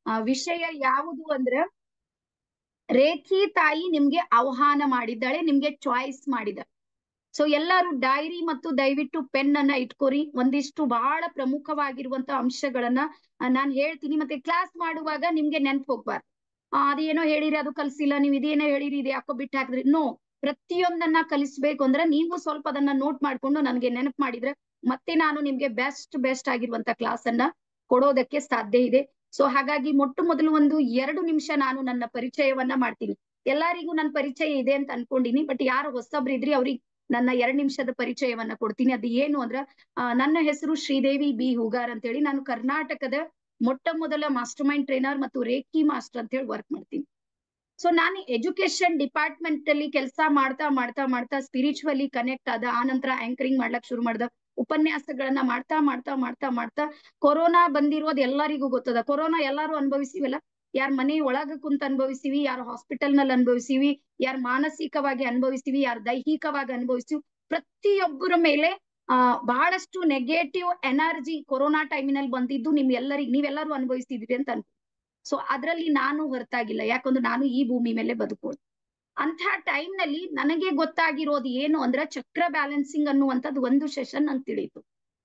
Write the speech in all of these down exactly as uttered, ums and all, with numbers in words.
ಆ ವಿಷಯ ಯಾವುದು ಅಂದ್ರೆ ರೇಖಿ ತಾಯಿ ನಿಮ್ಗೆ ಆಹ್ವಾನ ಮಾಡಿದ್ದಾಳೆ, ನಿಮ್ಗೆ ಚಾಯ್ಸ್ ಮಾಡಿದ್ದಾಳೆ. ಸೊ ಎಲ್ಲರೂ ಡೈರಿ ಮತ್ತು ದಯವಿಟ್ಟು ಪೆನ್ ಅನ್ನ ಇಟ್ಕೋರಿ. ಒಂದಿಷ್ಟು ಬಹಳ ಪ್ರಮುಖವಾಗಿರುವಂತ ಅಂಶಗಳನ್ನ ನಾನ್ ಹೇಳ್ತೀನಿ. ಮತ್ತೆ ಕ್ಲಾಸ್ ಮಾಡುವಾಗ ನಿಮ್ಗೆ ನೆನ್ಪು ಹೋಗ್ಬಾರ್ದು. ಆ ಅದೇನೋ ಹೇಳಿರಿ ಅದು ಕಲ್ಸಿಲ್ಲ, ನೀವ್ ಇದೇನೋ ಹೇಳಿರಿ ಇದು ಯಾಕೋ ಬಿಟ್ಟು ಹಾಕಿದ್ರಿ. ನೋ, ಪ್ರತಿಯೊಂದನ್ನ ಕಲಿಸ್ಬೇಕು ಅಂದ್ರೆ ನೀವು ಸ್ವಲ್ಪ ಅದನ್ನ ನೋಟ್ ಮಾಡ್ಕೊಂಡು ನನ್ಗೆ ನೆನಪು ಮಾಡಿದ್ರೆ ಮತ್ತೆ ನಾನು ನಿಮ್ಗೆ ಬೆಸ್ಟ್ ಬೆಸ್ಟ್ ಆಗಿರುವಂತ ಕ್ಲಾಸ್ ಅನ್ನ ಕೊಡೋದಕ್ಕೆ ಸಾಧ್ಯ ಇದೆ. ಸೊ ಹಾಗಾಗಿ ಮೊಟ್ಟ ಮೊದಲು ಒಂದು ಎರಡು ನಿಮಿಷ ನಾನು ನನ್ನ ಪರಿಚಯವನ್ನ ಮಾಡ್ತೀನಿ. ಎಲ್ಲರಿಗೂ ನನ್ನ ಪರಿಚಯ ಇದೆ ಅಂತ ಅನ್ಕೊಂಡಿನಿ, ಬಟ್ ಯಾರು ಹೊಸಬ್ರು ಇದ್ರಿ ಅವ್ರಿಗೆ ನನ್ನ ಎರಡ್ ನಿಮಿಷದ ಪರಿಚಯವನ್ನ ಕೊಡ್ತೀನಿ. ಅದು ಏನು ಅಂದ್ರ ಆ, ನನ್ನ ಹೆಸರು ಶ್ರೀದೇವಿ ಬಿ ಹೂಗಾರ್ ಅಂತ ಹೇಳಿ. ನಾನು ಕರ್ನಾಟಕದ ಮೊಟ್ಟ ಮೊದಲ ಮಾಸ್ಟರ್ ಮೈಂಡ್ ಟ್ರೈನರ್ ಮತ್ತು ರೇಖಿ ಮಾಸ್ಟರ್ ಅಂತ ಹೇಳಿ ವರ್ಕ್ ಮಾಡ್ತೀನಿ. ಸೊ ನಾನು ಎಜುಕೇಶನ್ ಡಿಪಾರ್ಟ್ಮೆಂಟ್ ಅಲ್ಲಿ ಕೆಲಸ ಮಾಡ್ತಾ ಮಾಡ್ತಾ ಮಾಡ್ತಾ ಸ್ಪಿರಿಚುವಲಿ ಕನೆಕ್ಟ್ ಆದ. ಆ ನಂತರ ಆಂಕರಿಂಗ್ ಮಾಡ್ಲಕ್ ಶುರು ಮಾಡ್ದ. ಉಪನ್ಯಾಸಗಳನ್ನ ಮಾಡ್ತಾ ಮಾಡ್ತಾ ಮಾಡ್ತಾ ಮಾಡ್ತಾ ಕೊರೋನಾ ಬಂದಿರೋದು ಎಲ್ಲರಿಗೂ ಗೊತ್ತದ. ಕೊರೋನಾ ಎಲ್ಲಾರು ಅನುಭವಿಸಿವಲ್ಲ, ಯಾರ ಮನೆ ಒಳಗ ಕುಂತ ಅನುಭವಿಸಿವಿ, ಯಾರು ಹಾಸ್ಪಿಟಲ್ ನಲ್ಲಿ ಅನುಭವಿಸಿವಿ, ಯಾರು ಮಾನಸಿಕವಾಗಿ ಅನುಭವಿಸಿವಿ, ಯಾರು ದೈಹಿಕವಾಗಿ ಅನುಭವಿಸಿವಿ. ಪ್ರತಿಯೊಬ್ಬರ ಮೇಲೆ ಆ ಬಹಳಷ್ಟು ನೆಗೆಟಿವ್ ಎನರ್ಜಿ ಕೊರೋನಾ ಟೈಮಿನಲ್ಲಿ ಬಂದಿದ್ದು ನಿಮ್ ಎಲ್ಲರಿಗೂ ನೀವೆಲ್ಲರೂ ಅನುಭವಿಸಿದ್ರಿ ಅಂತ ಅನ್ಕೊ. ಸೊ ಅದ್ರಲ್ಲಿ ನಾನು ಹೊರತಾಗಿಲ್ಲ, ಯಾಕಂದ್ರೆ ನಾನು ಈ ಭೂಮಿ ಮೇಲೆ ಬದುಕೋದು. ಅಂತ ಟೈಮ್ ನಲ್ಲಿ ನನಗೆ ಗೊತ್ತಾಗಿರೋದು ಏನು ಅಂದ್ರೆ ಚಕ್ರ ಬ್ಯಾಲೆನ್ಸಿಂಗ್ ಅನ್ನುವಂಥದ್ದು ಒಂದು ಸೆಷನ್ ನಂಗೆ ತಿಳಿಯಿತು.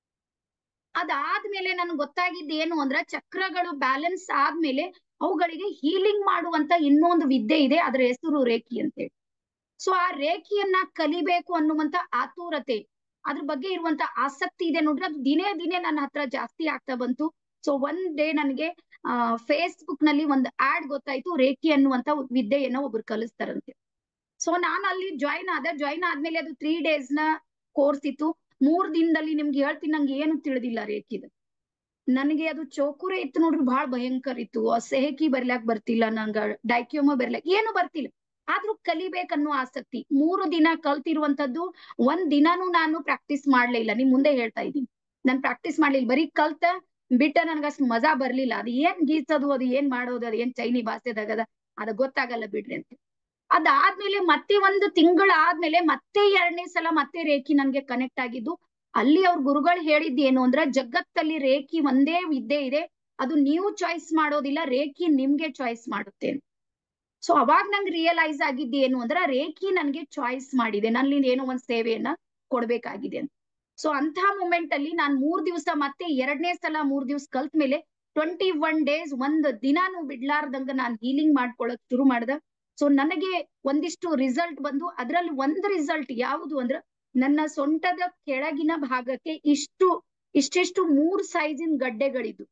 ಅದಾದ್ಮೇಲೆ ನನ್ಗೆ ಗೊತ್ತಾಗಿದ್ದು ಏನು ಅಂದ್ರೆ ಚಕ್ರಗಳು ಬ್ಯಾಲೆನ್ಸ್ ಆದ್ಮೇಲೆ ಅವುಗಳಿಗೆ ಹೀಲಿಂಗ್ ಮಾಡುವಂತ ಇನ್ನೊಂದು ವಿದ್ಯೆ ಇದೆ, ಅದರ ಹೆಸರು ರೇಖಿ ಅಂತೇಳಿ. ಸೊ ಆ ರೇಖಿಯನ್ನ ಕಲಿಬೇಕು ಅನ್ನುವಂತ ಆತುರತೆ, ಅದ್ರ ಬಗ್ಗೆ ಇರುವಂತ ಆಸಕ್ತಿ ಇದೆ ನೋಡ್ರಿ, ಅದು ದಿನೇ ದಿನೇ ನನ್ನ ಹತ್ರ ಜಾಸ್ತಿ ಆಗ್ತಾ ಬಂತು. ಸೊ ಒಂದ್ ಡೇ ನನಗೆ ಆ ಫೇಸ್ಬುಕ್ ನಲ್ಲಿ ಒಂದು ಆಡ್ ಗೊತ್ತಾಯ್ತು, ರೇಖಿ ಅನ್ನುವಂತ ವಿದ್ಯೆಯನ್ನ ಒಬ್ರು ಕಲಿಸ್ತಾರಂತೆ. ಸೊ ನಾನು ಅಲ್ಲಿ ಜಾಯಿನ್ ಆದ. ಜಾಯಿನ್ ಆದ್ಮೇಲೆ ಅದು ತ್ರೀ ಡೇಸ್ ನ ಕೋರ್ಸ್ ಇತ್ತು. ಮೂರ್ ದಿನದಲ್ಲಿ ನಿಮ್ಗೆ ಹೇಳ್ತೀನಿ, ನಂಗೆ ಏನು ತಿಳಿದಿಲ್ಲ ರೇಖಿದ. ನನಗೆ ಅದು ಚೌಕುರೆ ಇತ್ತು ನೋಡ್ರಿ, ಬಹಳ ಭಯಂಕರ ಇತ್ತು. ಸೆಹಕಿ ಬರ್ಲಾಕ್ ಬರ್ತಿಲ್ಲ, ನಂಗ ಡೈಕ್ಯೋಮ ಬರ್ಲಾಕ್ ಏನು ಬರ್ತಿಲ್ಲ. ಆದ್ರೂ ಕಲಿಬೇಕನ್ನೋ ಆಸಕ್ತಿ. ಮೂರು ದಿನ ಕಲ್ತಿರುವಂತದ್ದು ಒಂದ್ ದಿನಾನು ನಾನು ಪ್ರಾಕ್ಟೀಸ್ ಮಾಡ್ಲೇ ಇಲ್ಲ. ನಿಮ್ ಮುಂದೆ ಹೇಳ್ತಾ ಇದ್ದೀನಿ, ನಾನ್ ಪ್ರಾಕ್ಟೀಸ್ ಮಾಡ್ಲಿಲ್ಲ, ಬರೀ ಕಲ್ತ ಬಿಟ್ಟ. ನನ್ಗಷ್ಟು ಮಜಾ ಬರ್ಲಿಲ್ಲ. ಅದು ಏನ್ ಗೀಸೋದು, ಅದು ಏನ್ ಮಾಡೋದು, ಅದು ಏನ್ ಚೈನಿ ಭಾಷೆದಾಗದ ಅದ ಗೊತ್ತಾಗಲ್ಲ ಬಿಡ್ರಿ ಅಂತ. ಅದಾದ್ಮೇಲೆ ಮತ್ತೆ ಒಂದು ತಿಂಗಳ ಆದ್ಮೇಲೆ ಮತ್ತೆ ಎರಡನೇ ಸಲ ಮತ್ತೆ ರೇಖಿ ನನ್ಗೆ ಕನೆಕ್ಟ್ ಆಗಿದ್ದು. ಅಲ್ಲಿ ಅವ್ರ ಗುರುಗಳು ಹೇಳಿದ್ದು ಏನು ಅಂದ್ರೆ, ಜಗತ್ತಲ್ಲಿ ರೇಖಿ ಒಂದೇ ವಿದ್ಯೆ ಇದೆ, ಅದು ನೀವು ಚಾಯ್ಸ್ ಮಾಡೋದಿಲ್ಲ, ರೇಖಿ ನಿಮ್ಗೆ ಚಾಯ್ಸ್ ಮಾಡುತ್ತೆ. ಸೊ ಅವಾಗ ನಂಗೆ ರಿಯಲೈಸ್ ಆಗಿದ್ದು ಏನು ಅಂದ್ರೆ, ರೇಖಿ ನನ್ಗೆ ಚಾಯ್ಸ್ ಮಾಡಿದೆ, ನನ್ನಿಂದ ಏನೋ ಒಂದ್ ಸೇವೆಯನ್ನ ಕೊಡ್ಬೇಕಾಗಿದೆ ಅಂತ. ಸೊ ಅಂತ ಮೂಮೆಂಟ್ ಅಲ್ಲಿ ನಾನ್ ಮೂರ್ ದಿವಸ ಮತ್ತೆ ಎರಡನೇ ಸಲ ಮೂರ್ ದಿವ್ಸ ಕಲ್ತ್ ಮೇಲೆ ಟ್ವೆಂಟಿ ಒನ್ ಡೇಸ್ ಒಂದ್ ದಿನಾನು ಬಿಡ್ಲಾರ್ದಂಗ ನಾನ್ ಹೀಲಿಂಗ್ ಮಾಡ್ಕೊಳಕ್ ಶುರು ಮಾಡ್ದ. ಸೊ ನನಗೆ ಒಂದಿಷ್ಟು ರಿಸಲ್ಟ್ ಬಂದು, ಅದ್ರಲ್ಲಿ ಒಂದ್ ರಿಸಲ್ಟ್ ಯಾವುದು ಅಂದ್ರೆ, ನನ್ನ ಸೊಂಟದ ಕೆಳಗಿನ ಭಾಗಕ್ಕೆ ಇಷ್ಟು ಇಷ್ಟಿಷ್ಟು ಮೂರ್ ಸೈಜಿನ ಗಡ್ಡೆಗಳಿದ್ದು.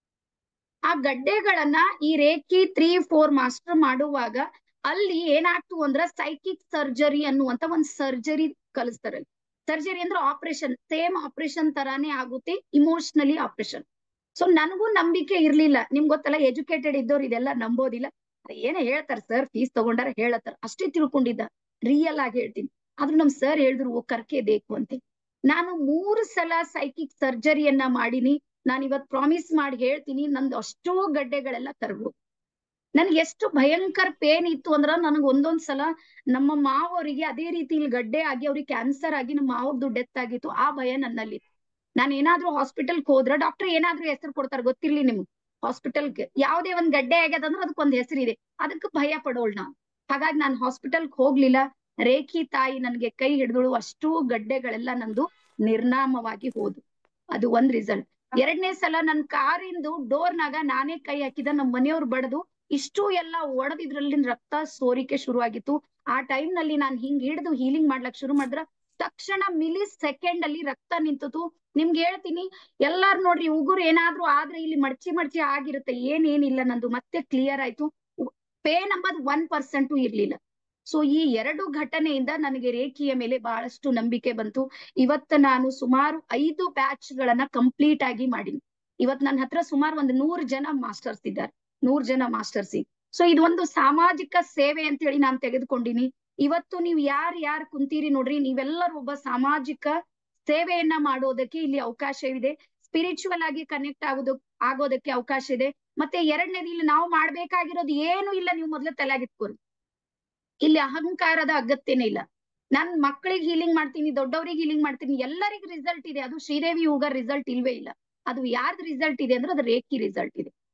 ಆ ಗಡ್ಡೆಗಳನ್ನ ಈ ರೇಖಿ ತ್ರೀ ಫೋರ್ ಮಾಸ್ಟರ್ ಮಾಡುವಾಗ ಅಲ್ಲಿ ಏನಾಗ್ತು ಅಂದ್ರ ಸೈಕಿಕ್ ಸರ್ಜರಿ ಅನ್ನುವಂತ ಒಂದ್ ಸರ್ಜರಿ ಕಲಿಸ್ತಾರೆ. ಸರ್ಜರಿ ಅಂದ್ರೆ ಆಪರೇಷನ್, ಸೇಮ್ ಆಪರೇಷನ್ ತರಾನೇ ಆಗುತ್ತೆ, ಇಮೋಷನಲಿ ಆಪರೇಷನ್. ಸೊ ನನಗೂ ನಂಬಿಕೆ ಇರ್ಲಿಲ್ಲ. ನಿಮ್ಗೆ ಗೊತ್ತಲ್ಲ, ಎಜುಕೇಟೆಡ್ ಇದ್ದವ್ರು ಇದೆಲ್ಲ ನಂಬೋದಿಲ್ಲ. ಏನೇ ಹೇಳ್ತಾರ ಸರ್, ಫೀಸ್ ತಗೊಂಡಾರ ಹೇಳತ್ತಾರ ಅಷ್ಟೇ ತಿಳ್ಕೊಂಡಿದ್ದ. ರಿಯಲ್ ಆಗಿ ಹೇಳ್ತೀನಿ. ಆದ್ರೂ ನಮ್ ಸರ್ ಹೇಳಿದ್ರು ಓ ಕರ್ಕೆ ಬೇಕು ಅಂತ. ನಾನು ಮೂರು ಸಲ ಸೈಕಿಕ್ ಸರ್ಜರಿಯನ್ನ ಮಾಡಿನಿ. ನಾನು ಇವತ್ ಪ್ರಾಮಿಸ್ ಮಾಡಿ ಹೇಳ್ತೀನಿ, ನಂದು ಅಷ್ಟೋ ಗಡ್ಡೆಗಳೆಲ್ಲ ಕರ್ಬೋದು. ನನ್ಗೆ ಎಷ್ಟು ಭಯಂಕರ ಪೇನ್ ಇತ್ತು ಅಂದ್ರ, ನನಗ್ ಒಂದೊಂದ್ ಸಲ ನಮ್ಮ ಮಾವರಿಗೆ ಅದೇ ರೀತಿ ಇಲ್ಲಿ ಗಡ್ಡೆ ಆಗಿ ಅವ್ರಿಗೆ ಕ್ಯಾನ್ಸರ್ ಆಗಿ ನಮ್ಮ ಮಾವದ್ದು ಡೆತ್ ಆಗಿತ್ತು. ಆ ಭಯ ನನ್ನಲ್ಲಿ. ನಾನು ಏನಾದ್ರೂ ಹಾಸ್ಪಿಟಲ್ಗೆ ಹೋದ್ರ ಡಾಕ್ಟರ್ ಏನಾದ್ರೂ ಹೆಸರು ಕೊಡ್ತಾರ ಗೊತ್ತಿರ್ಲಿ ನಿಮ್ಗೆ. ಹಾಸ್ಪಿಟಲ್ಗೆ ಯಾವ್ದೇ ಒಂದ್ ಗಡ್ಡೆ ಆಗ್ಯದಂದ್ರೆ ಅದಕ್ಕೊಂದ್ ಹೆಸರಿದೆ, ಅದಕ್ಕೆ ಭಯ ಪಡೋಳ್ ನಾನು. ಹಾಗಾಗಿ ನಾನು ಹಾಸ್ಪಿಟಲ್ಗೆ ಹೋಗ್ಲಿಲ್ಲ. ರೇಖಿ ತಾಯಿ ನನ್ಗೆ ಕೈ ಹಿಡಿದಳು, ಅಷ್ಟೂ ಗಡ್ಡೆಗಳೆಲ್ಲ ನಂದು ನಿರ್ನಾಮವಾಗಿ ಹೋದು. ಅದು ಒಂದ್ ರಿಸಲ್ಟ್. ಎರಡನೇ ಸಲ ನನ್ ಕಾರಿಂದು ಡೋರ್ನಾಗ ನಾನೇ ಕೈ ಹಾಕಿದ, ನಮ್ ಮನೆಯವ್ರು ಬಡದು ಇಷ್ಟು ಎಲ್ಲ ಒಡೆದಿದ್ರಲ್ಲಿ ರಕ್ತ ಸೋರಿಕೆ ಶುರುವಾಗಿತ್ತು. ಆ ಟೈಮ್ ನಲ್ಲಿ ನಾನು ಹಿಂಗ್ ಹಿಡಿದು ಹೀಲಿಂಗ್ ಮಾಡ್ಲಕ್ ಶುರು ಮಾಡಿದ್ರ ತಕ್ಷಣ ಮಿಲಿ ಸೆಕೆಂಡ್ ಅಲ್ಲಿ ರಕ್ತ ನಿಂತತು. ನಿಮ್ಗೆ ಹೇಳ್ತೀನಿ, ಎಲ್ಲಾರು ನೋಡ್ರಿ ಉಗುರು ಏನಾದ್ರೂ ಆದ್ರೆ ಇಲ್ಲಿ ಮಡ್ಚಿ ಮಡ್ಚಿ ಆಗಿರುತ್ತೆ, ಏನೇನಿಲ್ಲ, ನಂದು ಮತ್ತೆ ಕ್ಲಿಯರ್ ಆಯ್ತು. ಪೇನ್ ಅಂಬದ್ ಒನ್ ಪರ್ಸೆಂಟು ಇರ್ಲಿಲ್ಲ. ಸೊ ಈ ಎರಡು ಘಟನೆಯಿಂದ ನನಗೆ ರೇಖಿಯ ಮೇಲೆ ಬಹಳಷ್ಟು ನಂಬಿಕೆ ಬಂತು. ಇವತ್ತ ನಾನು ಸುಮಾರು ಐದು ಬ್ಯಾಚ್ ಗಳನ್ನ ಕಂಪ್ಲೀಟ್ ಆಗಿ ಮಾಡೀನಿ. ಇವತ್ ನನ್ನ ಹತ್ರ ಸುಮಾರು ಒಂದು ನೂರು ಜನ ಮಾಸ್ಟರ್ಸ್ ಇದ್ದಾರೆ, ನೂರ್ ಜನ ಮಾಸ್ಟರ್ಸ್. ಸೊ ಇದೊಂದು ಸಾಮಾಜಿಕ ಸೇವೆ ಅಂತ ಹೇಳಿ ನಾನು ತೆಗೆದುಕೊಂಡಿನಿ. ಇವತ್ತು ನೀವು ಯಾರು ಯಾರು ಕುಂತೀರಿ ನೋಡ್ರಿ, ನೀವೆಲ್ಲರೂ ಒಬ್ಬ ಸಾಮಾಜಿಕ ಸೇವೆಯನ್ನ ಮಾಡೋದಕ್ಕೆ ಇಲ್ಲಿ ಅವಕಾಶವಿದೆ. ಸ್ಪಿರಿಚುವಲ್ ಆಗಿ ಕನೆಕ್ಟ್ ಆಗೋದು ಆಗೋದಕ್ಕೆ ಅವಕಾಶ ಇದೆ. ಮತ್ತೆ ಎರಡನೇದು, ಇಲ್ಲಿ ನಾವು ಮಾಡ್ಬೇಕಾಗಿರೋದು ಏನು ಇಲ್ಲ, ನೀವು ಮೊದ್ಲು ತಲೆಯಾಗಿಟ್ಕೊರಿ. ಇಲ್ಲಿ ಅಹಂಕಾರದ ಅಗತ್ಯನೇ ಇಲ್ಲ. ನಾನ್ ಮಕ್ಕಳಿಗೆ ಹೀಲಿಂಗ್ ಮಾಡ್ತೀನಿ, ದೊಡ್ಡವರಿಗೆ ಹೀಲಿಂಗ್ ಮಾಡ್ತೀನಿ, ಎಲ್ಲರಿಗೂ ರಿಸಲ್ಟ್ ಇದೆ. ಅದು ಶ್ರೀದೇವಿ ಹೂಗಾರ್ ರಿಸಲ್ಟ್ ಇಲ್ವೇ ಇಲ್ಲ. ಅದು ಯಾರ್ದು ರಿಸಲ್ಟ್ ಇದೆ ಅಂದ್ರೆ ಅದು ರೇಖಿ ರಿಸಲ್ಟ್ ಇದೆ.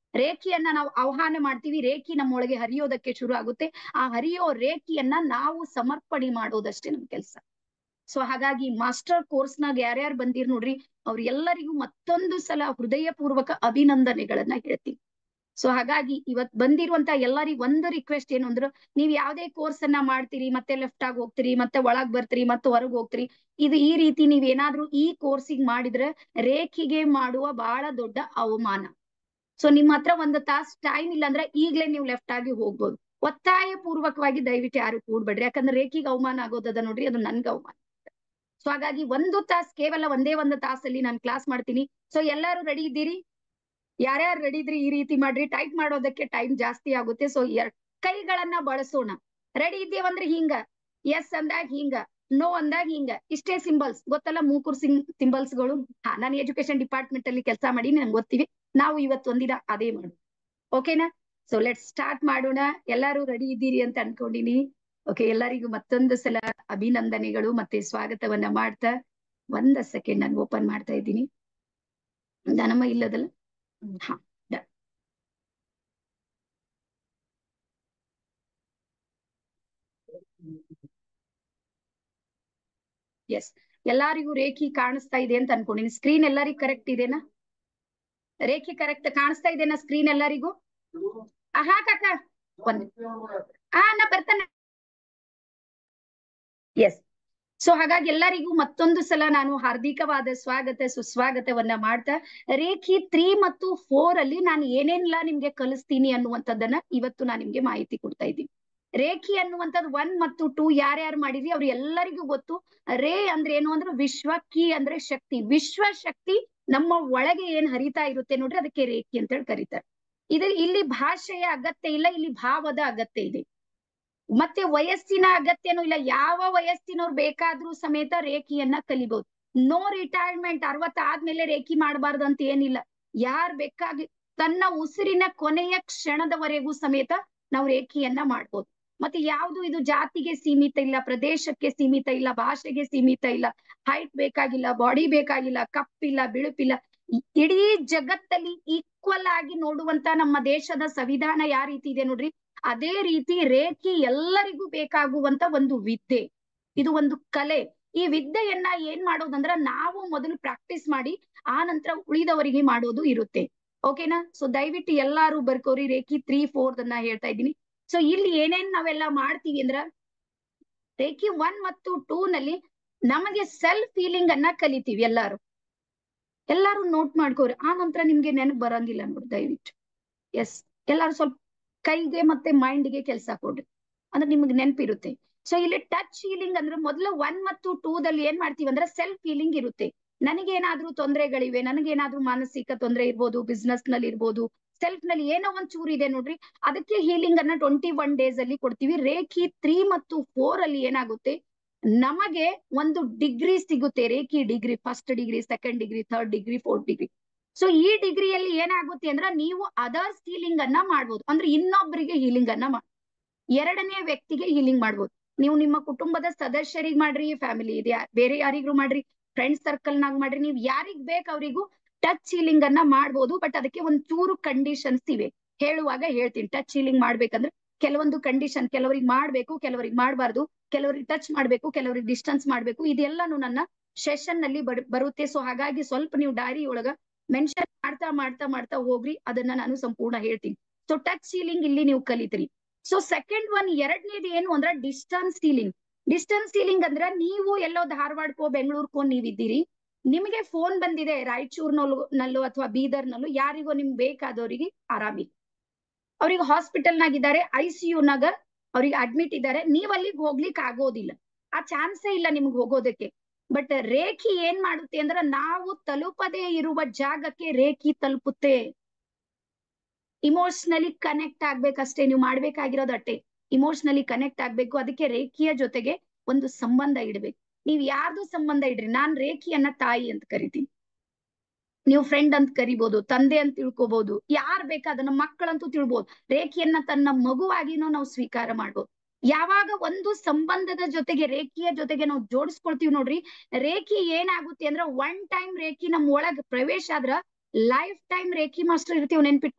ರೇಖಿಯನ್ನ ನಾವು ಆಹ್ವಾನ ಮಾಡ್ತೀವಿ, ರೇಖಿ ನಮ್ಮೊಳಗೆ ಹರಿಯೋದಕ್ಕೆ ಶುರು ಆಗುತ್ತೆ. ಆ ಹರಿಯೋ ರೇಖಿಯನ್ನ ನಾವು ಸಮರ್ಪಣೆ ಮಾಡೋದಷ್ಟೇ ನಮ್ ಕೆಲಸ. ಸೊ ಹಾಗಾಗಿ ಮಾಸ್ಟರ್ ಕೋರ್ಸ್ ನಾಗ ಯಾರ್ಯಾರು ಬಂದಿರ್ ನೋಡ್ರಿ, ಅವ್ರ ಎಲ್ಲರಿಗೂ ಮತ್ತೊಂದು ಸಲ ಹೃದಯ ಪೂರ್ವಕ ಅಭಿನಂದನೆಗಳನ್ನ ಹೇಳ್ತೀನಿ. ಸೊ ಹಾಗಾಗಿ ಇವತ್ ಬಂದಿರುವಂತ ಎಲ್ಲರಿಗೂ ಒಂದು ರಿಕ್ವೆಸ್ಟ್ ಏನು ಅಂದ್ರೆ, ನೀವ್ ಯಾವ್ದೇ ಕೋರ್ಸ್ ಅನ್ನ ಮಾಡ್ತೀರಿ, ಮತ್ತೆ ಲೆಫ್ಟ್ ಆಗಿ ಹೋಗ್ತೀರಿ, ಮತ್ತೆ ಒಳಗ್ ಬರ್ತೀರಿ, ಮತ್ತೆ ಹೊರಗ್ ಹೋಗ್ತೀರಿ, ಇದು ಈ ರೀತಿ ನೀವ್ ಏನಾದ್ರೂ ಈ ಕೋರ್ಸಿಗೆ ಮಾಡಿದ್ರೆ ರೇಖಿಗೆ ಮಾಡುವ ಬಹಳ ದೊಡ್ಡ ಅವಮಾನ. ಸೊ ನಿಮ್ ಹತ್ರ ಒಂದು ತಾಸ್ ಟೈಮ್ ಇಲ್ಲ ಅಂದ್ರೆ ಈಗ್ಲೇ ನೀವು ಲೆಫ್ಟ್ ಆಗಿ ಹೋಗ್ಬೋದು. ಒತ್ತಾಯ ಪೂರ್ವಕವಾಗಿ ದಯವಿಟ್ಟು ಯಾರು ಕೂಡ್ಬೇಡ್ರಿ, ಯಾಕಂದ್ರೆ ರೇಖಿಗೆ ಅವಮಾನ ಆಗೋದದ ನೋಡ್ರಿ, ಅದು ನನ್ಗೆ ಅವಮಾನ. ಸೊ ಹಾಗಾಗಿ ಒಂದು ತಾಸ್, ಕೇವಲ ಒಂದೇ ಒಂದು ತಾಸಲ್ಲಿ ನಾನು ಕ್ಲಾಸ್ ಮಾಡ್ತೀನಿ. ಸೊ ಎಲ್ಲಾರು ರೆಡಿ ಇದ್ದೀರಿ? ಯಾರ್ಯಾರು ರೆಡಿ ಇದ್ರಿ ಈ ರೀತಿ ಮಾಡ್ರಿ, ಟೈಪ್ ಮಾಡೋದಕ್ಕೆ ಟೈಮ್ ಜಾಸ್ತಿ ಆಗುತ್ತೆ. ಸೊ ಕೈಗಳನ್ನ ಬಳಸೋಣ. ರೆಡಿ ಇದ್ದೀವಂದ್ರೆ ಹಿಂಗ, ಎಸ್ ಅಂದಾಗ ಹಿಂಗ, ನೋ ಅಂದಾಗ ಹಿಂಗ, ಇಷ್ಟೇ ಸಿಂಬಲ್ಸ್ ಗೊತ್ತಲ್ಲ, ಮೂಕೂರ್ ಸಿಂಗ್ ಸಿಂಬಲ್ಸ್ ಗಳು. ಹಾ, ನಾನು ಎಜುಕೇಶನ್ ಡಿಪಾರ್ಟ್ಮೆಂಟ್ ಅಲ್ಲಿ ಕೆಲಸ ಮಾಡಿ ನಂಗೆ ಗೊತ್ತಿವೆ. ನಾವು ಇವತ್ತು ಒಂದಿನ ಅದೇ ಮಾಡೋಣ, ಓಕೆನಾ? ಸೊ ಲೆಟ್ ಸ್ಟಾರ್ಟ್ ಮಾಡೋಣ. ಎಲ್ಲಾರು ರೆಡಿ ಇದ್ದೀರಿ ಅಂತ ಅನ್ಕೊಂಡಿನಿ. ಓಕೆ, ಎಲ್ಲರಿಗೂ ಮತ್ತೊಂದು ಸಲ ಅಭಿನಂದನೆಗಳು ಮತ್ತೆ ಸ್ವಾಗತವನ್ನ ಮಾಡ್ತಾ, ಒಂದ ಸೆಕೆಂಡ್ ನಾನು ಓಪನ್ ಮಾಡ್ತಾ ಇದ್ದೀನಿ. ಧನಮ್ಮ ಇಲ್ಲದಲ್ಲ? ಹಾ, ಎಸ್, ಎಲ್ಲಾರಿಗೂ ರೇಖಿ ಕಾಣಿಸ್ತಾ ಇದೆ ಅಂತ ಅನ್ಕೊಂಡಿನಿ. ಸ್ಕ್ರೀನ್ ಎಲ್ಲರಿಗೂ ಕರೆಕ್ಟ್ ಇದೆನಾ? ರೇಖಿ ಕರೆಕ್ಟ್ ಕಾಣಿಸ್ತಾ ಇದೆನಾ ಸ್ಕ್ರೀನ್ ಎಲ್ಲರಿಗೂ? ಹಾ ಕಾಕ, ಒಂದ್ ಹಾ ನಾ ಬರ್ತಾನೆ. ಎಸ್, ಸೊ ಹಾಗಾಗಿ ಎಲ್ಲರಿಗೂ ಮತ್ತೊಂದು ಸಲ ನಾನು ಹಾರ್ದಿಕವಾದ ಸ್ವಾಗತ ಸುಸ್ವಾಗತವನ್ನ ಮಾಡ್ತಾ, ರೇಖಿ ತ್ರೀ ಮತ್ತು ಫೋರ್ ಅಲ್ಲಿ ನಾನು ಏನೇನೆಲ್ಲ ನಿಮ್ಗೆ ಕಲಿಸ್ತೀನಿ ಅನ್ನುವಂಥದ್ದನ್ನ ಇವತ್ತು ನಾನು ನಿಮ್ಗೆ ಮಾಹಿತಿ ಕೊಡ್ತಾ ಇದ್ದೀನಿ. ರೇಖಿ ಅನ್ನುವಂಥದ್ದು ಒನ್ ಮತ್ತು ಟೂ ಯಾರ್ಯಾರು ಮಾಡಿದ್ರಿ ಅವ್ರು ಎಲ್ಲರಿಗೂ ಗೊತ್ತು. ರೇ ಅಂದ್ರೆ ಏನು ಅಂದ್ರೆ ವಿಶ್ವ, ಕಿ ಅಂದ್ರೆ ಶಕ್ತಿ. ವಿಶ್ವ ಶಕ್ತಿ ನಮ್ಮ ಒಳಗೆ ಏನ್ ಹರಿತಾ ಇರುತ್ತೆ ನೋಡ್ರಿ, ಅದಕ್ಕೆ ರೇಖಿ ಅಂತ ಹೇಳಿ ಕರೀತಾರೆ. ಇದು ಇಲ್ಲಿ ಭಾಷೆಯ ಅಗತ್ಯ ಇಲ್ಲ, ಇಲ್ಲಿ ಭಾವದ ಅಗತ್ಯ ಇದೆ. ಮತ್ತೆ ವಯಸ್ಸಿನ ಅಗತ್ಯನೂ ಇಲ್ಲ, ಯಾವ ವಯಸ್ಸಿನವ್ರು ಬೇಕಾದ್ರೂ ಸಮೇತ ರೇಖಿಯನ್ನ ಕಲಿಬಹುದು. ನೋ ರಿಟೈರ್ಮೆಂಟ್, ಅರವತ್ತ ಆದ್ಮೇಲೆ ರೇಖಿ ಮಾಡಬಾರ್ದು ಅಂತ ಏನಿಲ್ಲ. ಯಾರ್ ಬೇಕಾಗಿ ತನ್ನ ಉಸಿರಿನ ಕೊನೆಯ ಕ್ಷಣದವರೆಗೂ ಸಮೇತ ನಾವು ರೇಖಿಯನ್ನ ಮಾಡ್ಬೋದು. ಮತ್ತೆ ಯಾವ್ದು ಇದು ಜಾತಿಗೆ ಸೀಮಿತ ಇಲ್ಲ, ಪ್ರದೇಶಕ್ಕೆ ಸೀಮಿತ ಇಲ್ಲ, ಭಾಷೆಗೆ ಸೀಮಿತ ಇಲ್ಲ, ಹೈಟ್ ಬೇಕಾಗಿಲ್ಲ, ಬಾಡಿ ಬೇಕಾಗಿಲ್ಲ, ಕಪ್ಪಿಲ್ಲ, ಬಿಳುಪಿಲ್ಲ. ಇಡೀ ಜಗತ್ತಲ್ಲಿ ಈಕ್ವಲ್ ಆಗಿ ನೋಡುವಂತ ನಮ್ಮ ದೇಶದ ಸಂವಿಧಾನ ಯಾವ ರೀತಿ ಇದೆ ನೋಡ್ರಿ, ಅದೇ ರೀತಿ ರೇಖಿ ಎಲ್ಲರಿಗೂ ಬೇಕಾಗುವಂತ ಒಂದು ವಿದ್ಯೆ. ಇದು ಒಂದು ಕಲೆ. ಈ ವಿದ್ಯೆಯನ್ನ ಏನ್ ಮಾಡೋದಂದ್ರ ನಾವು ಮೊದಲು ಪ್ರಾಕ್ಟೀಸ್ ಮಾಡಿ ಆ ನಂತರ ಉಳಿದವರಿಗೆ ಮಾಡೋದು ಇರುತ್ತೆ. ಓಕೆನಾ? ಸೊ ದಯವಿಟ್ಟು ಎಲ್ಲಾರು ಬರ್ಕೋರಿ. ರೇಖಿ ತ್ರೀ ಫೋರ್ ಅನ್ನ ಹೇಳ್ತಾ ಇದ್ದೀನಿ. ಸೊ ಇಲ್ಲಿ ಏನೇನ್ ನಾವೆಲ್ಲ ಮಾಡ್ತೀವಿ ಅಂದ್ರ, ರೇಖಿ ಒನ್ ಮತ್ತು ಟೂ ನಲ್ಲಿ ನಮಗೆ ಸೆಲ್ಫ್ ಫೀಲಿಂಗ್ ಅನ್ನ ಕಲಿತೀವಿ. ಎಲ್ಲಾರು ಎಲ್ಲಾರು ನೋಟ್ ಮಾಡ್ಕೋರಿ, ಆ ನಂತರ ನಿಮ್ಗೆ ನೆನಪು ಬರಂಗಿಲ್ಲ ನೋಡಿ ದಯವಿಟ್ಟು. ಎಸ್, ಎಲ್ಲಾರು ಸ್ವಲ್ಪ ಕೈಗೆ ಮತ್ತೆ ಮೈಂಡ್ಗೆ ಕೆಲಸ ಕೊಡ್ರಿ, ಅಂದ್ರೆ ನಿಮ್ಗೆ ನೆನಪಿರುತ್ತೆ. ಸೊ ಇಲ್ಲಿ ಟಚ್ ಫೀಲಿಂಗ್ ಅಂದ್ರೆ ಮೊದಲು ಒನ್ ಮತ್ತು ಟೂ ದಲ್ಲಿ ಏನ್ ಮಾಡ್ತೀವಿ ಅಂದ್ರೆ ಸೆಲ್ಫ್ ಫೀಲಿಂಗ್ ಇರುತ್ತೆ. ನನಗೇನಾದ್ರೂ ತೊಂದರೆಗಳಿವೆ, ನನಗೇನಾದ್ರೂ ಮಾನಸಿಕ ತೊಂದರೆ ಇರ್ಬೋದು, ಬಿಸ್ನೆಸ್ ನಲ್ಲಿ ಇರ್ಬೋದು, ಸೆಲ್ಫ್ ನಲ್ಲಿ ಏನೋ ಒಂದ್ ಚೂರು ಇದೆ ನೋಡ್ರಿ, ಅದಕ್ಕೆ ಹೀಲಿಂಗ್ ಅನ್ನ ಟ್ವೆಂಟಿ ಒನ್ ಡೇಸ್ ಅಲ್ಲಿ ಕೊಡ್ತೀವಿ. ರೇಖಿ ತ್ರೀ ಮತ್ತು ಫೋರ್ ಅಲ್ಲಿ ಏನಾಗುತ್ತೆ, ನಮಗೆ ಒಂದು ಡಿಗ್ರಿ ಸಿಗುತ್ತೆ. Reiki degree, first degree, second degree, third degree, fourth degree. So ಈ ಡಿಗ್ರಿಯಲ್ಲಿ ಏನಾಗುತ್ತೆ ಅಂದ್ರೆ ನೀವು ಅದರ್ಸ್ ಹೀಲಿಂಗ್ ಅನ್ನ ಮಾಡ್ಬೋದು, ಅಂದ್ರೆ ಇನ್ನೊಬ್ಬರಿಗೆ ಹೀಲಿಂಗ್ ಅನ್ನ ಮಾಡ್ ಎರಡನೇ ವ್ಯಕ್ತಿಗೆ ಹೀಲಿಂಗ್ ಮಾಡ್ಬೋದು. ನೀವು ನಿಮ್ಮ ಕುಟುಂಬದ ಸದಸ್ಯರಿಗೆ ಮಾಡ್ರಿ, ಫ್ಯಾಮಿಲಿ ಇದೆ ಬೇರೆ ಯಾರಿಗೂ ಮಾಡ್ರಿ, ಫ್ರೆಂಡ್ ಸರ್ಕಲ್ ನಾಗ ಮಾಡ್ರಿ, ನೀವು ಯಾರಿಗ್ ಬೇಕು ಅವರಿಗೂ ಟಚ್ ಹೀಲಿಂಗ್ ಅನ್ನ ಮಾಡ್ಬೋದು. ಬಟ್ ಅದಕ್ಕೆ ಒಂದ್ ಚೂರು ಕಂಡೀಷನ್ಸ್ ಇವೆ, ಹೇಳುವಾಗ ಹೇಳ್ತೀನಿ. ಟಚ್ ಹೀಲಿಂಗ್ ಮಾಡ್ಬೇಕಂದ್ರೆ ಕೆಲವೊಂದು ಕಂಡೀಷನ್, ಕೆಲವರಿಗೆ ಮಾಡ್ಬೇಕು, ಕೆಲವರಿಗೆ ಮಾಡಬಾರ್ದು, ಕೆಲವರಿಗೆ ಟಚ್ ಮಾಡ್ಬೇಕು, ಕೆಲವರಿಗೆ ಡಿಸ್ಟೆನ್ಸ್ ಮಾಡ್ಬೇಕು. ಇದೆಲ್ಲಾನು ನನ್ನ ಸೆಷನ್ ನಲ್ಲಿ ಬರುತ್ತೆ. ಸೊ ಹಾಗಾಗಿ ಸ್ವಲ್ಪ ನೀವು ಡೈರಿ ಒಳಗ ಮೆನ್ಷನ್ ಮಾಡ್ತಾ ಮಾಡ್ತಾ ಮಾಡ್ತಾ ಹೋಗ್ರಿ, ಅದನ್ನ ನಾನು ಸಂಪೂರ್ಣ ಹೇಳ್ತೀನಿ. ಸೊ ಟಚ್ ಹೀಲಿಂಗ್ ಇಲ್ಲಿ ನೀವು ಕಲಿತೀರಿ. ಸೊ ಸೆಕೆಂಡ್ ಒನ್, ಎರಡನೇದು ಏನು ಅಂದ್ರೆ ಡಿಸ್ಟನ್ಸ್ ಹೀಲಿಂಗ್. ಡಿಸ್ಟನ್ಸ್ ಹೀಲಿಂಗ್ ಅಂದ್ರ ನೀವು ಎಲ್ಲೋ ಧಾರವಾಡಕ್ಕೋ ಬೆಂಗಳೂರ್ಕೋ ನೀವಿದ್ದೀರಿ, ನಿಮಗೆ ಫೋನ್ ಬಂದಿದೆ ರಾಯಚೂರ್ನಲ್ಲೂ ನಲ್ಲೋ ಅಥವಾ ಬೀದರ್ನಲ್ಲೂ, ಯಾರಿಗೋ ನಿಮ್ಗೆ ಬೇಕಾದವರಿಗೆ ಆರಾಮಿಲ್ಲ, ಅವ್ರಿಗೆ ಹಾಸ್ಪಿಟಲ್ ನಾಗಿದ್ದಾರೆ, ಐ ಸಿ ಯು ನಾಗ ಅವ್ರಿಗೆ ಅಡ್ಮಿಟ್ ಇದ್ದಾರೆ, ನೀವ್ ಅಲ್ಲಿಗೆ ಹೋಗ್ಲಿಕ್ಕೆ ಆಗೋದಿಲ್ಲ, ಆ ಚಾನ್ಸೇ ಇಲ್ಲ ನಿಮ್ಗೆ ಹೋಗೋದಕ್ಕೆ. ಬಟ್ ರೇಖಿ ಏನ್ ಮಾಡುತ್ತೆ ಅಂದ್ರೆ ನಾವು ತಲುಪದೇ ಇರುವ ಜಾಗಕ್ಕೆ ರೇಖಿ ತಲುಪುತ್ತೆ. ಇಮೋಷನಲಿ ಕನೆಕ್ಟ್ ಆಗ್ಬೇಕಷ್ಟೇ ನೀವು ಮಾಡ್ಬೇಕಾಗಿರೋದು, ಅಟ್ಟೆ ಇಮೋಷನಲಿ ಕನೆಕ್ಟ್ ಆಗ್ಬೇಕು. ಅದಕ್ಕೆ ರೇಖಿಯ ಜೊತೆಗೆ ಒಂದು ಸಂಬಂಧ ಇಡ್ಬೇಕು. ನೀವ್ ಯಾರ್ದು ಸಂಬಂಧ ಇಡ್ರಿ, ನಾನ್ ರೇಖಿಯನ್ನ ತಾಯಿ ಅಂತ ಕರಿತೀನಿ, ನೀವು ಫ್ರೆಂಡ್ ಅಂತ ಕರಿಬಹುದು, ತಂದೆ ಅಂತ ತಿಳ್ಕೊಬಹುದು, ಯಾರ್ ಬೇಕಾದನ್ನ ಮಕ್ಕಳಂತೂ ತಿಳ್ಬೋದು. ರೇಖಿಯನ್ನ ತನ್ನ ಮಗುವಾಗಿನೂ ನಾವು ಸ್ವೀಕಾರ ಮಾಡ್ಬೋದು. ಯಾವಾಗ ಒಂದು ಸಂಬಂಧದ ಜೊತೆಗೆ ರೇಖಿಯ ಜೊತೆಗೆ ನಾವು ಜೋಡಿಸ್ಕೊಳ್ತೀವಿ ನೋಡ್ರಿ, ರೇಖಿ ಏನಾಗುತ್ತೆ ಅಂದ್ರೆ ಒನ್ ಟೈಮ್ ರೇಖಿ ನಮ್ ಒಳಗ್ ಪ್ರವೇಶ ಆದ್ರ ಲೈಫ್ ಟೈಮ್ ರೇಖಿ ಮಾಸ್ಟರ್ ಇರ್ತೀವಿ, ನೆನ್ಪಿಟ್ಕೋರಿ.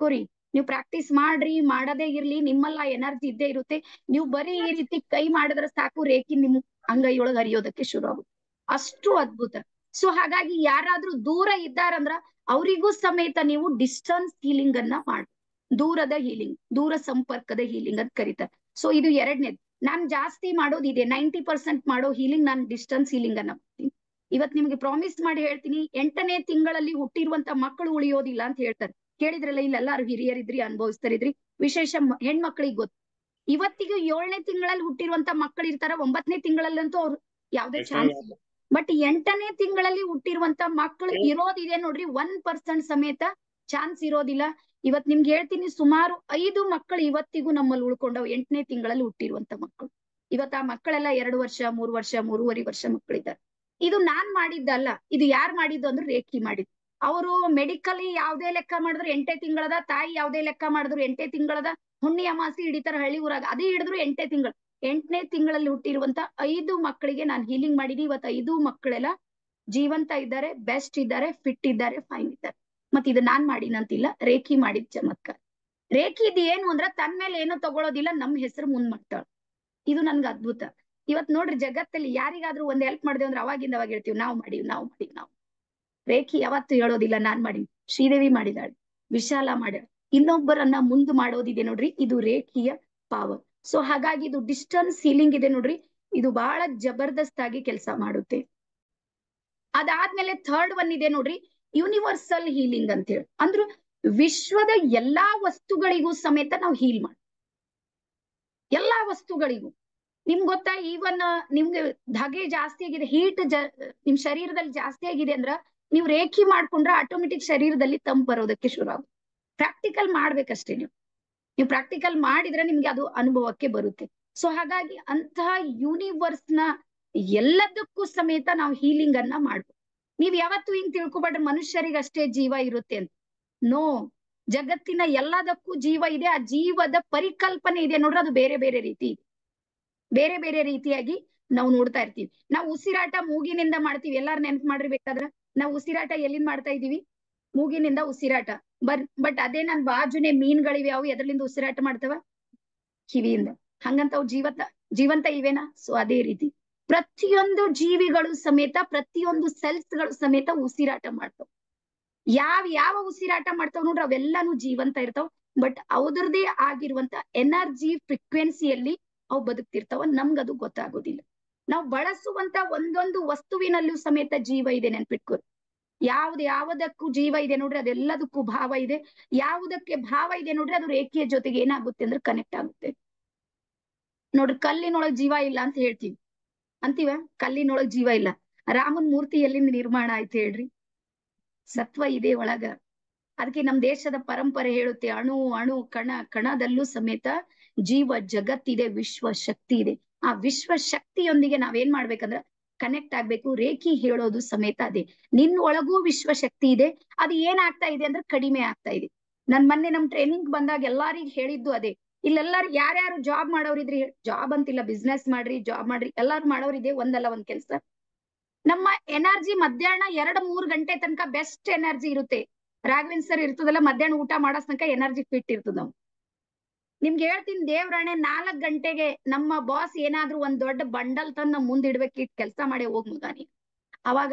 ನೀವು ಪ್ರಾಕ್ಟೀಸ್ ಮಾಡ್ರಿ, ಮಾಡದೇ ಇರ್ಲಿ, ನಿಮ್ಮಲ್ಲ ಎನರ್ಜಿ ಇದ್ದೇ ಇರುತ್ತೆ. ನೀವು ಬರೀ ಈ ರೀತಿ ಕೈ ಮಾಡಿದ್ರೆ ಸಾಕು, ರೇಖಿ ನಿಮ್ ಅಂಗೈಯೊಳಗ ಹರಿಯೋದಕ್ಕೆ ಶುರು ಆಗುತ್ತೆ. ಅಷ್ಟು ಅದ್ಭುತ. ಸೊ ಹಾಗಾಗಿ ಯಾರಾದ್ರೂ ದೂರ ಇದ್ದಾರಂದ್ರ ಅವರಿಗೂ ಸಮೇತ ನೀವು ಡಿಸ್ಟನ್ಸ್ ಹೀಲಿಂಗ್ ಅನ್ನ ಮಾಡಿ, ದೂರದ ಹೀಲಿಂಗ್, ದೂರ ಸಂಪರ್ಕದ ಹೀಲಿಂಗ್ ಅಂತ ಕರೀತಾರೆ. ಸೊ ಇದು ಎರಡನೇದು. ನಾನ್ ಜಾಸ್ತಿ ಮಾಡೋದಿದೆ, ನೈಂಟಿ ಪರ್ಸೆಂಟ್ ಮಾಡೋ ಹೀಲಿಂಗ್ ನಾನು ಡಿಸ್ಟನ್ಸ್ ಹೀಲಿಂಗ್ ಅನ್ನ ಮಾಡ್ತೀನಿ. ಇವತ್ ನಿಮ್ಗೆ ಪ್ರಾಮಿಸ್ ಮಾಡಿ ಹೇಳ್ತೀನಿ, ಎಂಟನೇ ತಿಂಗಳಲ್ಲಿ ಹುಟ್ಟಿರುವಂತ ಮಕ್ಕಳು ಉಳಿಯೋದಿಲ್ಲ ಅಂತ ಹೇಳ್ತಾರೆ. ಕೇಳಿದ್ರಲ್ಲ, ಇಲ್ಲೆಲ್ಲಾರು ಹಿರಿಯರಿದ್ರಿ, ಅನುಭವಿಸ್ತಾರಿದ್ರಿ, ವಿಶೇಷ ಹೆಣ್ಮಕ್ಳಿಗೆ ಗೊತ್ತು. ಇವತ್ತಿಗೂ ಏಳನೇ ತಿಂಗಳಲ್ಲಿ ಹುಟ್ಟಿರುವಂತ ಮಕ್ಕಳು ಇರ್ತಾರ, ಒಂಬತ್ತನೇ ತಿಂಗಳಲ್ಲಂತೂ ಅವ್ರು ಯಾವ್ದೇ ಚಾನ್ಸ್ ಇಲ್ಲ. ಬಟ್ ಎಂಟನೇ ತಿಂಗಳಲ್ಲಿ ಹುಟ್ಟಿರುವಂತ ಮಕ್ಕಳು ಇರೋದಿದೆ ನೋಡ್ರಿ, ಒನ್ ಪರ್ಸೆಂಟ್ ಸಮೇತ ಚಾನ್ಸ್ ಇರೋದಿಲ್ಲ. ಇವತ್ ನಿಮ್ಗೆ ಹೇಳ್ತೀನಿ, ಸುಮಾರು ಐದು ಮಕ್ಕಳು ಇವತ್ತಿಗೂ ನಮ್ಮಲ್ಲಿ ಉಳ್ಕೊಂಡವ್, ಎಂಟನೇ ತಿಂಗಳಲ್ಲಿ ಹುಟ್ಟಿರುವಂತ ಮಕ್ಕಳು. ಇವತ್ ಆ ಮಕ್ಕಳೆಲ್ಲ ಎರಡು ವರ್ಷ, ಮೂರು ವರ್ಷ, ಮೂರುವರೆ ವರ್ಷ ಮಕ್ಕಳಿದ್ದಾರೆ. ಇದು ನಾನ್ ಮಾಡಿದ್ದಲ್ಲ, ಇದು ಯಾರು ಮಾಡಿದ್ದು ಅಂದ್ರೆ ರೇಖಿ ಮಾಡಿದ್ದು. ಅವರು ಮೆಡಿಕಲಿ ಯಾವ್ದೇ ಲೆಕ್ಕ ಮಾಡಿದ್ರು ಎಂಟೇ ತಿಂಗಳದ, ತಾಯಿ ಯಾವ್ದೇ ಲೆಕ್ಕ ಮಾಡಿದ್ರು ಎಂಟೇ ತಿಂಗಳದ, ಹುಣ್ಣಿ ಅಮಾಸಿ ಹಿಡಿತಾರ ಹಳ್ಳಿ ಊರಾಗ, ಅದೇ ಹಿಡಿದ್ರು ಎಂಟೇ ತಿಂಗಳು. ಎಂಟನೇ ತಿಂಗಳಲ್ಲಿ ಹುಟ್ಟಿರುವಂತ ಐದು ಮಕ್ಕಳಿಗೆ ನಾನು ಹೀಲಿಂಗ್ ಮಾಡಿದೀನಿ. ಇವತ್ತು ಐದು ಮಕ್ಕಳೆಲ್ಲ ಜೀವಂತ ಇದ್ದಾರೆ, ಬೆಸ್ಟ್ ಇದ್ದಾರೆ, ಫಿಟ್ ಇದ್ದಾರೆ, ಫೈನ್ ಇದ್ದಾರೆ. ಮತ್ ಇದು ನಾನ್ ಮಾಡಿನಂತಿಲ್ಲ, ರೇಖಿ ಮಾಡಿದ ಚಮತ್ಕಾರ. ರೇಖಿ ಇದು ಏನು ಅಂದ್ರ ತನ್ ಮೇಲೆ ಏನು ತಗೊಳೋದಿಲ್ಲ, ನಮ್ ಹೆಸರು ಮುಂದ್ ಮಾಡ್ತಾಳ. ಇದು ನನ್ಗ ಅದ್ಭುತ. ಇವತ್ ನೋಡ್ರಿ, ಜಗತ್ತಲ್ಲಿ ಯಾರಿಗಾದ್ರೂ ಒಂದ್ ಹೆಲ್ಪ್ ಮಾಡಿದೆ ಅಂದ್ರೆ ಅವಾಗಿಂದ ಅವಾಗ ಹೇಳ್ತೀವಿ, ನಾವು ಮಾಡಿವಿ, ನಾವು ಮಾಡಿವಿ, ನಾವು. ರೇಖಿ ಯಾವತ್ತು ಹೇಳೋದಿಲ್ಲ ನಾನ್ ಮಾಡಿ, ಶ್ರೀದೇವಿ ಮಾಡಿದಾಳೆ, ವಿಶಾಲ ಮಾಡ್ಯಾಳ. ಇನ್ನೊಬ್ಬರನ್ನ ಮುಂದ್ ಮಾಡೋದಿದೆ ನೋಡ್ರಿ, ಇದು ರೇಖಿಯ ಪಾವರ್. ಸೊ ಹಾಗಾಗಿ ಇದು ಡಿಸ್ಟನ್ಸ್ ಹೀಲಿಂಗ್ ಇದೆ ನೋಡ್ರಿ, ಇದು ಬಹಳ ಜಬರ್ದಸ್ತ್ ಆಗಿ ಕೆಲಸ ಮಾಡುತ್ತೆ. ಅದಾದ್ಮೇಲೆ ಥರ್ಡ್ ಒನ್ ಇದೆ ನೋಡ್ರಿ, ಯೂನಿವರ್ಸಲ್ ಹೀಲಿಂಗ್ ಅಂತ ಹೇಳಿ. ಅಂದ್ರ ವಿಶ್ವದ ಎಲ್ಲಾ ವಸ್ತುಗಳಿಗೂ ಸಮೇತ ನಾವು ಹೀಲ್ ಮಾಡಿ, ಎಲ್ಲಾ ವಸ್ತುಗಳಿಗೂ. ನಿಮ್ಗೆ ಗೊತ್ತಾ, ಈವನ್ ನಿಮ್ಗೆ ಧಗೆ ಜಾಸ್ತಿ ಆಗಿದೆ, ಹೀಟ್ ಜ ನಿಮ್ ಶರೀರದಲ್ಲಿ ಜಾಸ್ತಿ ಆಗಿದೆ ಅಂದ್ರ ನೀವು ರೇಖಿ ಮಾಡ್ಕೊಂಡ್ರೆ ಆಟೋಮೆಟಿಕ್ ಶರೀರದಲ್ಲಿ ತಂಪು ಬರೋದಕ್ಕೆ ಶುರು ಆಗುತ್ತೆ. ಪ್ರಾಕ್ಟಿಕಲ್ ಮಾಡ್ಬೇಕಷ್ಟೇ. ನೀವು ನೀವು ಪ್ರಾಕ್ಟಿಕಲ್ ಮಾಡಿದ್ರೆ ನಿಮ್ಗೆ ಅದು ಅನುಭವಕ್ಕೆ ಬರುತ್ತೆ. ಸೊ ಹಾಗಾಗಿ ಅಂತಹ ಯೂನಿವರ್ಸ್ ನ ಎಲ್ಲದಕ್ಕೂ ಸಮೇತ ನಾವು ಹೀಲಿಂಗ್ ಅನ್ನ ಮಾಡ್ಬೋದು. ನೀವ್ ಯಾವತ್ತೂ ಹಿಂಗ್ ತಿಳ್ಕೊಬೇಡ್ರಿ ಮನುಷ್ಯರಿಗಷ್ಟೇ ಜೀವ ಇರುತ್ತೆ ಅಂತ. ನೋ, ಜಗತ್ತಿನ ಎಲ್ಲದಕ್ಕೂ ಜೀವ ಇದೆ. ಆ ಜೀವದ ಪರಿಕಲ್ಪನೆ ಇದೆ ನೋಡ್ರಿ, ಅದು ಬೇರೆ ಬೇರೆ ರೀತಿ ಇದೆ. ಬೇರೆ ಬೇರೆ ರೀತಿಯಾಗಿ ನಾವು ನೋಡ್ತಾ ಇರ್ತೀವಿ. ನಾವು ಉಸಿರಾಟ ಮೂಗಿನಿಂದ ಮಾಡ್ತೀವಿ, ಎಲ್ಲಾರು ನೆನ್ಪು ಮಾಡ್ರಿ ಬೇಕಾದ್ರ. ನಾವು ಉಸಿರಾಟ ಎಲ್ಲಿಂದ ಮಾಡ್ತಾ ಇದೀವಿ? ಮೂಗಿನಿಂದ ಉಸಿರಾಟ. ಬರ್ ಬಟ್ ಅದೇ ನನ್ ಬಾಜುನೆ ಮೀನ್ಗಳಿವೆ, ಅವು ಎದ್ರಲಿಂದ ಉಸಿರಾಟ ಮಾಡ್ತವ? ಕಿವಿಯಿಂದ. ಹಂಗಂತ ಅವು ಜೀವತ ಜೀವಂತ ಇವೇನಾ? ಸೊ ಅದೇ ರೀತಿ ಪ್ರತಿಯೊಂದು ಜೀವಿಗಳು ಸಮೇತ, ಪ್ರತಿಯೊಂದು ಸೆಲ್ಸ್ ಗಳು ಸಮೇತ ಉಸಿರಾಟ ಮಾಡ್ತಾವ. ಯಾವ ಯಾವ ಉಸಿರಾಟ ಮಾಡ್ತಾವ್ ನೋಡ್ರಿ, ಅವೆಲ್ಲಾನು ಜೀವಂತ ಇರ್ತಾವ. ಬಟ್ ಅವ್ರದೇ ಆಗಿರುವಂತ ಎನರ್ಜಿ ಫ್ರೀಕ್ವೆನ್ಸಿಯಲ್ಲಿ ಅವು ಬದುಕ್ತಿರ್ತಾವ, ನಮ್ಗದು ಗೊತ್ತಾಗೋದಿಲ್ಲ. ನಾವು ಬಳಸುವಂತ ಒಂದೊಂದು ವಸ್ತುವಿನಲ್ಲೂ ಸಮೇತ ಜೀವ ಇದೆ, ನೆನ್ಪಿಟ್ಕೋರಿ. ಯಾವ್ದು ಯಾವುದಕ್ಕೂ ಜೀವ ಇದೆ ನೋಡ್ರಿ, ಅದೆಲ್ಲದಕ್ಕೂ ಭಾವ ಇದೆ. ಯಾವುದಕ್ಕೆ ಭಾವ ಇದೆ ನೋಡ್ರಿ, ಅದು ರೇಖೆಯ ಜೊತೆಗೆ ಏನಾಗುತ್ತೆ ಅಂದ್ರೆ ಕನೆಕ್ಟ್ ಆಗುತ್ತೆ. ನೋಡ್ರಿ, ಕಲ್ಲಿನೊಳಗ್ ಜೀವ ಇಲ್ಲ ಅಂತ ಹೇಳ್ತೀವಿ, ಅಂತೀವ? ಕಲ್ಲಿನೊಳಗ್ ಜೀವ ಇಲ್ಲ. ರಾಮನ್ ಮೂರ್ತಿ ಎಲ್ಲಿಂದ ನಿರ್ಮಾಣ ಆಯ್ತು ಹೇಳ್ರಿ? ಸತ್ವ ಇದೆ ಒಳಗ. ಅದಕ್ಕೆ ನಮ್ ದೇಶದ ಪರಂಪರೆ ಹೇಳುತ್ತೆ, ಅಣು ಅಣು ಕಣ ಕಣದಲ್ಲೂ ಸಮೇತ ಜೀವ ಜಗತ್ತಿದೆ, ವಿಶ್ವ ಶಕ್ತಿ ಇದೆ. ಆ ವಿಶ್ವ ಶಕ್ತಿಯೊಂದಿಗೆ ನಾವೇನ್ ಮಾಡ್ಬೇಕಂದ್ರ ಕನೆಕ್ಟ್ ಆಗ್ಬೇಕು. ರೇಖಿ ಹೇಳೋದು ಸಮೇತ ಅದೇ, ನಿನ್ ಒಳಗೂ ವಿಶ್ವ ಶಕ್ತಿ ಇದೆ. ಅದು ಏನಾಗ್ತಾ ಇದೆ ಅಂದ್ರೆ ಕಡಿಮೆ ಆಗ್ತಾ ಇದೆ. ನನ್ ಮೊನ್ನೆ ನಮ್ ಟ್ರೈನಿಂಗ್ ಬಂದಾಗ ಎಲ್ಲಾರಿಗೂ ಹೇಳಿದ್ದು ಅದೇ. ಇಲ್ಲೆಲ್ಲಾರು ಯಾರ್ಯಾರು ಜಾಬ್ ಮಾಡೋರಿದ್ರಿ, ಜಾಬ್ ಅಂತಿಲ್ಲ, ಬಿಸ್ನೆಸ್ ಮಾಡ್ರಿ, ಜಾಬ್ ಮಾಡ್ರಿ, ಎಲ್ಲಾರು ಮಾಡೋರಿದೆ, ಒಂದಲ್ಲ ಒಂದ್ ಕೆಲ್ಸ. ನಮ್ಮ ಎನರ್ಜಿ ಮಧ್ಯಾಹ್ನ ಎರಡ್ ಮೂರ್ ಗಂಟೆ ತನಕ ಬೆಸ್ಟ್ ಎನರ್ಜಿ ಇರುತ್ತೆ. ರಾಘವೇಂದ್ರ ಸರ್ ಇರ್ತದಲ್ಲ, ಮಧ್ಯಾಹ್ನ ಊಟ ಮಾಡೋ ತನಕ ಎನರ್ಜಿ ಫಿಟ್ ಇರ್ತದ. ನಾವು ನಿಮ್ಗೆ ಹೇಳ್ತೀನಿ, ದೇವ್ರಾಣೆ, ನಾಲ್ಕ್ ಗಂಟೆಗೆ ನಮ್ಮ ಬಾಸ್ ಏನಾದ್ರೂ ಒಂದ್ ದೊಡ್ಡ ಬಂಡಲ್ ತಂದ್ ನಮ್ ಮುಂದ್ ಇಡ್ಬೇಕಿಟ್ ಕೆಲ್ಸ ಮಾಡಿ ಹೋಗ್ ಮುಗಾನಿ. ಅವಾಗ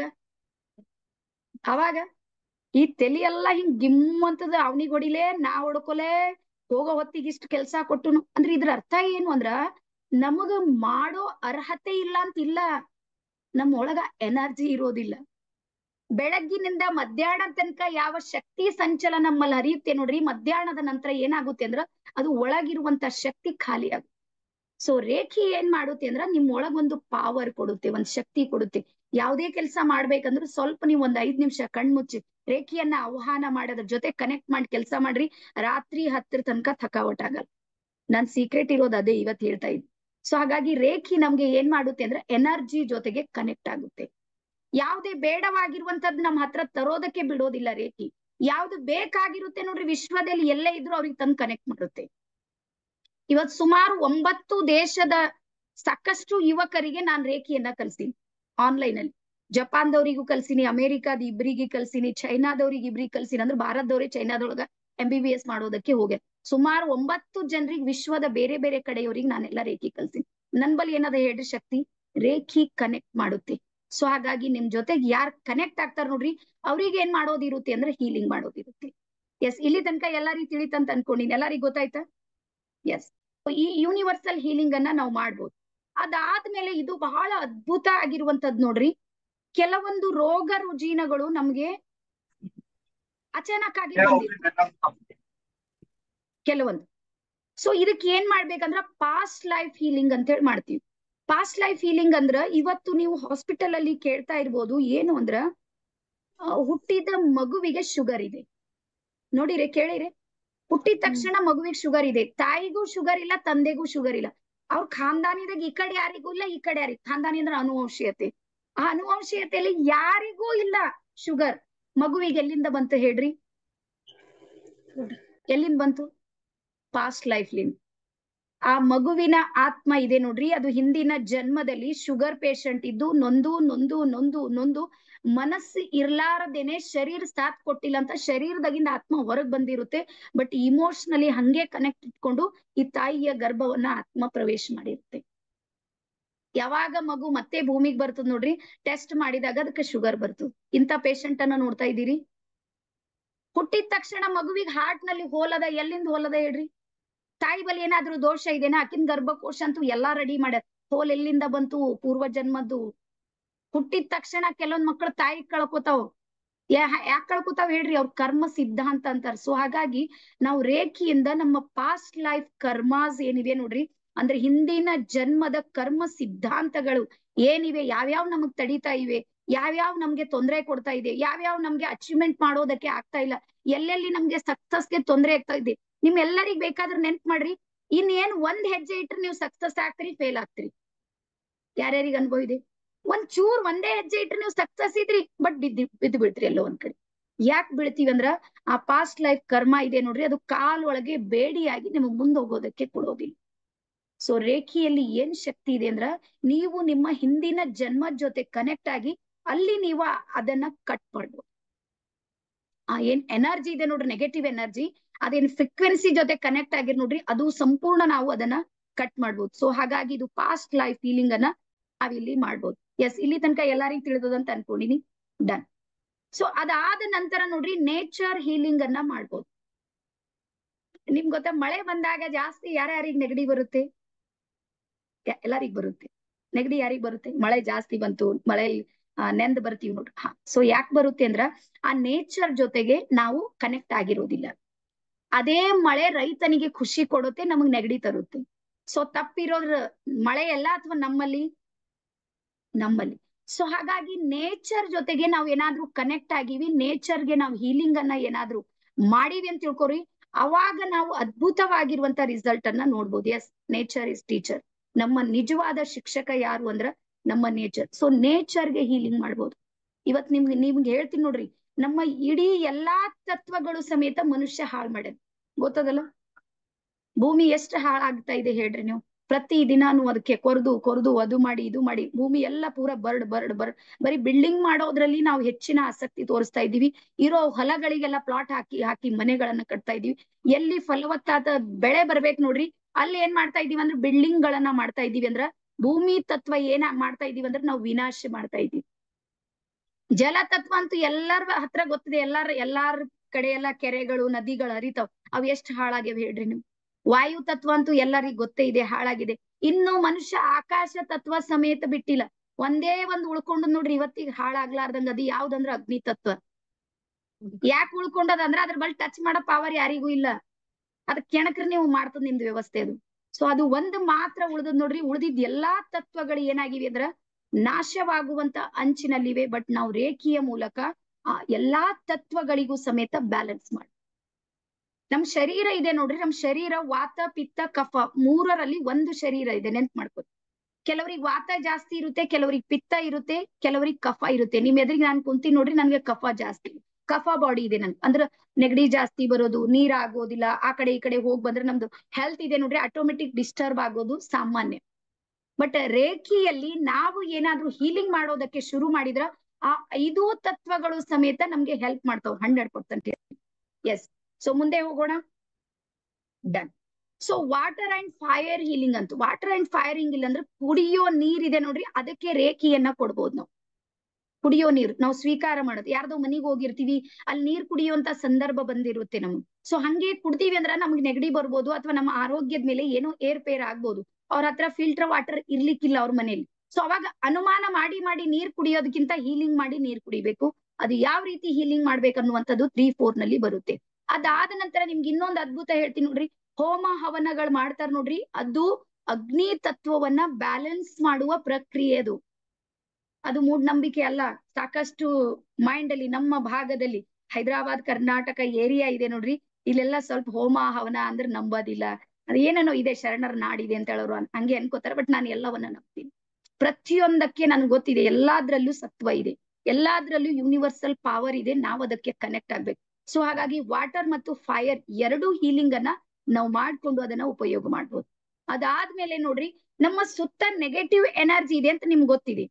ಅವಾಗ ಈ ತಲಿ ಎಲ್ಲಾ ಹಿಂಗ್ ಗಿಮ್ ಅಂತದ, ಅವನಿಗೆ ಹೊಡಿಲೆ, ನಾ ಹೊಡ್ಕೊಲೆ, ಹೋಗೋ ಹೊತ್ತಿಗೆ ಇಷ್ಟು ಕೆಲ್ಸ ಕೊಟ್ಟುನು ಅಂದ್ರೆ ಇದ್ರ ಅರ್ಥ ಏನು ಅಂದ್ರ, ನಮಗ ಮಾಡೋ ಅರ್ಹತೆ ಇಲ್ಲ ಅಂತಿಲ್ಲ, ನಮ್ ಒಳಗ ಎನರ್ಜಿ ಇರೋದಿಲ್ಲ. ಬೆಳಗ್ಗಿನಿಂದ ಮಧ್ಯಾಹ್ನ ತನಕ ಯಾವ ಶಕ್ತಿ ಸಂಚಲನ ನಮ್ಮಲ್ಲಿ ಹರಿಯುತ್ತೆ ನೋಡ್ರಿ, ಮಧ್ಯಾಹ್ನದ ನಂತರ ಏನಾಗುತ್ತೆ ಅಂದ್ರ ಅದು ಒಳಗಿರುವಂತ ಶಕ್ತಿ ಖಾಲಿ ಆಗುತ್ತೆ. ಸೊ ರೇಖಿ ಏನ್ ಮಾಡುತ್ತೆ ಅಂದ್ರ ನಿಮ್ ಒಳಗೊಂದು ಪಾವರ್ ಕೊಡುತ್ತೆ, ಒಂದ್ ಶಕ್ತಿ ಕೊಡುತ್ತೆ. ಯಾವ್ದೇ ಕೆಲಸ ಮಾಡ್ಬೇಕಂದ್ರೆ ಸ್ವಲ್ಪ ನೀವು ಒಂದ್ ಐದ್ ನಿಮಿಷ ಕಣ್ಮುಚ್ಚಿ ರೇಖಿಯನ್ನ ಆಹ್ವಾನ ಮಾಡೋದ್ರ ಜೊತೆ ಕನೆಕ್ಟ್ ಮಾಡಿ ಕೆಲಸ ಮಾಡ್ರಿ, ರಾತ್ರಿ ಹತ್ತರ ತನಕ ಥಕಾವಟ್ ಆಗಲ್ಲ. ನನ್ ಸೀಕ್ರೆಟ್ ಇರೋದು ಅದೇ ಇವತ್ ಹೇಳ್ತಾ ಇದ್ದೆ. ಸೊ ಹಾಗಾಗಿ ರೇಖಿ ನಮ್ಗೆ ಏನ್ ಮಾಡುತ್ತೆ ಅಂದ್ರೆ ಎನರ್ಜಿ ಜೊತೆಗೆ ಕನೆಕ್ಟ್ ಆಗುತ್ತೆ. ಯಾವ್ದೇ ಬೇಡವಾಗಿರುವಂತದ್ ನಮ್ ಹತ್ರ ತರೋದಕ್ಕೆ ಬಿಡೋದಿಲ್ಲ ರೇಖಿ. ಯಾವ್ದು ಬೇಕಾಗಿರುತ್ತೆ ನೋಡ್ರಿ, ವಿಶ್ವದಲ್ಲಿ ಎಲ್ಲೇ ಇದ್ರು ಅವ್ರಿಗೆ ತಂದು ಕನೆಕ್ಟ್ ಮಾಡುತ್ತೆ. ಇವತ್ ಸುಮಾರು ಒಂಬತ್ತು ದೇಶದ ಸಾಕಷ್ಟು ಯುವಕರಿಗೆ ನಾನ್ ರೇಖಿಯನ್ನ ಕಲ್ಸೀನಿ ಆನ್ಲೈನ್ ಅಲ್ಲಿ. ಜಪಾನ್ದವ್ರಿಗೂ ಕಲ್ಸಿನಿ, ಅಮೆರಿಕಾದ ಇಬ್ರಿಗೆ ಕಲ್ಸಿನಿ, ಚೈನಾದವ್ರಿಗೆ ಇಬ್ರಿಗೆ ಕಲ್ಸಿನಿ. ಅಂದ್ರೆ ಭಾರತದವ್ರೆ ಚೈನಾದೊಳಗ ಎಂ ಬಿ ಬಿ ಎಸ್ ಮಾಡೋದಕ್ಕೆ ಹೋಗ್ಯಾರ. ಸುಮಾರು ಒಂಬತ್ತು ಜನರಿಗೆ ವಿಶ್ವದ ಬೇರೆ ಬೇರೆ ಕಡೆಯವರಿಗೆ ನಾನೆಲ್ಲ ರೇಖಿ ಕಲ್ತೀನಿ. ನನ್ ಬಳಿ ಏನದ ಹೇಳ್ರಿ ಶಕ್ತಿ, ರೇಖಿ ಕನೆಕ್ಟ್ ಮಾಡುತ್ತೆ. ಸೊ ಹಾಗಾಗಿ ನಿಮ್ ಜೊತೆಗೆ ಯಾರು ಕನೆಕ್ಟ್ ಆಗ್ತಾರ ನೋಡ್ರಿ, ಅವ್ರಿಗೆ ಏನ್ ಮಾಡೋದಿರುತ್ತೆ ಅಂದ್ರೆ ಹೀಲಿಂಗ್ ಮಾಡೋದಿರುತ್ತೆ. ಎಸ್, ಇಲ್ಲಿ ತನಕ ಎಲ್ಲರಿಗೂ ತಿಳಿತಂತ ಅನ್ಕೊಂಡಿನಿ, ಎಲ್ಲರಿಗೂ ಗೊತ್ತಾಯ್ತಾ? ಎಸ್, ಈ ಯೂನಿವರ್ಸಲ್ ಹೀಲಿಂಗ್ ಅನ್ನ ನಾವು ಮಾಡ್ಬೋದು. ಅದಾದ್ಮೇಲೆ ಇದು ಬಹಳ ಅದ್ಭುತ ಆಗಿರುವಂತದ್ ನೋಡ್ರಿ, ಕೆಲವೊಂದು ರೋಗ ರುಜಿನಗಳು ನಮ್ಗೆ ಅಚಾನಕ್ ಆಗಿ ಬಂದಿರ್ತವೆ ಕೆಲವೊಂದು. ಸೊ ಇದಕ್ಕೆ ಏನ್ ಮಾಡ್ಬೇಕಂದ್ರ ಪಾಸ್ಟ್ ಲೈಫ್ ಹೀಲಿಂಗ್ ಅಂತ ಹೇಳಿ ಮಾಡ್ತೀವಿ. ಪಾಸ್ಟ್ ಲೈಫ್ ಹೀಲಿಂಗ್ ಅಂದ್ರ ಇವತ್ತು ನೀವು ಹಾಸ್ಪಿಟಲ್ ಅಲ್ಲಿ ಕೇಳ್ತಾ ಇರ್ಬೋದು, ಏನು ಅಂದ್ರ ಹುಟ್ಟಿದ ಮಗುವಿಗೆ ಶುಗರ್ ಇದೆ ನೋಡಿರೆ, ಕೇಳಿರೆ, ಹುಟ್ಟಿದ ತಕ್ಷಣ ಮಗುವಿಗೆ ಶುಗರ್ ಇದೆ, ತಾಯಿಗೂ ಶುಗರ್ ಇಲ್ಲ, ತಂದೆಗೂ ಶುಗರ್ ಇಲ್ಲ. ಅವ್ರ ಖಾನ್ದಾನಿದಾಗ ಈ ಕಡೆ ಯಾರಿಗೂ ಇಲ್ಲ, ಈ ಕಡೆ ಯಾರಿಗೂ, ಖಾನ್ದಾನಿ ಅಂದ್ರೆ ಅನುವಂಶೀಯತೆ, ಆ ಅನುವಂಶೀಯತೆಯಲ್ಲಿ ಯಾರಿಗೂ ಇಲ್ಲ ಶುಗರ್. ಮಗುವಿಗೆ ಎಲ್ಲಿಂದ ಬಂತು ಹೇಳ್ರಿ? ಎಲ್ಲಿಂದ ಬಂತು? ಪಾಸ್ಟ್ ಲೈಫ್ ಲಿಂದ. ಆ ಮಗುವಿನ ಆತ್ಮ ಇದೆ ನೋಡ್ರಿ, ಅದು ಹಿಂದಿನ ಜನ್ಮದಲ್ಲಿ ಶುಗರ್ ಪೇಷಂಟ್ ಇದ್ದು ನೊಂದು ನೊಂದು ನೊಂದು ನೊಂದು ಮನಸ್ಸು ಇರ್ಲಾರದೇನೆ ಶರೀರ ಸಾಥ್ ಕೊಟ್ಟಿಲ್ಲ ಅಂತ ಶರೀರದಾಗಿಂದ ಆತ್ಮ ಹೊರಗ್ ಬಂದಿರುತ್ತೆ. ಬಟ್ ಇಮೋಷನಲಿ ಹಂಗೆ ಕನೆಕ್ಟ್ ಇಟ್ಕೊಂಡು ಈ ತಾಯಿಯ ಗರ್ಭವನ್ನ ಆತ್ಮ ಪ್ರವೇಶ ಮಾಡಿರುತ್ತೆ. ಯಾವಾಗ ಮಗು ಮತ್ತೆ ಭೂಮಿಗೆ ಬರ್ತದ ನೋಡ್ರಿ, ಟೆಸ್ಟ್ ಮಾಡಿದಾಗ ಅದಕ್ಕೆ ಶುಗರ್ ಬರ್ತದ. ಇಂಥ ಪೇಷಂಟ್ ಅನ್ನ ನೋಡ್ತಾ ಇದ್ದೀರಿ. ಹುಟ್ಟಿದ ತಕ್ಷಣ ಮಗುವಿಗೆ ಹಾರ್ಟ್ ನಲ್ಲಿ ಹೋಲದ, ಎಲ್ಲಿಂದ ಹೋಲದ ಹೇಳ್ರಿ? ತಾಯಿ ಬಲಿ ಏನಾದ್ರೂ ದೋಷ ಇದೆನಾ? ಆಕಿನ ಗರ್ಭಕೋಶ ಅಂತೂ ಎಲ್ಲಾ ರೆಡಿ ಮಾಡ್ಯಾರ. ಹೋಲ್ ಎಲ್ಲಿಂದ ಬಂತು? ಪೂರ್ವ ಜನ್ಮದ್ದು. ಹುಟ್ಟಿದ ತಕ್ಷಣ ಕೆಲವೊಂದ್ ಮಕ್ಕಳು ತಾಯಿ ಕಳ್ಕೊತಾವ್. ಯಾಕೆ ಕಳ್ಕೊತಾವ್ ಹೇಳ್ರಿ? ಅವ್ರ ಕರ್ಮ ಸಿದ್ಧಾಂತ ಅಂತಾರ. ಸೊ ಹಾಗಾಗಿ ನಾವು ರೇಖಿಯಿಂದ ನಮ್ಮ ಪಾಸ್ಟ್ ಲೈಫ್ ಕರ್ಮಾಸ್ ಏನಿವೆ ನೋಡ್ರಿ, ಅಂದ್ರೆ ಹಿಂದಿನ ಜನ್ಮದ ಕರ್ಮ ಸಿದ್ಧಾಂತಗಳು ಏನಿವೆ, ಯಾವ್ಯಾವ್ ನಮಗ್ ತಡೀತಾ ಇವೆ, ಯಾವ್ಯಾವ್ ನಮ್ಗೆ ತೊಂದರೆ ಕೊಡ್ತಾ ಇದೆ, ಯಾವ್ಯಾವ್ ನಮ್ಗೆ ಅಚೀವ್ಮೆಂಟ್ ಮಾಡೋದಕ್ಕೆ ಆಗ್ತಾ ಇಲ್ಲ, ಎಲ್ಲೆಲ್ಲಿ ನಮ್ಗೆ ಸಕ್ಸಸ್ಗೆ ತೊಂದರೆ ಆಗ್ತಾ ಇದೆ, ನಿಮ್ ಎಲ್ಲರಿಗ್ ಬೇಕಾದ್ರೆ ನೆನ್ಪ್ ಮಾಡ್ರಿ. ಇನ್ ಏನ್ ಒಂದ್ ಹೆಜ್ಜೆ ಇಟ್ರೆ ನೀವು ಸಕ್ಸಸ್ ಆಗ್ತೀರಿ, ಫೇಲ್ ಆಗ್ತೀರಿ. ಯಾರ್ಯಾರಿಗೆ ಅನುಭವ ಇದೆ? ಒಂದ್ ಚೂರ್ ಒಂದೇ ಹೆಜ್ಜೆ ಇಟ್ರೆ ನೀವು ಸಕ್ಸಸ್ ಇದ್ರಿ, ಬಟ್ ಬಿದ್ದು ಬಿದ್ದು ಬೀಳ್ತೀರಿ ಎಲ್ಲೋ ಒಂದ್ ಕಡೆ. ಯಾಕೆ ಬೀಳ್ತೀವಿ ಅಂದ್ರ ಆ ಪಾಸ್ಟ್ ಲೈಫ್ ಕರ್ಮ ಇದೆ ನೋಡ್ರಿ, ಅದು ಕಾಲ್ ಒಳಗೆ ಬೇಡಿಯಾಗಿ ನಿಮಗ್ ಮುಂದೆ ಹೋಗೋದಕ್ಕೆ ಕೊಡೋದಿಲ್ಲ. ಸೊ ರೇಖಿಯಲ್ಲಿ ಏನ್ ಶಕ್ತಿ ಇದೆ ಅಂದ್ರ, ನೀವು ನಿಮ್ಮ ಹಿಂದಿನ ಜನ್ಮದ ಜೊತೆ ಕನೆಕ್ಟ್ ಆಗಿ ಅಲ್ಲಿ ನೀವು ಅದನ್ನ ಕಟ್ ಮಾಡ್ಬೋದು. ಆ ಏನ್ ಎನರ್ಜಿ ಇದೆ ನೋಡ್ರಿ, ನೆಗೆಟಿವ್ ಎನರ್ಜಿ, ಅದೇನ್ ಫ್ರೀಕ್ವೆನ್ಸಿ ಜೊತೆ ಕನೆಕ್ಟ್ ಆಗಿರ್ ನೋಡ್ರಿ, ಅದು ಸಂಪೂರ್ಣ ನಾವು ಅದನ್ನ ಕಟ್ ಮಾಡ್ಬೋದು. ಸೊ ಹಾಗಾಗಿ ಇದು ಪಾಸ್ಟ್ ಲೈಫ್ ಫೀಲಿಂಗ್ ಅನ್ನ ನಾವಿಲ್ಲಿ ಮಾಡ್ಬೋದು. ಎಸ್, ಇಲ್ಲಿ ತನಕ ಎಲ್ಲರಿಗೂ ತಿಳಿದದಂತ ಅನ್ಕೊಂಡಿನಿ. ಡನ್. ಸೊ ಅದಾದ ನಂತರ ನೋಡ್ರಿ ನೇಚರ್ ಹೀಲಿಂಗ್ ಅನ್ನ ಮಾಡ್ಬೋದು. ನಿಮ್ಗೆ ಗೊತ್ತಾ, ಮಳೆ ಬಂದಾಗ ಜಾಸ್ತಿ ಯಾರ್ಯಾರಿಗೆ ನೆಗಡಿ ಬರುತ್ತೆ? ಎಲ್ಲರಿಗ್ ಬರುತ್ತೆ ನೆಗಡಿ. ಯಾರಿಗ್ ಬರುತ್ತೆ? ಮಳೆ ಜಾಸ್ತಿ ಬಂತು, ಮಳೆ ನೆಂದ್ ಬರ್ತೀವಿ ನೋಡ್ರಿ. ಹಾ, ಸೊ ಯಾಕೆ ಬರುತ್ತೆ ಅಂದ್ರ ಆ ನೇಚರ್ ಜೊತೆಗೆ ನಾವು ಕನೆಕ್ಟ್ ಆಗಿರೋದಿಲ್ಲ. ಅದೇ ಮಳೆ ರೈತನಿಗೆ ಖುಷಿ ಕೊಡುತ್ತೆ, ನಮಗ್ ನೆಗಡಿ ತರುತ್ತೆ. ಸೊ ತಪ್ಪಿರೋದ್ರ ಮಳೆ ಎಲ್ಲ ಅಥವಾ ನಮ್ಮಲ್ಲಿ ನಮ್ಮಲ್ಲಿ ಸೊ ಹಾಗಾಗಿ ನೇಚರ್ ಜೊತೆಗೆ ನಾವ್ ಏನಾದ್ರೂ ಕನೆಕ್ಟ್ ಆಗಿವಿ, ನೇಚರ್ಗೆ ನಾವು ಹೀಲಿಂಗ್ ಅನ್ನ ಏನಾದ್ರೂ ಮಾಡಿವಿ ಅಂತ ತಿಳ್ಕೊರಿ, ಅವಾಗ ನಾವು ಅದ್ಭುತವಾಗಿರುವಂತ ರಿಸಲ್ಟ್ ಅನ್ನ ನೋಡ್ಬೋದು. Yes, nature is teacher. ನಮ್ಮ ನಿಜವಾದ ಶಿಕ್ಷಕ ಯಾರು ಅಂದ್ರ ನಮ್ಮ ನೇಚರ್. ಸೊ ನೇಚರ್ಗೆ ಹೀಲಿಂಗ್ ಮಾಡ್ಬೋದು. ಇವತ್ ನಿಮ್ಗೆ ನಿಮ್ಗೆ ಹೇಳ್ತೀನಿ ನೋಡ್ರಿ, ನಮ್ಮ ಇಡೀ ಎಲ್ಲಾ ತತ್ವಗಳು ಸಮೇತ ಮನುಷ್ಯ ಹಾಳು ಮಾಡ್ಯಾನ, ಗೊತ್ತದಲ್ಲ? ಭೂಮಿ ಎಷ್ಟು ಹಾಳಾಗ್ತಾ ಇದೆ ಹೇಳ್ರಿ ನೀವು? ಪ್ರತಿ ದಿನಾನು ಅದಕ್ಕೆ ಕೊರ್ದು ಕೊರ್ದು ಅದು ಮಾಡಿ ಇದು ಮಾಡಿ ಭೂಮಿ ಎಲ್ಲ ಪೂರ ಬರ್ಡ್ ಬರ್ಡ್ ಬರ್ಡ್ ಬರೀ ಬಿಲ್ಡಿಂಗ್ ಮಾಡೋದ್ರಲ್ಲಿ ನಾವು ಹೆಚ್ಚಿನ ಆಸಕ್ತಿ ತೋರಿಸ್ತಾ ಇದೀವಿ. ಇರೋ ಹೊಲಗಳಿಗೆಲ್ಲ ಪ್ಲಾಟ್ ಹಾಕಿ ಹಾಕಿ ಮನೆಗಳನ್ನ ಕಟ್ತಾ ಇದೀವಿ. ಎಲ್ಲಿ ಫಲವತ್ತಾದ ಬೆಳೆ ಬರ್ಬೇಕು ನೋಡ್ರಿ, ಅಲ್ಲಿ ಏನ್ ಮಾಡ್ತಾ ಇದೀವಿ ಅಂದ್ರೆ ಬಿಲ್ಡಿಂಗ್ ಗಳನ್ನ ಮಾಡ್ತಾ ಇದೀವಿ. ಅಂದ್ರ ಭೂಮಿ ತತ್ವ ಏನ ಮಾಡ್ತಾ ಇದೀವಿ ಅಂದ್ರೆ ನಾವು ವಿನಾಶ ಮಾಡ್ತಾ ಇದೀವಿ. ಜಲ ತತ್ವ ಅಂತೂ ಎಲ್ಲರ ಹತ್ರ ಗೊತ್ತಿದೆ, ಎಲ್ಲಾರ ಎಲ್ಲಾರ ಕಡೆ ಎಲ್ಲ ಕೆರೆಗಳು ನದಿಗಳು ಹರಿತಾವ್. ಅವ್ ಎಷ್ಟು ಹಾಳಾಗ್ಯವ ಹೇಳ್ರಿ ನೀವು? ವಾಯು ತತ್ವ ಅಂತೂ ಎಲ್ಲರಿಗೂ ಗೊತ್ತೇ ಇದೆ, ಹಾಳಾಗಿದೆ. ಇನ್ನು ಮನುಷ್ಯ ಆಕಾಶ ತತ್ವ ಸಮೇತ ಬಿಟ್ಟಿಲ್ಲ, ಒಂದೇ ಒಂದ್ ಉಳ್ಕೊಂಡು ನೋಡ್ರಿ ಇವತ್ತಿಗೆ ಹಾಳಾಗ್ಲಾರ್ದಂಗ. ಅದು ಯಾವ್ದಂದ್ರ ಅಗ್ನಿ ತತ್ವ. ಯಾಕೆ ಉಳ್ಕೊಂಡದ ಅಂದ್ರ ಅದ್ರ ಬಳಿ ಟಚ್ ಮಾಡೋ ಪವರ್ ಯಾರಿಗೂ ಇಲ್ಲ. ಅದ್ ಕೆಣಕ್ರಿ ನೀವು ಮಾಡ್ತದ ನಿಮ್ದು ವ್ಯವಸ್ಥೆ ಅದು. ಸೊ ಅದು ಒಂದ್ ಮಾತ್ರ ಉಳ್ದದ್ ನೋಡ್ರಿ, ಉಳ್ದಿದ್ ಎಲ್ಲಾ ತತ್ವಗಳು ಏನಾಗಿವೆ ಅಂದ್ರ ನಾಶವಾಗುವಂತ ಅಂಚಿನಲ್ಲಿವೆ. ಬಟ್ ನಾವು ರೇಖಿಯ ಮೂಲಕ ಆ ಎಲ್ಲಾ ತತ್ವಗಳಿಗೂ ಸಮೇತ ಬ್ಯಾಲೆನ್ಸ್ ಮಾಡಿ. ನಮ್ ಶರೀರ ಇದೆ ನೋಡ್ರಿ, ನಮ್ ಶರೀರ ವಾತ ಪಿತ್ತ ಕಫ ಮೂರರಲ್ಲಿ ಒಂದು ಶರೀರ ಇದೆ, ನೆನ್ಪ್ ಮಾಡ್ಕೋರಿ. ಕೆಲವ್ರಿಗೆ ವಾತ ಜಾಸ್ತಿ ಇರುತ್ತೆ, ಕೆಲವ್ರಿಗೆ ಪಿತ್ತ ಇರುತ್ತೆ, ಕೆಲವ್ರಿಗೆ ಕಫ ಇರುತ್ತೆ. ನಿಮ್ ಎದುರಿಗೆ ನಾನ್ ಕುಂತೀನಿ ನೋಡ್ರಿ, ನನ್ಗೆ ಕಫ ಜಾಸ್ತಿ, ಕಫ ಬಾಡಿ ಇದೆ ನನ್ ಅಂದ್ರ ನೆಗಡಿ ಜಾಸ್ತಿ ಬರೋದು, ನೀರ್ ಆಗೋದಿಲ್ಲ, ಆ ಕಡೆ ಈ ಕಡೆ ಹೋಗ್ ಬಂದ್ರೆ ನಮ್ದು ಹೆಲ್ತ್ ಇದೆ ನೋಡ್ರಿ ಆಟೋಮೆಟಿಕ್ ಡಿಸ್ಟರ್ಬ್ ಆಗೋದು ಸಾಮಾನ್ಯ. ಬಟ್ ರೇಖಿಯಲ್ಲಿ ನಾವು ಏನಾದ್ರೂ ಹೀಲಿಂಗ್ ಮಾಡೋದಕ್ಕೆ ಶುರು ಮಾಡಿದ್ರ, ಆ ಐದು ತತ್ವಗಳು ಸಮೇತ ನಮ್ಗೆ ಹೆಲ್ಪ್ ಮಾಡ್ತಾವ್ ಹಂಡ್ರೆಡ್ ಪರ್ಸೆಂಟ್. ಎಸ್, ಸೊ ಮುಂದೆ ಹೋಗೋಣ. Done. So water and fire healing ಅಂತ, ವಾಟರ್ ಅಂಡ್ ಫೈರ್ ಹೀಲಿಂಗ್ ಅಂದ್ರೆ ಕುಡಿಯೋ ನೀರಿದೆ ನೋಡ್ರಿ, ಅದಕ್ಕೆ ರೇಖಿಯನ್ನ ಕೊಡ್ಬೋದು ನಾವು. ಕುಡಿಯೋ ನೀರು ನಾವು ಸ್ವೀಕಾರ ಮಾಡೋದು, ಯಾರ್ದೋ ಮನಿಗ್ ಹೋಗಿರ್ತೀವಿ, ಅಲ್ಲಿ ನೀರ್ ಕುಡಿಯುವಂತ ಸಂದರ್ಭ ಬಂದಿರುತ್ತೆ ನಮ್ಗೆ. ಸೊ ಹಂಗೆ ಕುಡ್ತೀವಿ ಅಂದ್ರ ನಮ್ಗೆ ನೆಗಡಿ ಬರ್ಬೋದು, ಅಥವಾ ನಮ್ಮ ಆರೋಗ್ಯದ ಮೇಲೆ ಏನೋ ಏರ್ಪೇರ್ ಆಗ್ಬೋದು. ಅವ್ರ ಹತ್ರ ಫಿಲ್ಟರ್ ವಾಟರ್ ಇರ್ಲಿಕ್ಕಿಲ್ಲ ಅವ್ರ ಮನೇಲಿ. ಸೊ ಅವಾಗ ಅನುಮಾನ ಮಾಡಿ ಮಾಡಿ ನೀರ್ ಕುಡಿಯೋದಕ್ಕಿಂತ ಹೀಲಿಂಗ್ ಮಾಡಿ ನೀರ್ ಕುಡಿಬೇಕು. ಅದು ಯಾವ ರೀತಿ ಹೀಲಿಂಗ್ ಮಾಡ್ಬೇಕನ್ನುವಂಥದ್ದು ತ್ರೀ ಫೋರ್ ನಲ್ಲಿ ಬರುತ್ತೆ. ಅದಾದ ನಂತರ ನಿಮ್ಗೆ ಇನ್ನೊಂದು ಅದ್ಭುತ ಹೇಳ್ತೀನಿ ನೋಡ್ರಿ, ಹೋಮ ಹವನಗಳು ಮಾಡ್ತಾರ ನೋಡ್ರಿ, ಅದು ಅಗ್ನಿ ತತ್ವವನ್ನ ಬ್ಯಾಲೆನ್ಸ್ ಮಾಡುವ ಪ್ರಕ್ರಿಯೆ ಅದು. ಅದು ಮೂಢನಂಬಿಕೆ ಅಲ್ಲ. ಸಾಕಷ್ಟು ಮೈಂಡ್ ಅಲ್ಲಿ ನಮ್ಮ ಭಾಗದಲ್ಲಿ ಹೈದರಾಬಾದ್ ಕರ್ನಾಟಕ ಏರಿಯಾ ಇದೆ ನೋಡ್ರಿ, ಇಲ್ಲೆಲ್ಲ ಸ್ವಲ್ಪ ಹೋಮ ಹವನ ಅಂದ್ರೆ ನಂಬೋದಿಲ್ಲ. ಅದು ಏನೇನೋ ಇದೆ, ಶರಣರ ನಾಡಿದೆ ಅಂತ ಹೇಳೋರು ಹಂಗೆ ಅನ್ಕೋತಾರೆ. ಬಟ್ ನಾನು ಎಲ್ಲವನ್ನ ನಂಬ್ತೀನಿ. ಪ್ರತಿಯೊಂದಕ್ಕೆ ನನ್ಗೆ ಗೊತ್ತಿದೆ, ಎಲ್ಲಾದ್ರಲ್ಲೂ ಸತ್ವ ಇದೆ, ಎಲ್ಲಾದ್ರಲ್ಲೂ ಯೂನಿವರ್ಸಲ್ ಪವರ್ ಇದೆ, ನಾವು ಅದಕ್ಕೆ ಕನೆಕ್ಟ್ ಆಗ್ಬೇಕು. ಸೊ ಹಾಗಾಗಿ ವಾಟರ್ ಮತ್ತು ಫೈರ್ ಎರಡೂ ಹೀಲಿಂಗ್ ಅನ್ನ ನಾವು ಮಾಡ್ಕೊಂಡು ಅದನ್ನ ಉಪಯೋಗ ಮಾಡ್ಬೋದು. ಅದಾದ್ಮೇಲೆ ನೋಡ್ರಿ, ನಮ್ಮ ಸುತ್ತ ನೆಗೆಟಿವ್ ಎನರ್ಜಿ ಇದೆ ಅಂತ ನಿಮ್ಗೆ ಗೊತ್ತಿದೆ,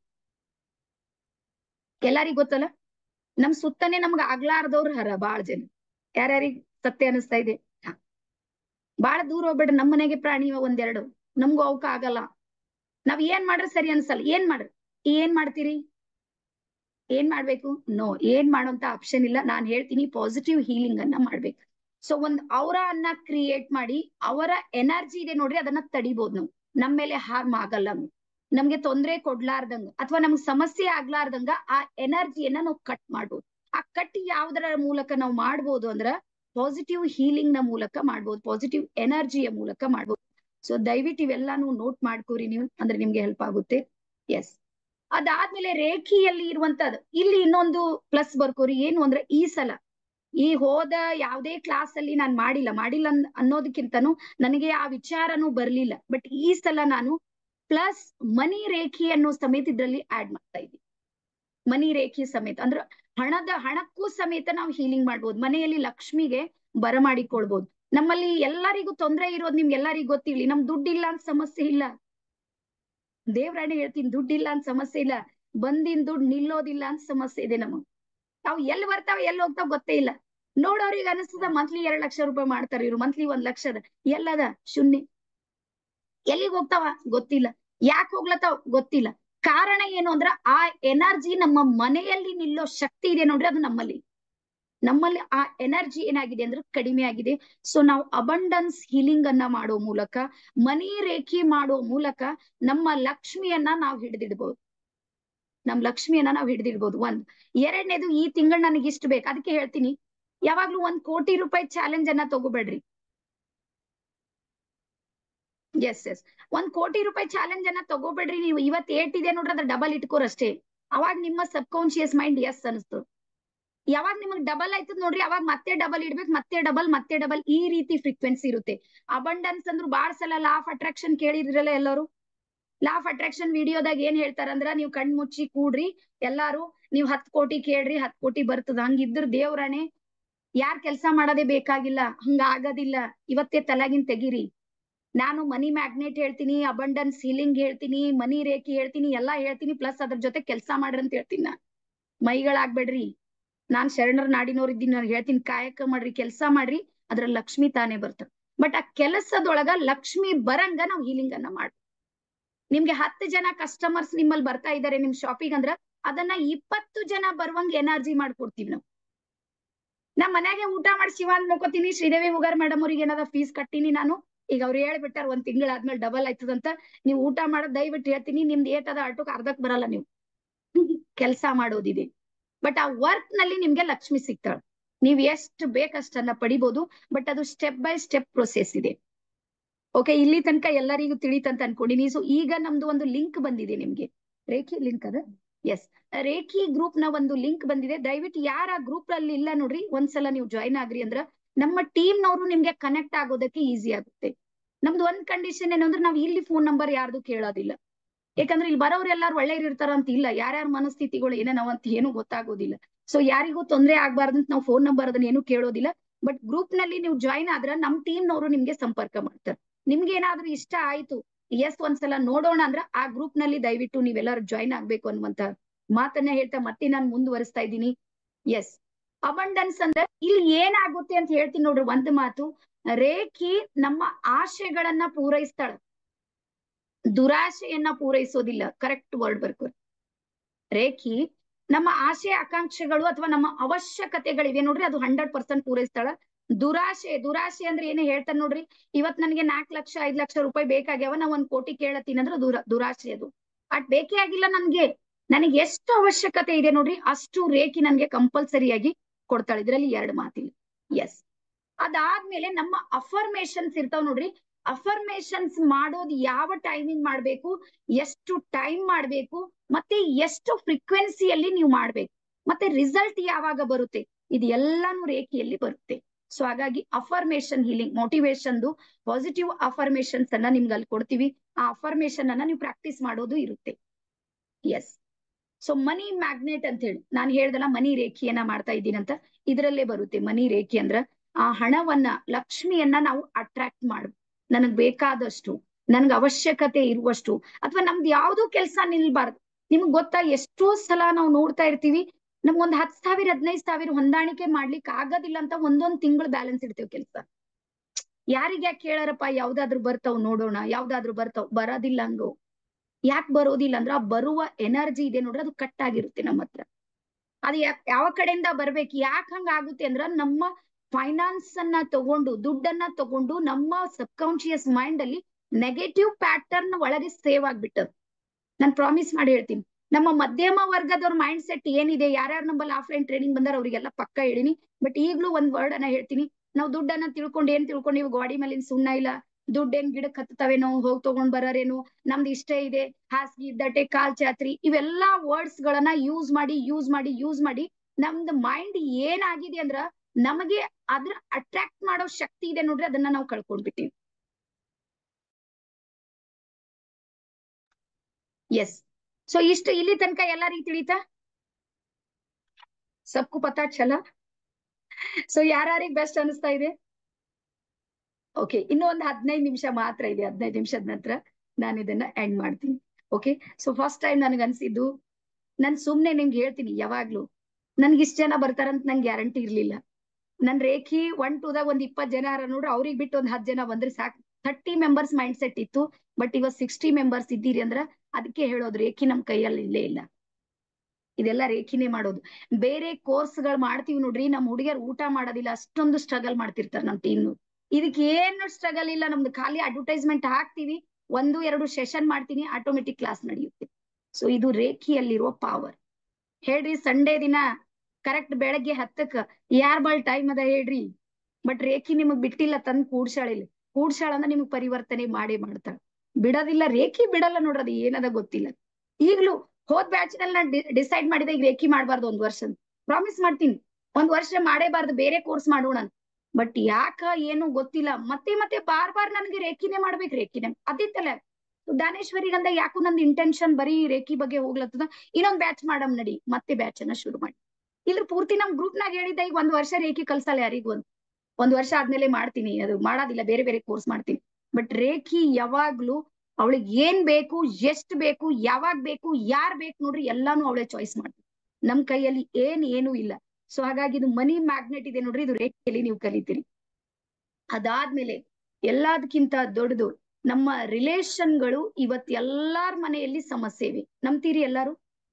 ಎಲ್ಲರಿಗೂ ಗೊತ್ತಲ್ಲ. ನಮ್ ಸುತ್ತನೇ ನಮ್ಗ ಆಗ್ಲಾರ್ದವ್ರು ಹರ ಬಾಳ ಜನ. ಯಾರ್ಯಾರಿಗ್ ಸತ್ಯ ಅನಿಸ್ತಾ ಇದೆ? ಹ, ಬಾಳ ದೂರ ಹೋಗ್ಬೇಡ್ರಿ, ನಮ್ಮ ಮನೆಗೆ ಪ್ರಾಣಿ ಒಂದೆರಡು, ನಮ್ಗೂ ಅವಕ್ಕ ಆಗಲ್ಲ. ನಾವ್ ಏನ್ ಮಾಡ್ರಿ ಸರಿ ಅನ್ಸಲ್ಲ, ಏನ್ ಮಾಡ್ರಿ, ಏನ್ ಮಾಡ್ತೀರಿ, ಏನ್ ಮಾಡ್ಬೇಕು? ನೋ, ಏನ್ ಮಾಡೋಂತ ಆಪ್ಷನ್ ಇಲ್ಲ. ನಾನ್ ಹೇಳ್ತೀನಿ, ಪಾಸಿಟಿವ್ ಹೀಲಿಂಗ್ ಅನ್ನ ಮಾಡ್ಬೇಕು. ಸೊ ಒಂದ್ ಔರ ಅನ್ನ ಕ್ರಿಯೇಟ್ ಮಾಡಿ, ಅವರ ಎನರ್ಜಿ ಇದೆ ನೋಡ್ರಿ, ಅದನ್ನ ತಡಿಬಹುದು ನಾವು. ನಮ್ ಮೇಲೆ ಹಾರ್ಮ್ ಆಗಲ್ಲ, ನಮ್ಗೆ ತೊಂದರೆ ಕೊಡ್ಲಾರ್ದಂಗ ಅಥವಾ ನಮ್ಗೆ ಸಮಸ್ಯೆ ಆಗ್ಲಾರ್ದಂಗ ಆ ಎನರ್ಜಿಯನ್ನ ನಾವು ಕಟ್ ಮಾಡ್ಬೋದು. ಆ ಕಟ್ ಯಾವ್ದರ ಮೂಲಕ ನಾವು ಮಾಡ್ಬೋದು ಅಂದ್ರ ಪಾಸಿಟಿವ್ ಹೀಲಿಂಗ್ ನ ಮೂಲಕ ಮಾಡ್ಬೋದು, ಪಾಸಿಟಿವ್ ಎನರ್ಜಿಯ ಮೂಲಕ ಮಾಡ್ಬೋದು. ಸೊ ದಯವಿಟ್ಟು ಇವೆಲ್ಲಾನು ನೋಟ್ ಮಾಡ್ಕೋರಿ ನೀವು, ಅಂದ್ರೆ ನಿಮ್ಗೆ ಹೆಲ್ಪ್ ಆಗುತ್ತೆ. ಎಸ್. ಅದಾದ್ಮೇಲೆ ರೇಖಿಯಲ್ಲಿ ಇರುವಂತದ್ದು, ಇಲ್ಲಿ ಇನ್ನೊಂದು ಪ್ಲಸ್ ಬರ್ಕೋರಿ. ಏನು ಅಂದ್ರೆ ಈ ಸಲ ಈ ಹೋದ ಯಾವುದೇ ಕ್ಲಾಸ್ ಅಲ್ಲಿ ನಾನು ಮಾಡಿಲ್ಲ ಮಾಡಿಲ್ಲ ಅನ್ನೋದಕ್ಕಿಂತನೂ ನನಗೆ ಆ ವಿಚಾರನೂ ಬರ್ಲಿಲ್ಲ. ಬಟ್ ಈ ಸಲ ನಾನು ಪ್ಲಸ್ ಮನಿ ರೇಖೆಯನ್ನು ಸಮೇತ ಇದ್ರಲ್ಲಿ ಆಡ್ ಮಾಡ್ತಾ ಇದ್ದೀವಿ. ಮನಿ ರೇಖೆ ಸಮೇತ ಅಂದ್ರೆ ಹಣದ ಹಣಕ್ಕೂ ಸಮೇತ ನಾವು ಹೀಲಿಂಗ್ ಮಾಡ್ಬೋದು. ಮನೆಯಲ್ಲಿ ಲಕ್ಷ್ಮಿಗೆ ಬರಮಾಡಿಕೊಳ್ಬಹುದು. ನಮ್ಮಲ್ಲಿ ಎಲ್ಲರಿಗೂ ತೊಂದರೆ ಇರೋದು ನಿಮ್ಗೆ ಎಲ್ಲರಿಗೂ ಗೊತ್ತಿರ್ಲಿ, ನಮ್ ದುಡ್ಡಿಲ್ಲ ಅಂತ ಸಮಸ್ಯೆ ಇಲ್ಲ. ದೇವ್ರಾಣಿ ಹೇಳ್ತೀನಿ, ದುಡ್ಡಿಲ್ಲ ಅಂತ ಸಮಸ್ಯೆ ಇಲ್ಲ, ಬಂದಿನ್ ದುಡ್ಡು ನಿಲ್ಲೋದಿಲ್ಲ ಅಂತ ಸಮಸ್ಯೆ ಇದೆ ನಮಗ್. ನಾವು ಎಲ್ಲಿ ಬರ್ತಾವ ಎಲ್ಲಿ ಹೋಗ್ತಾವ ಗೊತ್ತೇ ಇಲ್ಲ. ನೋಡೋರಿಗೆ ಅನಿಸ್ತದ ಮಂತ್ಲಿ ಎರಡ್ ಲಕ್ಷ ರೂಪಾಯಿ ಮಾಡ್ತಾರ ಇವ್ರು, ಮಂತ್ಲಿ ಒಂದ್ ಲಕ್ಷದ ಎಲ್ಲದ ಶೂನ್ಯ. ಎಲ್ಲಿಗೆ ಹೋಗ್ತಾವ ಗೊತ್ತಿಲ್ಲ, ಯಾಕೆ ಹೋಗ್ಲತ್ತಾವ ಗೊತ್ತಿಲ್ಲ. ಕಾರಣ ಏನು ಅಂದ್ರ ಆ ಎನರ್ಜಿ ನಮ್ಮ ಮನೆಯಲ್ಲಿ ನಿಲ್ಲೋ ಶಕ್ತಿ ಇದೆ ನೋಡ್ರಿ, ಅದು ನಮ್ಮಲ್ಲಿ ನಮ್ಮಲ್ಲಿ ಆ ಎನರ್ಜಿ ಏನಾಗಿದೆ ಅಂದ್ರೆ ಕಡಿಮೆ ಆಗಿದೆ. ಸೊ ನಾವು ಅಬಂಡನ್ಸ್ ಹೀಲಿಂಗ್ ಅನ್ನ ಮಾಡೋ ಮೂಲಕ, ಮನಿ ರೇಖೆ ಮಾಡೋ ಮೂಲಕ ನಮ್ಮ ಲಕ್ಷ್ಮಿಯನ್ನ ನಾವು ಹಿಡಿದಿಡ್ಬೋದು. ನಮ್ ಲಕ್ಷ್ಮಿಯನ್ನ ನಾವು ಹಿಡಿದಿಡ್ಬೋದು. ಒಂದ್ ಎರಡನೇದು, ಈ ತಿಂಗಳು ನನಗೆ ಇಷ್ಟು ಬೇಕು, ಅದಕ್ಕೆ ಹೇಳ್ತೀನಿ, ಯಾವಾಗ್ಲೂ ಒಂದ್ ಕೋಟಿ ರೂಪಾಯಿ ಚಾಲೆಂಜ್ ಅನ್ನ ತಗೋಬೇಡ್ರಿ. ಎಸ್ ಎಸ್ ಒಂದ್ ಕೋಟಿ ರೂಪಾಯಿ ಚಾಲೆಂಜ್ ಅನ್ನ ತಗೋಬೇಡ್ರಿ. ನೀವು ಇವತ್ ಏಟ್ ಇದೆ ನೋಡ್ರಿ, ಅದ್ರ ಡಬಲ್ ಇಟ್ಕೋರಷ್ಟೇ. ಅವಾಗ ನಿಮ್ಮ ಸಬ್ ಕಾನ್ಶಿಯಸ್ ಮೈಂಡ್ ಎಸ್ ಅನಿಸ್ತು. ಯಾವಾಗ ನಿಮಗ್ ಡಬಲ್ ಆಯ್ತದ ನೋಡ್ರಿ, ಅವಾಗ ಮತ್ತೆ ಡಬಲ್ ಇಡ್ಬೇಕು, ಮತ್ತೆ ಡಬಲ್ ಮತ್ತೆ ಡಬಲ್, ಈ ರೀತಿ ಫ್ರೀಕ್ವೆನ್ಸಿ ಇರುತ್ತೆ. ಅಬಂಡನ್ಸ್ ಅಂದ್ರು ಬಾಳ ಸಲ ಲಾ ಆಫ್ ಅಟ್ರಾಕ್ಷನ್ ಕೇಳಿದ್ರಲ್ಲ ಎಲ್ಲರೂ. ಲಾ ಆಫ್ ಅಟ್ರಾಕ್ಷನ್ ವಿಡಿಯೋದಾಗ ಏನ್ ಹೇಳ್ತಾರಂದ್ರ, ನೀವು ಕಣ್ ಮುಚ್ಚಿ ಕೂಡ್ರಿ ಎಲ್ಲಾರು, ನೀವ್ ಹತ್ ಕೋಟಿ ಕೇಳ್ರಿ, ಹತ್ ಕೋಟಿ ಬರ್ತದ. ಹಂಗಿದ್ರ ದೇವ್ರಾಣೆ ಯಾರ್ ಕೆಲ್ಸ ಮಾಡೋದೇ ಬೇಕಾಗಿಲ್ಲ, ಹಂಗ ಆಗೋದಿಲ್ಲ. ಇವತ್ತೇ ತಲೆಗಿನ್ ತೆಗಿರಿ. ನಾನು ಮನಿ ಮ್ಯಾಗ್ನೆಟ್ ಹೇಳ್ತೀನಿ, ಅಬಂಡನ್ಸ್ ಹೀಲಿಂಗ್ ಹೇಳ್ತೀನಿ, ಮನಿ ರೇಖೆ ಹೇಳ್ತೀನಿ, ಎಲ್ಲಾ ಹೇಳ್ತೀನಿ. ಪ್ಲಸ್ ಅದ್ರ ಜೊತೆ ಕೆಲ್ಸ ಮಾಡ್ರಿ ಅಂತ ಹೇಳ್ತೀನಿ. ನಾ ಮೈಗಳಾಗ್ಬೇಡ್ರಿ, ನಾನ್ ಶರಣರ ನಾಡಿನವ್ರ ಇದ್ದೀನಿ, ನಾನು ಹೇಳ್ತೀನಿ, ಕಾಯಕ ಮಾಡ್ರಿ, ಕೆಲ್ಸ ಮಾಡ್ರಿ, ಅದ್ರ ಲಕ್ಷ್ಮಿ ತಾನೇ ಬರ್ತಾರ. ಬಟ್ ಆ ಕೆಲಸದೊಳಗ ಲಕ್ಷ್ಮಿ ಬರಂಗ ನಾವು ಹೀಲಿಂಗ್ ಅನ್ನ ಮಾಡ್ರಿ. ನಿಮ್ಗೆ ಹತ್ತು ಜನ ಕಸ್ಟಮರ್ಸ್ ನಿಮ್ಮಲ್ಲಿ ಬರ್ತಾ ಇದಾರೆ ನಿಮ್ ಶಾಪಿಂಗ್ ಅಂದ್ರ, ಅದನ್ನ ಇಪ್ಪತ್ತು ಜನ ಬರುವಂಗ ಎನರ್ಜಿ ಮಾಡ್ಕೊಡ್ತೀವಿ ನಾವು. ನಮ್ ಮನ್ಯಾಗೆ ಊಟ ಮಾಡಿ ಶಿವ ಅಂತ ನೋಡ್ಕೋತೀನಿ. ಶ್ರೀದೇವಿ ಹುಗಾರ್ ಮೇಡಮ್ ಅವ್ರಿಗೆ ಏನದ ಫೀಸ್ ಕಟ್ಟಿನಿ ನಾನು. ಈಗ ಅವ್ರು ಹೇಳ್ಬಿಟ್ಟಾರ ಒಂದ್ ತಿಂಗಳಾದ್ಮೇಲೆ ಡಬಲ್ ಆಯ್ತದಂತ. ನೀವು ಊಟ ಮಾಡೋದ್ ದಯವಿಟ್ಟು ಹೇಳ್ತೀನಿ, ನಿಮ್ದು ಏಟದ ಆಟೋಕ್ ಅರ್ಧಕ್ ಬರಲ್ಲ. ನೀವು ಕೆಲ್ಸ ಮಾಡೋದಿದೆ, ಬಟ್ ಆ ವರ್ಕ್ ನಲ್ಲಿ ನಿಮ್ಗೆ ಲಕ್ಷ್ಮಿ ಸಿಗ್ತಾಳ. ನೀವ್ ಎಷ್ಟು ಬೇಕಷ್ಟನ್ನ ಪಡಿಬಹುದು, ಬಟ್ ಅದು ಸ್ಟೆಪ್ ಬೈ ಸ್ಟೆಪ್ ಪ್ರೊಸೆಸ್ ಇದೆ. ಓಕೆ, ಇಲ್ಲಿ ತನಕ ಎಲ್ಲರಿಗೂ ತಿಳಿತಂತ ಅನ್ಕೊಂಡಿನಿ. ಸೊ ಈಗ ನಮ್ದು ಒಂದು ಲಿಂಕ್ ಬಂದಿದೆ ನಿಮ್ಗೆ, ರೇಖಿ ಲಿಂಕ್ ಅದ. ಎಸ್, ರೇಖಿ ಗ್ರೂಪ್ ನ ಒಂದು ಲಿಂಕ್ ಬಂದಿದೆ. ದಯವಿಟ್ಟು ಯಾರ ಗ್ರೂಪ್ ಅಲ್ಲಿ ಇಲ್ಲ ನೋಡ್ರಿ, ಒಂದ್ಸಲ ನೀವು ಜಾಯ್ನ್ ಆಗ್ರಿ ಅಂದ್ರ ನಮ್ಮ ಟೀಮ್ ನವರು ನಿಮ್ಗೆ ಕನೆಕ್ಟ್ ಆಗೋದಕ್ಕೆ ಈಸಿ ಆಗುತ್ತೆ. ನಮ್ದು ಒಂದ್ ಕಂಡೀಷನ್ ಏನಂದ್ರೆ, ನಾವ್ ಇಲ್ಲಿ ಫೋನ್ ನಂಬರ್ ಯಾರ್ದು ಕೇಳೋದಿಲ್ಲ. ಯಾಕಂದ್ರೆ ಇಲ್ಲಿ ಬರೋರು ಎಲ್ಲಾರು ಒಳ್ಳೆಯವ್ರು ಇರ್ತಾರ ಅಂತ ಇಲ್ಲ, ಯಾರ್ಯಾರ ಮನಸ್ಥಿತಿಗಳು ಏನೇನವ ಅಂತ ಏನು ಗೊತ್ತಾಗೋದಿಲ್ಲ. ಸೊ ಯಾರಿಗೂ ತೊಂದರೆ ಆಗ್ಬಾರ್ದಂತ ನಾವು ಫೋನ್ ನಂಬರ್ ಅದನ್ನ ಏನು ಕೇಳೋದಿಲ್ಲ. ಬಟ್ ಗ್ರೂಪ್ ನಲ್ಲಿ ನೀವು ಜಾಯ್ನ್ ಆದ್ರ ನಮ್ ಟೀಮ್ ನವರು ನಿಮ್ಗೆ ಸಂಪರ್ಕ ಮಾಡ್ತಾರೆ. ನಿಮ್ಗೆ ಏನಾದ್ರೂ ಇಷ್ಟ ಆಯ್ತು, ಎಸ್ ಒಂದ್ಸಲ ನೋಡೋಣ ಅಂದ್ರ ಆ ಗ್ರೂಪ್ ನಲ್ಲಿ ದಯವಿಟ್ಟು ನೀವೆಲ್ಲರೂ ಜಾಯ್ನ್ ಆಗ್ಬೇಕು ಅನ್ನುವಂತ ಮಾತನ್ನ ಹೇಳ್ತಾ ಮತ್ತೆ ನಾನು ಮುಂದುವರಿಸ್ತಾ ಇದ್ದೀನಿ. ಎಸ್, ಅಬಂಡನ್ಸ್ ಅಂದ್ರೆ ಇಲ್ಲಿ ಏನಾಗುತ್ತೆ ಅಂತ ಹೇಳ್ತೀನಿ ನೋಡ್ರಿ ಒಂದು ಮಾತು. ರೇಖಿ ನಮ್ಮ ಆಶೆಗಳನ್ನ ಪೂರೈಸ್ತಾಳ, ದುರಾಶೆಯನ್ನ ಪೂರೈಸೋದಿಲ್ಲ. ಕರೆಕ್ಟ್ ವರ್ಡ್ ಬರ್ಕೊ. ರೇಖಿ ನಮ್ಮ ಆಶೆ ಆಕಾಂಕ್ಷೆಗಳು ಅಥವಾ ನಮ್ಮ ಅವಶ್ಯಕತೆಗಳಿವೆ ನೋಡ್ರಿ, ಅದು ಹಂಡ್ರೆಡ್ ಪರ್ಸೆಂಟ್ ಪೂರೈಸ್ತಾಳ. ದುರಾಶೆ ದುರಾಶೆ ಅಂದ್ರೆ ಏನೇ ಹೇಳ್ತಾನೆ ನೋಡ್ರಿ, ಇವತ್ ನನಗೆ ನಾಲ್ಕು ಲಕ್ಷ ಐದ್ ಲಕ್ಷ ರೂಪಾಯಿ ಬೇಕಾಗ್ಯಾವ, ನಾ ಒಂದ್ ಕೋಟಿ ಕೇಳತ್ತೀನಿ ಅಂದ್ರೆ ದುರ ದುರಾಶೆ. ಅದು ಅಟ್ ಬೇಕೇ ಆಗಿಲ್ಲ ನನ್ಗೆ, ನನಗೆ ಎಷ್ಟು ಅವಶ್ಯಕತೆ ಇದೆ ನೋಡ್ರಿ ಅಷ್ಟು ರೇಖಿ ನನ್ಗೆ ಕಂಪಲ್ಸರಿಯಾಗಿ ಕೊಡ್ತಾಳೆ. ಇದ್ರಲ್ಲಿ ಎರಡು ಮಾತಿಲ್ಲ. ಎಸ್. ಅದಾದ್ಮೇಲೆ ನಮ್ಮ ಅಫರ್ಮೇಶನ್ಸ್ ಇರ್ತಾವ್ ನೋಡ್ರಿ. ಅಫರ್ಮೇಶನ್ಸ್ ಮಾಡೋದು ಯಾವ ಟೈಮಿಂಗ್ ಮಾಡ್ಬೇಕು, ಎಷ್ಟು ಟೈಮ್ ಮಾಡ್ಬೇಕು, ಮತ್ತೆ ಎಷ್ಟು ಫ್ರೀಕ್ವೆನ್ಸಿಯಲ್ಲಿ ನೀವು ಮಾಡ್ಬೇಕು, ಮತ್ತೆ ರಿಸಲ್ಟ್ ಯಾವಾಗ ಬರುತ್ತೆ, ಇದು ಎಲ್ಲಾನು ರೇಖೆಯಲ್ಲಿ ಬರುತ್ತೆ. ಸೊ ಹಾಗಾಗಿ affirmation healing, motivation positive affirmations ಅನ್ನ ನಿಮ್ಗೆ ಅಲ್ಲಿ ಕೊಡ್ತೀವಿ. ಆ ಅಫರ್ಮೇಶನ್ ಅನ್ನ ನೀವು ಪ್ರಾಕ್ಟೀಸ್ ಮಾಡೋದು ಇರುತ್ತೆ. ಎಸ್. ಸೊ ಮನಿ ಮ್ಯಾಗ್ನೆಟ್ ಅಂತ ಹೇಳಿ ನಾನು ಹೇಳ್ದಲ್ಲ, ಮನಿ ರೇಖೆಯನ್ನ ಮಾಡ್ತಾ ಇದ್ದೀನಿ ಅಂತ, ಇದರಲ್ಲೇ ಬರುತ್ತೆ ಮನಿ ರೇಖೆ ಅಂದ್ರ ಆ ಹಣವನ್ನ, ಲಕ್ಷ್ಮಿಯನ್ನ ನಾವು ಅಟ್ರಾಕ್ಟ್ ಮಾಡ್ಬೇಕು. ನನಗ್ ಬೇಕಾದಷ್ಟು, ನನ್ಗೆ ಅವಶ್ಯಕತೆ ಇರುವಷ್ಟು, ಅಥವಾ ನಮ್ದು ಯಾವ್ದೋ ಕೆಲಸ ನಿಲ್ಬಾರ್ದು. ನಿಮ್ಗ್ ಗೊತ್ತಾ, ಎಷ್ಟೋ ಸಲ ನಾವು ನೋಡ್ತಾ ಇರ್ತೀವಿ, ನಮ್ಗೊಂದ್ ಹತ್ ಸಾವಿರ ಹದಿನೈದು ಸಾವಿರ ಹೊಂದಾಣಿಕೆ ಮಾಡ್ಲಿಕ್ಕೆ ಆಗೋದಿಲ್ಲ ಅಂತ ಒಂದೊಂದ್ ತಿಂಗಳು ಬ್ಯಾಲೆನ್ಸ್ ಇಡ್ತೇವೆ ಕೆಲಸ. ಯಾರಿಗ್ ಯಾಕೆ ಕೇಳಾರಪ್ಪ, ಯಾವ್ದಾದ್ರು ಬರ್ತಾವ್ ನೋಡೋಣ, ಯಾವ್ದಾದ್ರು ಬರ್ತಾವ್, ಬರೋದಿಲ್ಲ ಹಂಗು. ಯಾಕೆ ಬರೋದಿಲ್ಲ ಅಂದ್ರ ಆ ಬರುವ ಎನರ್ಜಿ ಇದೆ ನೋಡ್ರಿ, ಅದು ಕಟ್ ಆಗಿರುತ್ತೆ ನಮ್ಮ ಹತ್ರ. ಅದು ಯಾವ ಕಡೆಯಿಂದ ಬರ್ಬೇಕು, ಯಾಕೆ ಹಂಗ ಆಗುತ್ತೆ ಅಂದ್ರ ನಮ್ಮ ಫೈನಾನ್ಸ್ ಅನ್ನ ತಗೊಂಡು, ದುಡ್ಡನ್ನ ತಗೊಂಡು ನಮ್ಮ ಸಬ್ ಕಾನ್ಶಿಯಸ್ ಮೈಂಡ್ ಅಲ್ಲಿ ನೆಗೆಟಿವ್ ಪ್ಯಾಟರ್ನ್ ಒಳಗೆ ಸೇವ್ ಆಗ್ಬಿಟ್ಟದು. ನಾನ್ ಪ್ರಾಮಿಸ್ ಮಾಡಿ ಹೇಳ್ತೀನಿ, ನಮ್ಮ ಮಧ್ಯಮ ವರ್ಗದವ್ರ ಮೈಂಡ್ ಸೆಟ್ ಏನಿದೆ, ಯಾರ್ಯಾರು ನಮ್ಮಲ್ಲಿ ಆಫ್ಲೈನ್ ಟ್ರೈನಿಂಗ್ ಬಂದಾರ ಅವರಿಗೆಲ್ಲ ಪಕ್ಕ ಹೇಳಿನಿ. ಬಟ್ ಈಗ್ಲೂ ಒಂದ್ ವರ್ಡ್ ಅನ್ನ ಹೇಳ್ತೀನಿ, ನಾವು ದುಡ್ಡನ್ನ ತಿಳ್ಕೊಂಡು ಏನ್ ತಿಳ್ಕೊಂಡಿವಿ, ಗಾಡಿ ಮೇಲಿನ ಸುಣ್ಣ ಇಲ್ಲ, ದುಡ್ಡೇನ್ ಗಿಡಕ್ ಹತ್ತವೇನೋ, ಹೋಗಿ ತಗೊಂಡ್ ಬರೋರೇನು, ನಮ್ದು ಇಷ್ಟ ಇದೆ, ಹಾಸಿಗೆ ಇದ್ದಟೆ ಕಾಲ್ ಚಾತ್ರಿ, ಇವೆಲ್ಲಾ ವರ್ಡ್ಸ್ ಗಳನ್ನ ಯೂಸ್ ಮಾಡಿ ಯೂಸ್ ಮಾಡಿ ಯೂಸ್ ಮಾಡಿ ನಮ್ದು ಮೈಂಡ್ ಏನಾಗಿದೆ ಅಂದ್ರ ನಮಗೆ ಅದ್ರ ಅಟ್ರಾಕ್ಟ್ ಮಾಡೋ ಶಕ್ತಿ ಇದೆ ನೋಡ್ರಿ, ಅದನ್ನ ನಾವು ಕಳ್ಕೊಂಡ್ಬಿಟ್ಟಿವಿ. ಎಸ್. ಸೊ ಇಷ್ಟು ಇಲ್ಲಿ ತನಕ ಎಲ್ಲಾರಿಗೂ ತಿಳಿತಾ, ಸಬ್ಕು ಪತಾ ಚಲ. ಸೊ ಯಾರ್ಯಾರಿಗೆ ಬೆಸ್ಟ್ ಅನಿಸ್ತಾ ಇದೆ? ಓಕೆ, ಇನ್ನೂ ಒಂದು ಹದಿನೈದು ನಿಮಿಷ ಮಾತ್ರ ಇದೆ. ಹದಿನೈದು ನಿಮಿಷದ ನಂತರ ನಾನು ಇದನ್ನ ಎಂಡ್ ಮಾಡ್ತೀನಿ. ಓಕೆ. ಸೊ ಫಸ್ಟ್ ಟೈಮ್ ನನಗೆ ಅನ್ಸಿದ್ದು, ನನ್ ಸುಮ್ನೆ ನಿಮ್ಗೆ ಹೇಳ್ತೀನಿ, ಯಾವಾಗ್ಲೂ ನನ್ಗೆ ಇಷ್ಟ ಜನ ಬರ್ತಾರಂತ ನಂಗೆ ಗ್ಯಾರಂಟಿ ಇರ್ಲಿಲ್ಲ. ನನ್ ರೇಖಿ ಒನ್ ಟೂದಾಗ ಒಂದ್ ಇಪ್ಪತ್ ಜನ ನೋಡ್ರಿ, ಅವ್ರಿಗೆ ಬಿಟ್ಟು ಒಂದ್ ಹತ್ತು ಜನ ಬಂದ್ರೆ ಸಾಕು. ಥರ್ಟಿ ಮೆಂಬರ್ಸ್ ಮೈಂಡ್ ಸೆಟ್ ಇತ್ತು, ಬಟ್ ಇವಾಗ ಸಿಕ್ಸ್ಟಿ ಮೆಂಬರ್ಸ್ ಇದ್ದೀರಿ ಅಂದ್ರ ಅದಕ್ಕೆ ಹೇಳೋದು, ರೇಖಿ ನಮ್ ಕೈಯಲ್ಲಿ ಇಲ್ಲೇ ಇಲ್ಲ. ಇದೆಲ್ಲ ರೇಖಿನೇ ಮಾಡೋದು. ಬೇರೆ ಕೋರ್ಸ್ ಗಳು ಮಾಡ್ತೀವಿ ನೋಡ್ರಿ, ನಮ್ ಹುಡುಗಿಯರ್ ಊಟ ಮಾಡೋದಿಲ್ಲ, ಅಷ್ಟೊಂದು ಸ್ಟ್ರಗಲ್ ಮಾಡ್ತಿರ್ತಾರೆ ನಮ್ ಟೀಮ್. ಇದಕ್ಕೆ ಏನು ಸ್ಟ್ರಗಲ್ ಇಲ್ಲ, ನಮ್ದು ಖಾಲಿ ಅಡ್ವರ್ಟೈಸ್ಮೆಂಟ್ ಹಾಕ್ತಿವಿ, ಒಂದು ಎರಡು ಸೆಷನ್ ಮಾಡ್ತೀನಿ, ಆಟೋಮೆಟಿಕ್ ಕ್ಲಾಸ್ ನಡೆಯುತ್ತೆ. ಸೊ ಇದು ರೇಖಿಯಲ್ಲಿರುವ ಪಾವರ್. ಹೇಳ್ರಿ, ಸಂಡೇ ದಿನ ಕರೆಕ್ಟ್ ಬೆಳಗ್ಗೆ ಹತ್ತಕ್ಕ ಯಾರ್ ಬಾಳ್ ಟೈಮ್ ಅದ ಹೇಳ್ರಿ, ಬಟ್ ರೇಖಿ ನಿಮಗ್ ಬಿಟ್ಟಿಲ್ಲ, ತಂದ್ ಕೂಡ್ಸಾಳಿಲ್ಲ. ಕೂಡ್ಸಾಳ ಅಂದ್ರೆ ನಿಮಗ್ ಪರಿವರ್ತನೆ ಮಾಡೇ ಮಾಡ್ತಾಳ, ಬಿಡೋದಿಲ್ಲ. ರೇಖಿ ಬಿಡಲ್ಲ ನೋಡ್ರಿ, ಅದು ಏನದ ಗೊತ್ತಿಲ್ಲ. ಈಗ್ಲೂ ಹೋದ್ ಬ್ಯಾಚ್ ನಲ್ಲಿ ನಾನು ಡಿಸೈಡ್ ಮಾಡಿದೆ, ಈಗ ರೇಖಿ ಮಾಡ್ಬಾರ್ದು ಒಂದ್ ವರ್ಷ, ಪ್ರಾಮಿಸ್ ಮಾಡ್ತೀನಿ, ಒಂದ್ ವರ್ಷ ಮಾಡೇಬಾರ್ದು, ಬೇರೆ ಕೋರ್ಸ್ ಮಾಡೋಣ. ಬಟ್ ಯಾಕ ಏನು ಗೊತ್ತಿಲ್ಲ, ಮತ್ತೆ ಮತ್ತೆ ಬಾರ್ ಬಾರ್ ನನ್ಗೆ ರೇಖಿನೇ ಮಾಡ್ಬೇಕು, ರೇಖಿನೇ ಅದಿತ್ತಲ್ಲ. ದಾನೇಶ್ವರಿಗಂದ ಯಾಕೋ ನಂದು ಇಂಟೆನ್ಷನ್ ಬರೀ ರೇಖಿ ಬಗ್ಗೆ ಹೋಗ್ಲತ್ತದ, ಇನ್ನೊಂದ್ ಬ್ಯಾಚ್ ಮಾಡಮ್ ನಡಿ, ಮತ್ತೆ ಬ್ಯಾಚ್ ಅನ್ನ ಶುರು ಮಾಡಿ. ಇದ್ರ ಪೂರ್ತಿ ನಮ್ ಗ್ರೂಪ್ ನಾಗ ಹೇಳಿದ್ದ, ಈಗ ಒಂದ್ ವರ್ಷ ರೇಖಿ ಕಲ್ಸಲ್ಲ ಯಾರಿಗೂ, ಒಂದ್ ಒಂದ್ ವರ್ಷ ಆದ್ಮೇಲೆ ಮಾಡ್ತೀನಿ, ಅದು ಮಾಡೋದಿಲ್ಲ, ಬೇರೆ ಬೇರೆ ಕೋರ್ಸ್ ಮಾಡ್ತೀನಿ. ಬಟ್ ರೇಖಿ ಯಾವಾಗ್ಲೂ ಅವಳಿಗೆ ಏನ್ ಬೇಕು, ಎಷ್ಟ್ ಬೇಕು, ಯಾವಾಗ್ ಬೇಕು, ಯಾರ್ ಬೇಕು ನೋಡ್ರಿ, ಎಲ್ಲಾನು ಅವಳೆ ಚಾಯ್ಸ್ ಮಾಡ್ತೀವಿ. ನಮ್ ಕೈಯಲ್ಲಿ ಏನ್ ಏನು ಇಲ್ಲ. ಸೊ ಹಾಗಾಗಿ ಇದು ಮನಿ ಮ್ಯಾಗ್ನೆಟ್ ಇದೆ ನೋಡ್ರಿ, ಇದು ರೇಖೆಯಲ್ಲಿ ನೀವು ಕಲಿತೀರಿ. ಅದಾದ್ಮೇಲೆ ಎಲ್ಲದಕ್ಕಿಂತ ದೊಡ್ಡದು ನಮ್ಮ ರಿಲೇಷನ್ಗಳು. ಇವತ್ ಎಲ್ಲಾರ ಮನೆಯಲ್ಲಿ ಸಮಸ್ಯೆ ಇವೆ, ನಂಬ್ತೀರಿ ಎಲ್ಲಾರು?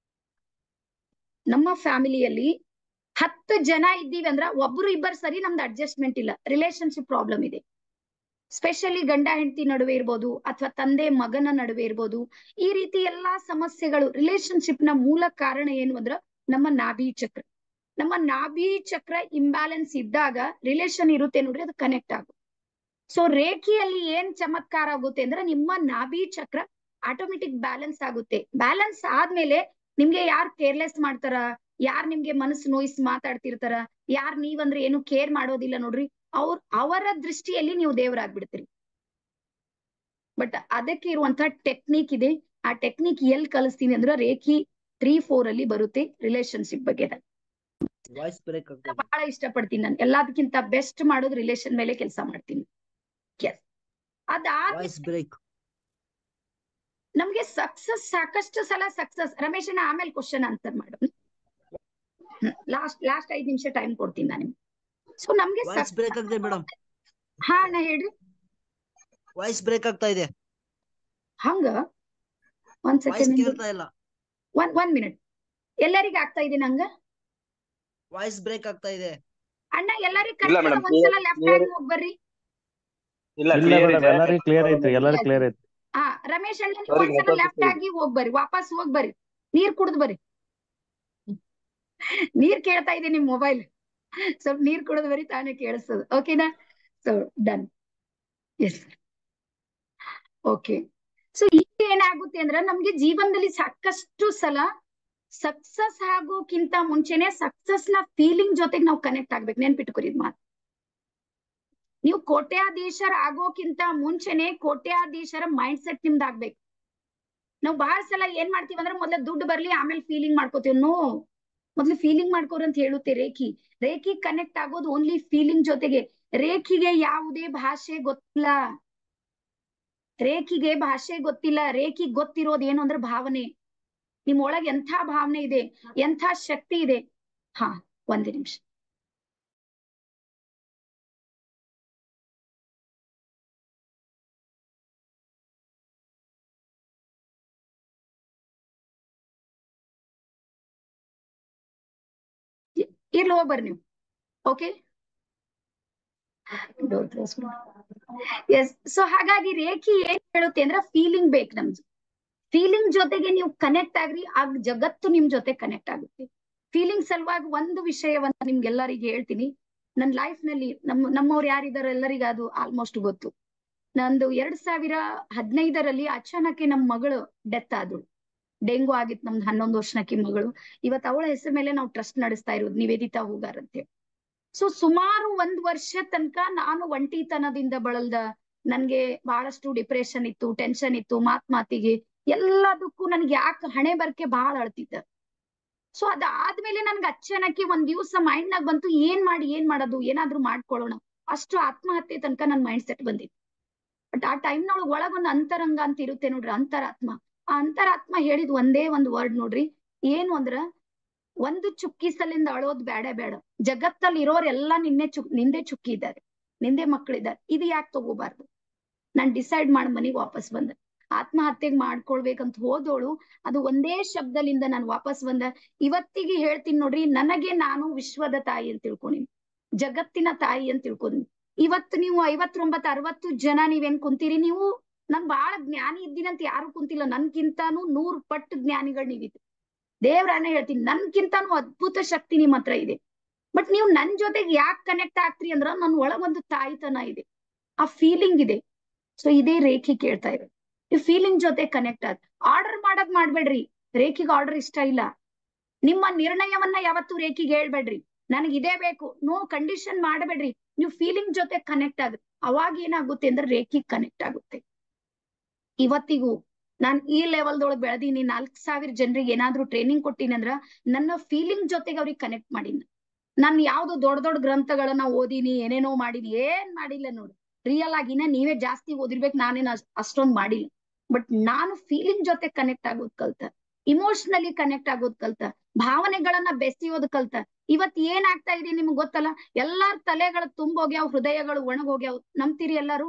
ನಮ್ಮ ಫ್ಯಾಮಿಲಿಯಲ್ಲಿ ಹತ್ತು ಜನ ಇದ್ದೀವಿ ಅಂದ್ರ ಒಬ್ರು ಇಬ್ಬರು ಸರಿ ನಮ್ದು ಅಡ್ಜಸ್ಟ್ಮೆಂಟ್ ಇಲ್ಲ, ರಿಲೇಶನ್ಶಿಪ್ ಪ್ರಾಬ್ಲಮ್ ಇದೆ. ಸ್ಪೆಷಲಿ ಗಂಡ ಹೆಂಡತಿ ನಡುವೆ ಇರ್ಬೋದು, ಅಥವಾ ತಂದೆ ಮಗನ ನಡುವೆ ಇರ್ಬೋದು. ಈ ರೀತಿ ಎಲ್ಲಾ ಸಮಸ್ಯೆಗಳು, ರಿಲೇಶನ್ಶಿಪ್ ನ ಮೂಲ ಕಾರಣ ಏನು ಅಂದ್ರ ನಮ್ಮ ನಾಭಿ ಚಕ್ರ. ನಮ್ಮ ನಾಭಿ ಚಕ್ರ ಇಂಬ್ಯಾಲೆನ್ಸ್ ಇದ್ದಾಗ ರಿಲೇಶನ್ ಇರುತ್ತೆ ನೋಡ್ರಿ, ಅದು ಕನೆಕ್ಟ್ ಆಗುತ್ತೆ. ಸೊ ರೇಖಿಯಲ್ಲಿ ಏನ್ ಚಮತ್ಕಾರ ಆಗುತ್ತೆ ಅಂದ್ರೆ, ನಿಮ್ಮ ನಾಭಿ ಚಕ್ರ ಆಟೋಮೆಟಿಕ್ ಬ್ಯಾಲೆನ್ಸ್ ಆಗುತ್ತೆ. ಬ್ಯಾಲೆನ್ಸ್ ಆದ್ಮೇಲೆ ನಿಮ್ಗೆ ಯಾರ್ ಕೇರ್ಲೆಸ್ ಮಾಡ್ತಾರ, ಯಾರ್ ನಿಮ್ಗೆ ಮನಸ್ಸು ನೋಯಿಸಿ ಮಾತಾಡ್ತಿರ್ತಾರ, ಯಾರ್ ನೀವಂದ್ರೆ ಏನು ಕೇರ್ ಮಾಡೋದಿಲ್ಲ ನೋಡ್ರಿ, ಅವ್ರ ಅವರ ದೃಷ್ಟಿಯಲ್ಲಿ ನೀವು ದೇವರಾಗ್ಬಿಡ್ತೀರಿ. ಬಟ್ ಅದಕ್ಕೆ ಇರುವಂತಹ ಟೆಕ್ನಿಕ್ ಇದೆ. ಆ ಟೆಕ್ನಿಕ್ ಎಲ್ಲಿ ಕಲಿಸ್ತೀನಿ ಅಂದ್ರೆ ರೇಖಿ ತ್ರೀ ಫೋರ್ ಅಲ್ಲಿ ಬರುತ್ತೆ, ರಿಲೇಶನ್ಶಿಪ್ ಬಗ್ಗೆ. ಬಹಳ ಇಷ್ಟಪಡ್ತೀನಿ ನಾನು, ಎಲ್ಲದಕ್ಕಿಂತ ಬೆಸ್ಟ್ ಮಾಡೋದು ರಿಲೇಶನ್ ಮೇಲೆ ಕೆಲಸ ಮಾಡ್ತೀನಿ. ಅದಾದ ನಮ್ಗೆ ಸಕ್ಸಸ್ ಸಾಕಷ್ಟು ಸಲ ಸಕ್ಸಸ್. ರಮೇಶನ ಆಮೇಲೆ ಕ್ವಶನ್ ಆನ್ಸರ್ ಮಾಡು. ಲಾಸ್ಟ್ ಲಾಸ್ಟ್ ಐದ್ ನಿಮಿಷ ಟೈಮ್ ಕೊಡ್ತೀನಿ ನಾನು. ಸೊ ನಮ್ಗೆ ವಾಯ್ಸ್ ಬ್ರೇಕ್ ಆಗ್ತಾ ಇದೆ ಮೇಡಮ್. ಹಾ ಅಣ್ಣ ಹೇಳ್ರಿ. ವಾಯ್ಸ್ ಬ್ರೇಕ್ ಆಗ್ತಾ ಇದೆ. ಹಂಗ ಒಂದ್ ವಾಯ್ಸ್ ಸೆಕೆಂಡ್ ಕೇಳ್ತಾ ಇಲ್ಲ. ಒಂದ್ ಒಂದ್ ಮಿನಿಟ್. ಎಲ್ಲರಿಗ ಆಗ್ತಾ ಇದೆ ನಂಗ ವಾಯ್ಸ್ ಬ್ರೇಕ್ ಆಗ್ತಾ ಇದೆ. ಅಣ್ಣ ಎಲ್ಲರಿಗೂ ಕರೆಕ್ಟ್ ಒಂದ್ಸಲ ಲೆಫ್ಟ್ ಆಗಿ ಹೋಗಿ ಬರ್ರಿ. ಇಲ್ಲ ಮೇಡಮ್ ಎಲ್ಲರಿಗೂ ಕ್ಲಿಯರ್ ಐತ್ರಿ, ಎಲ್ಲರಿಗೂ ಕ್ಲಿಯರ್ ಐತ್ರಿ. ಹಾ ರಮೇಶ್ ಅಣ್ಣ ನೀವು ಒಂದ್ಸಲ ಲೆಫ್ಟ್ ಆಗಿ ಹೋಗಿ ಬರ್ರಿ, ವಾಪಸ್ ಹೋಗಿ ಬರ್ರಿ, ನೀರ್ ಕುಡ್ದು ಬರ್ರಿ. ನೀರ್ ಕೇಳ್ತಾ ಇದೆ ನಿಮ್ ಮೊಬೈಲ್, ಸ್ವಲ್ಪ ನೀರ್ ಕುಡಿದು ಬರಿ, ತಾನೇ ಕೇಳಿಸ್ತದ. ಓಕೆನಾ? So done. Yes okay. So ಈಗ ಏನಾಗುತ್ತೆ ಅಂದ್ರೆ ನಮ್ಗೆ ಜೀವನದಲ್ಲಿ ಸಾಕಷ್ಟು ಸಲ ಸಕ್ಸಸ್ ಆಗೋಕ್ಕಿಂತ ಮುಂಚೆನೆ ಸಕ್ಸಸ್ ನ ಫೀಲಿಂಗ್ ಜೊತೆಗೆ ನಾವು ಕನೆಕ್ಟ್ ಆಗ್ಬೇಕು. ನೆನ್ಪಿಟ್ಕೊರಿ ಇದ್ ಮಾತು. ನೀವು ಕೋಟ್ಯಾಧೀಶರ ಆಗೋಕ್ಕಿಂತ ಮುಂಚೆನೆ ಕೋಟ್ಯಾಧೀಶರ ಮೈಂಡ್ ಸೆಟ್ ನಿಮ್ದು ಆಗ್ಬೇಕು. ನಾವು ಬಹಳ ಸಲ ಏನ್ ಮಾಡ್ತೀವಿ ಅಂದ್ರೆ ಮೊದ್ಲ ದುಡ್ಡು ಬರ್ಲಿ ಆಮೇಲೆ ಫೀಲಿಂಗ್ ಮಾಡ್ಕೋತೀವಿ. ನೋ, ಮೊದ್ಲು ಫೀಲಿಂಗ್ ಮಾಡ್ಕೋರ್ ಅಂತ ಹೇಳುತ್ತೆ ರೇಖಿ. ರೇಖಿ ಕನೆಕ್ಟ್ ಆಗೋದು ಓನ್ಲಿ ಫೀಲಿಂಗ್ ಜೊತೆಗೆ. ರೇಖಿಗೆ ಯಾವುದೇ ಭಾಷೆ ಗೊತ್ತಿಲ್ಲ, ರೇಖಿಗೆ ಭಾಷೆ ಗೊತ್ತಿಲ್ಲ. ರೇಖಿಗೆ ಗೊತ್ತಿರೋದು ಏನು ಅಂದ್ರೆ ಭಾವನೆ. ನಿಮ್ ಒಳಗೆ ಎಂಥ ಭಾವನೆ ಇದೆ, ಎಂಥ ಶಕ್ತಿ ಇದೆ. ಹಾ ಒಂದೇ ನಿಮಿಷ. ಇರ್ಲಿ ಹೋಗ್ಬರ್ರಿ ನೀವು. ಓಕೆ, ಡೋರ್ ಕ್ಲೋಸ್ ಮಾಡಿ. ಎಸ್. ಸೊ ಹಾಗಾಗಿ ರೇಖಿ ಏನ್ ಹೇಳುತ್ತೆ ಅಂದ್ರೆ ಫೀಲಿಂಗ್ ಬೇಕು ನಮ್ದು. ಫೀಲಿಂಗ್ ಜೊತೆಗೆ ನೀವು ಕನೆಕ್ಟ್ ಆಗ್ರಿ, ಆಗ ಜಗತ್ತು ನಿಮ್ ಜೊತೆ ಕನೆಕ್ಟ್ ಆಗುತ್ತೆ. ಫೀಲಿಂಗ್ ಸಲುವಾಗಿ ಒಂದು ವಿಷಯವನ್ನ ನಿಮ್ಗೆಲ್ಲರಿಗೆ ಹೇಳ್ತೀನಿ. ನನ್ನ ಲೈಫ್ ನಲ್ಲಿ ನಮ್ಮ ನಮ್ಮವ್ರು ಯಾರಿದಾರ ಎಲ್ಲರಿಗೂ ಅದು ಆಲ್ಮೋಸ್ಟ್ ಗೊತ್ತು. ನಂದು ಎರಡ್ ಸಾವಿರ ಹದಿನೈದರಲ್ಲಿ ಅಚಾನಕ್ಕೆ ನಮ್ ಮಗಳು ಡೆತ್ ಆದಳು. ಡೆಂಗು ಆಗಿತ್ತು ನಮ್ದು ಹನ್ನೊಂದು ವರ್ಷನಕ್ಕಿ ಮಗಳು. ಇವತ್ತು ಅವಳ ಹೆಸರು ಮೇಲೆ ನಾವು ಟ್ರಸ್ಟ್ ನಡೆಸ್ತಾ ಇರೋದು, ನಿವೇದಿತಾ ಹೂಗಾರ್ ಅಂತೇಳಿ. ಸೊ ಸುಮಾರು ಒಂದ್ ವರ್ಷ ತನಕ ನಾನು ಒಂಟಿತನದಿಂದ ಬಳಲ್ದ, ನನ್ಗೆ ಬಹಳಷ್ಟು ಡಿಪ್ರೆಷನ್ ಇತ್ತು, ಟೆನ್ಷನ್ ಇತ್ತು, ಮಾತ್ ಮಾತಿಗೆ ಎಲ್ಲದಕ್ಕೂ ನನ್ಗೆ ಯಾಕೆ ಹಣೆ ಬರ್ಕೆ ಬಹಳ ಅಳ್ತಿದ್ದ. ಸೊ ಅದಾದ್ಮೇಲೆ ನನ್ಗೆ ಅಚಾನಕ್ಕೆ ಒಂದ್ ದಿವ್ಸ ಮೈಂಡ್ ನಾಗ ಬಂತು, ಏನ್ ಮಾಡಿ ಏನ್ ಮಾಡೋದು, ಏನಾದ್ರೂ ಮಾಡ್ಕೊಳ್ಳೋಣ. ಅಷ್ಟು ಆತ್ಮಹತ್ಯೆ ತನಕ ನನ್ ಮೈಂಡ್ ಸೆಟ್ ಬಂದಿತ್ತು. ಬಟ್ ಆ ಟೈಮ್ ನೊಳಗ್ ಒಳಗೊಂದು ಅಂತರಂಗ ಅಂತ ಇರುತ್ತೆ ನೋಡ್ರಿ, ಅಂತರಾತ್ಮ. ಆ ಅಂತರಾತ್ಮ ಹೇಳಿದ್ ಒಂದೇ ಒಂದ್ ವರ್ಡ್ ನೋಡ್ರಿ, ಏನು ಅಂದ್ರ ಒಂದು ಚುಕ್ಕಿ ಸಲಿಂದ ಅಳೋದ್ ಬೇಡ ಬೇಡ, ಜಗತ್ತಲ್ಲಿ ಇರೋರೆಲ್ಲಾ ನಿನ್ನೆ ಚುಕ್ ನಿಂದೆ ಚುಕ್ಕಿ ಇದ್ದಾರೆ, ನಿಂದೆ ಮಕ್ಕಳಿದ್ದಾರೆ, ಇದು ಯಾಕೆ ತಗೋಬಾರ್ದು. ನಾನ್ ಡಿಸೈಡ್ ಮಾಡಿ ಮನೆಗ್ ವಾಪಸ್ ಬಂದೆ. ಆತ್ಮಹತ್ಯೆಗೆ ಮಾಡ್ಕೊಳ್ಬೇಕಂತ ಹೋದೋಳು ಅದು ಒಂದೇ ಶಬ್ದಲಿಂದ ನಾನು ವಾಪಸ್ ಬಂದ. ಇವತ್ತಿಗೆ ಹೇಳ್ತೀನಿ ನೋಡ್ರಿ, ನನಗೆ ನಾನು ವಿಶ್ವದ ತಾಯಿ ಅಂತ ತಿಳ್ಕೊಂಡಿನಿ, ಜಗತ್ತಿನ ತಾಯಿ ಅಂತ ತಿಳ್ಕೊಂಡಿನಿ. ಇವತ್ತು ನೀವು ಐವತ್ತೊಂಬತ್ತು ಅರವತ್ತು ಜನ ನೀವೇನ್ ಕುಂತೀರಿ, ನೀವು ನನ್ ಬಹಳ ಜ್ಞಾನಿ ಇದ್ದೀನಂತ ಯಾರು ಕುಂತಿಲ್ಲ. ನನ್ಗಿಂತಾನು ನೂರ್ ಪಟ್ಟು ಜ್ಞಾನಿಗಳು ನೀವಿದ್ರಿ. ದೇವ್ರನ್ನ ಹೇಳ್ತೀನಿ, ನನ್ಗಿಂತಾನು ಅದ್ಭುತ ಶಕ್ತಿ ನಿಮ್ ಹತ್ರ ಇದೆ. ಬಟ್ ನೀವು ನನ್ ಜೊತೆಗೆ ಯಾಕೆ ಕನೆಕ್ಟ್ ಆಗ್ತೀರಿ ಅಂದ್ರ ನನ್ ಒಳಗೊಂದು ತಾಯಿತನ ಇದೆ, ಆ ಫೀಲಿಂಗ್ ಇದೆ. ಸೊ ಇದೇ ರೇಖಿ ಕೇಳ್ತಾ ಇರೋ, ಈ ಫೀಲಿಂಗ್ ಜೊತೆ ಕನೆಕ್ಟ್ ಆಗ. ಆರ್ಡರ್ ಮಾಡದ್ ಮಾಡ್ಬೇಡ್ರಿ, ರೇಖಿಗೆ ಆರ್ಡರ್ ಇಷ್ಟ ಇಲ್ಲ. ನಿಮ್ಮ ನಿರ್ಣಯವನ್ನ ಯಾವತ್ತು ರೇಖಿಗೆ ಹೇಳ್ಬೇಡ್ರಿ, ನನಗೆ ಇದೇ ಬೇಕು, ನೋ ಕಂಡೀಷನ್ ಮಾಡಬೇಡ್ರಿ. ನೀವು ಫೀಲಿಂಗ್ ಜೊತೆ ಕನೆಕ್ಟ್ ಆಗುತ್ತೆ, ಅವಾಗ ಏನಾಗುತ್ತೆ ಅಂದ್ರೆ ರೇಖಿ ಕನೆಕ್ಟ್ ಆಗುತ್ತೆ. ಇವತ್ತಿಗೂ ನಾನ್ ಈ ಲೆವೆಲ್ದೊಳಗೆ ಬೆಳೆದೀನಿ. ನಾಲ್ಕ್ ಸಾವಿರ ಜನರಿಗೆ ಏನಾದ್ರೂ ಟ್ರೈನಿಂಗ್ ಕೊಟ್ಟಿನಿ ಅಂದ್ರ ನನ್ನ ಫೀಲಿಂಗ್ ಜೊತೆಗೆ ಅವ್ರಿಗೆ ಕನೆಕ್ಟ್ ಮಾಡೀನಿ. ನಾನ್ ಯಾವ್ದು ದೊಡ್ಡ ದೊಡ್ಡ ಗ್ರಂಥಗಳನ್ನ ಓದಿನಿ, ಏನೇನೋ ಮಾಡೀನಿ, ಏನ್ ಮಾಡಿಲ್ಲ ನೋಡಿ. ರಿಯಲ್ ಆಗಿನ ನೀವೇ ಜಾಸ್ತಿ ಓದಿರ್ಬೇಕು, ನಾನೇನ್ ಅಷ್ಟೊಂದ್ ಮಾಡಿಲ್ಲ. ಬಟ್ ನಾನು ಫೀಲಿಂಗ್ ಜೊತೆ ಕನೆಕ್ಟ್ ಆಗೋದ್ ಕಲ್ತ, ಇಮೋಷನಲಿ ಕನೆಕ್ಟ್ ಆಗೋದ್ ಕಲ್ತ, ಭಾವನೆಗಳನ್ನ ಬೆಸೆಯೋದ್ ಕಲ್ತ. ಇವತ್ ಏನ್ ಆಗ್ತಾ ಇದೆ ನಿಮ್ಗೆ ಗೊತ್ತಲ್ಲ, ಎಲ್ಲಾರ ತಲೆಗಳು ತುಂಬೋಗ್ಯಾವ್, ಹೃದಯಗಳು ಒಣಗೋಗ್ಯಾವ್. ನಂಬ್ತೀರಿ ಎಲ್ಲಾರು?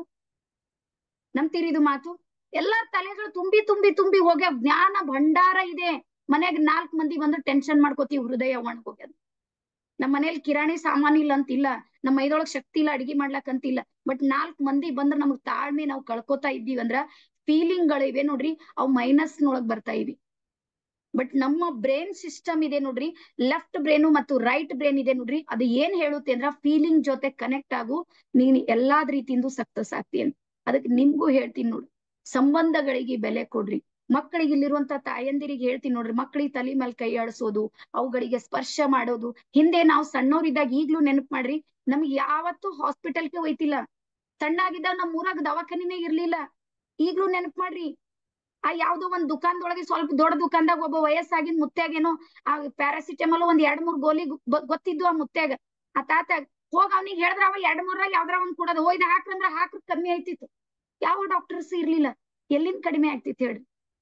ನಂಬ್ತೀರಿ ಇದು ಮಾತು? ಎಲ್ಲಾರ ತಲೆಗಳು ತುಂಬಿ ತುಂಬಿ ತುಂಬಿ ಹೋಗ್ಯಾವ. ಜ್ಞಾನ ಭಂಡಾರ ಇದೆ, ಮನೆಗ್ ನಾಲ್ಕ್ ಮಂದಿ ಬಂದ್ರೆ ಟೆನ್ಷನ್ ಮಾಡ್ಕೋತೀವಿ, ಹೃದಯ ಒಣಗೋಗ್ಯದ. ನಮ್ ಮನೇಲಿ ಕಿರಾಣಿ ಸಾಮಾನ್ ಇಲ್ಲ ಅಂತಿಲ್ಲ, ನಮ್ಮ ಮೈದೊಳಗ್ ಶಕ್ತಿ ಇಲ್ಲ ಅಡಿಗೆ ಮಾಡ್ಲಕ್ ಅಂತಿಲ್ಲ. ಬಟ್ ನಾಲ್ಕ್ ಮಂದಿ ಬಂದ್ರೆ ನಮಗ್ ತಾಳ್ಮೆ ನಾವು ಕಳ್ಕೊತಾ ಇದ್ದೀವಿ ಅಂದ್ರ ಫೀಲಿಂಗ್ ಗಳಿವೆ ನೋಡ್ರಿ, ಅವ್ ಮೈನಸ್ ನೊಳಗ್ ಬರ್ತಾ ಇವಿ. ಬಟ್ ನಮ್ಮ ಬ್ರೈನ್ ಸಿಸ್ಟಮ್ ಇದೆ ನೋಡ್ರಿ, ಲೆಫ್ಟ್ ಬ್ರೈನ್ ಮತ್ತು ರೈಟ್ ಬ್ರೈನ್ ಇದೆ ನೋಡ್ರಿ, ಅದು ಏನ್ ಹೇಳುತ್ತೆ ಅಂದ್ರ ಫೀಲಿಂಗ್ ಜೊತೆ ಕನೆಕ್ಟ್ ಆಗು, ನೀನ್ ಎಲ್ಲಾದ್ ರೀತಿಯಿಂದ ಸಕ್ಸಸ್ ಆಗ್ತಿ ಅಂತ. ಅದಕ್ಕೆ ನಿಮ್ಗೂ ಹೇಳ್ತೀನಿ ನೋಡ್ರಿ, ಸಂಬಂಧಗಳಿಗೆ ಬೆಲೆ ಕೊಡ್ರಿ. ಮಕ್ಕಳಿಗೆ ಇಲ್ಲಿರುವಂತ ತಾಯಂದಿರಿಗೆ ಹೇಳ್ತೀನಿ ನೋಡ್ರಿ, ಮಕ್ಕಳಿಗೆ ತಲೆ ಮೇಲೆ ಕೈ ಆಡಿಸೋದು, ಅವುಗಳಿಗೆ ಸ್ಪರ್ಶ ಮಾಡೋದು. ಹಿಂದೆ ನಾವು ಸಣ್ಣವ್ರಿದ್ದಾಗ ಈಗ್ಲೂ ನೆನಪು ಮಾಡ್ರಿ, ನಮ್ಗೆ ಯಾವತ್ತೂ ಹಾಸ್ಪಿಟಲ್ಗೆ ಒಯ್ತಿಲ್ಲ. ಸಣ್ಣಾಗಿದ್ದಾಗ ನಮ್ ಊರಾಗ ದವಾಖಾನಿನೇ ಇರ್ಲಿಲ್ಲ. ಈಗ್ಲೂ ನೆನಪು ಮಾಡ್ರಿ, ಆ ಯಾವ್ದೋ ಒಂದ್ ದುಕಾನ್ದೊಳಗೆ, ಸ್ವಲ್ಪ ದೊಡ್ಡ ದುಕಾನ್ದಾಗ ಒಬ್ಬ ವಯಸ್ಸಾಗಿದ್ ಮುತ್ಯಾಗೇನೋ ಆ ಪ್ಯಾರಾಸಿಟಮಲ್ ಒಂದ್ ಎರಡ್ ಮೂರ್ ಗೋಲಿ ಗೊತ್ತಿದ್ವು ಆ ಮುತ್ಯಾಗ. ಆ ತಾತ ಹೋಗ್ ಅವ್ನಿಗೆ ಹೇಳಿದ್ರ ಅವ ಎರಡ್ ಮೂರಾಗ ಯಾವ್ದಾರ ಒಂದ್ ಕೊಡೋದು, ಹೋಯ್ದ ಹಾಕ್ರಂದ್ರ ಹಾಕ್ರ ಕಮ್ಮಿ ಆಯ್ತಿತ್ತು. ಯಾವ ಡಾಕ್ಟರ್ಸ್ ಇರ್ಲಿಲ್ಲ, ಎಲ್ಲಿಂದ ಕಡಿಮೆ ಆಗ್ತಿತ್ತು ಹೇಳ್ರಿ?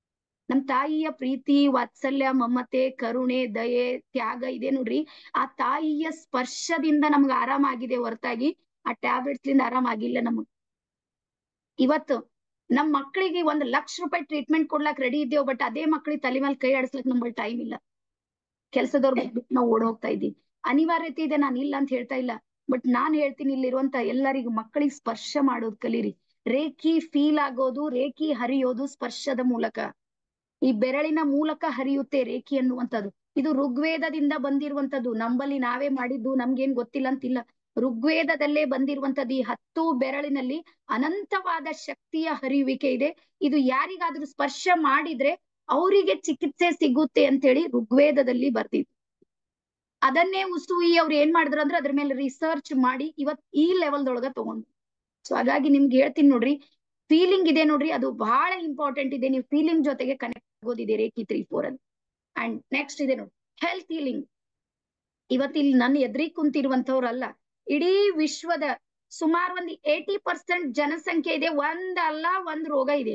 ನಮ್ ತಾಯಿಯ ಪ್ರೀತಿ, ವಾತ್ಸಲ್ಯ, ಮಮತೆ, ಕರುಣೆ, ದಯೆ, ತ್ಯಾಗ ಇದೆ ನೋಡ್ರಿ. ಆ ತಾಯಿಯ ಸ್ಪರ್ಶದಿಂದ ನಮ್ಗೆ ಆರಾಮಾಗಿದೆ ಹೊರತಾಗಿ ಆ ಟ್ಯಾಬ್ಲೆಟ್ಸ್ ಲಿಂದ ಆರಾಮಾಗಿಲ್ಲ ನಮಗ್. ಇವತ್ತು ನಮ್ ಮಕ್ಕಳಿಗೆ ಒಂದ್ ಲಕ್ಷ ರೂಪಾಯಿ ಟ್ರೀಟ್ಮೆಂಟ್ ಕೊಡ್ಲಾಕ್ ರೆಡಿ ಇದ್ದೇವ್, ಬಟ್ ಅದೇ ಮಕ್ಳಿಗೆ ತಲೆ ಮೇಲೆ ಕೈ ಆಡಿಸ್ಲಕ್ ನಮ್ಮಲ್ಲಿ ಟೈಮ್ ಇಲ್ಲ. ಕೆಲ್ಸದವ್ರ ಬಿಟ್ಟು ನಾವು ಓಡ್ ಹೋಗ್ತಾ ಇದ್ದೀವಿ. ಅನಿವಾರ್ಯತೆ ಇದೆ, ನಾನು ಇಲ್ಲ ಅಂತ ಹೇಳ್ತಾ ಇಲ್ಲ, ಬಟ್ ನಾನ್ ಹೇಳ್ತೀನಿ ಇಲ್ಲಿರುವಂತ ಎಲ್ಲರಿಗೂ ಮಕ್ಕಳಿಗೆ ಸ್ಪರ್ಶ ಮಾಡೋದು ಕಲೀರಿ. ರೇಖಿ ಫೀಲ್ ಆಗೋದು, ರೇಖಿ ಹರಿಯೋದು ಸ್ಪರ್ಶದ ಮೂಲಕ. ಈ ಬೆರಳಿನ ಮೂಲಕ ಹರಿಯುತ್ತೆ ರೇಖಿ ಅನ್ನುವಂಥದ್ದು. ಇದು ಋಗ್ವೇದದಿಂದ ಬಂದಿರುವಂತದ್ದು, ನಂಬಲ್ಲಿ ನಾವೇ ಮಾಡಿದ್ದು ನಮ್ಗೇನ್ ಗೊತ್ತಿಲ್ಲ ಅಂತಿಲ್ಲ. ಋಗ್ವೇದದಲ್ಲೇ ಬಂದಿರುವಂತದ್ದು. ಈ ಹತ್ತು ಬೆರಳಿನಲ್ಲಿ ಅನಂತವಾದ ಶಕ್ತಿಯ ಹರಿಯುವಿಕೆ ಇದೆ. ಇದು ಯಾರಿಗಾದ್ರೂ ಸ್ಪರ್ಶ ಮಾಡಿದ್ರೆ ಅವರಿಗೆ ಚಿಕಿತ್ಸೆ ಸಿಗುತ್ತೆ ಅಂತೇಳಿ ಋಗ್ವೇದದಲ್ಲಿ ಬರ್ದಿತ್ತು. ಅದನ್ನೇ ಉಸುಯಿ ಅವ್ರು ಏನ್ ಮಾಡಿದ್ರು ಅಂದ್ರೆ ಅದ್ರ ಮೇಲೆ ರಿಸರ್ಚ್ ಮಾಡಿ ಇವತ್ ಈ ಲೆವೆಲ್ದೊಳಗ ತಗೊಂಡು. ಸೊ ಹಾಗಾಗಿ ನಿಮ್ಗೆ ಹೇಳ್ತೀನಿ ನೋಡ್ರಿ, ಫೀಲಿಂಗ್ ಇದೆ ನೋಡ್ರಿ, ಅದು ಬಹಳ ಇಂಪಾರ್ಟೆಂಟ್ ಇದೆ. ನೀವು ಫೀಲಿಂಗ್ ಜೊತೆಗೆ ಕನೆಕ್ಟ್ ಆಗೋದಿದೆ ರೇಖಿ ತ್ರೀ ಫೋರ್ ಅಲ್ಲಿ. ಅಂಡ್ ನೆಕ್ಸ್ಟ್ ಇದೆ ನೋಡಿ ಹೆಲ್ತ್ ಹೀಲಿಂಗ್. ಇವತ್ತು ಇಲ್ಲಿ ನನ್ನ ಎದುರಿಗೆ ಕುಂತಿರುವಂತವ್ರಲ್ಲ, ಇಡೀ ವಿಶ್ವದ ಸುಮಾರು ಒಂದು ಏಟಿ ಪರ್ಸೆಂಟ್ ಜನಸಂಖ್ಯೆ ಇದೆ, ಒಂದಲ್ಲ ಒಂದ್ ರೋಗ ಇದೆ.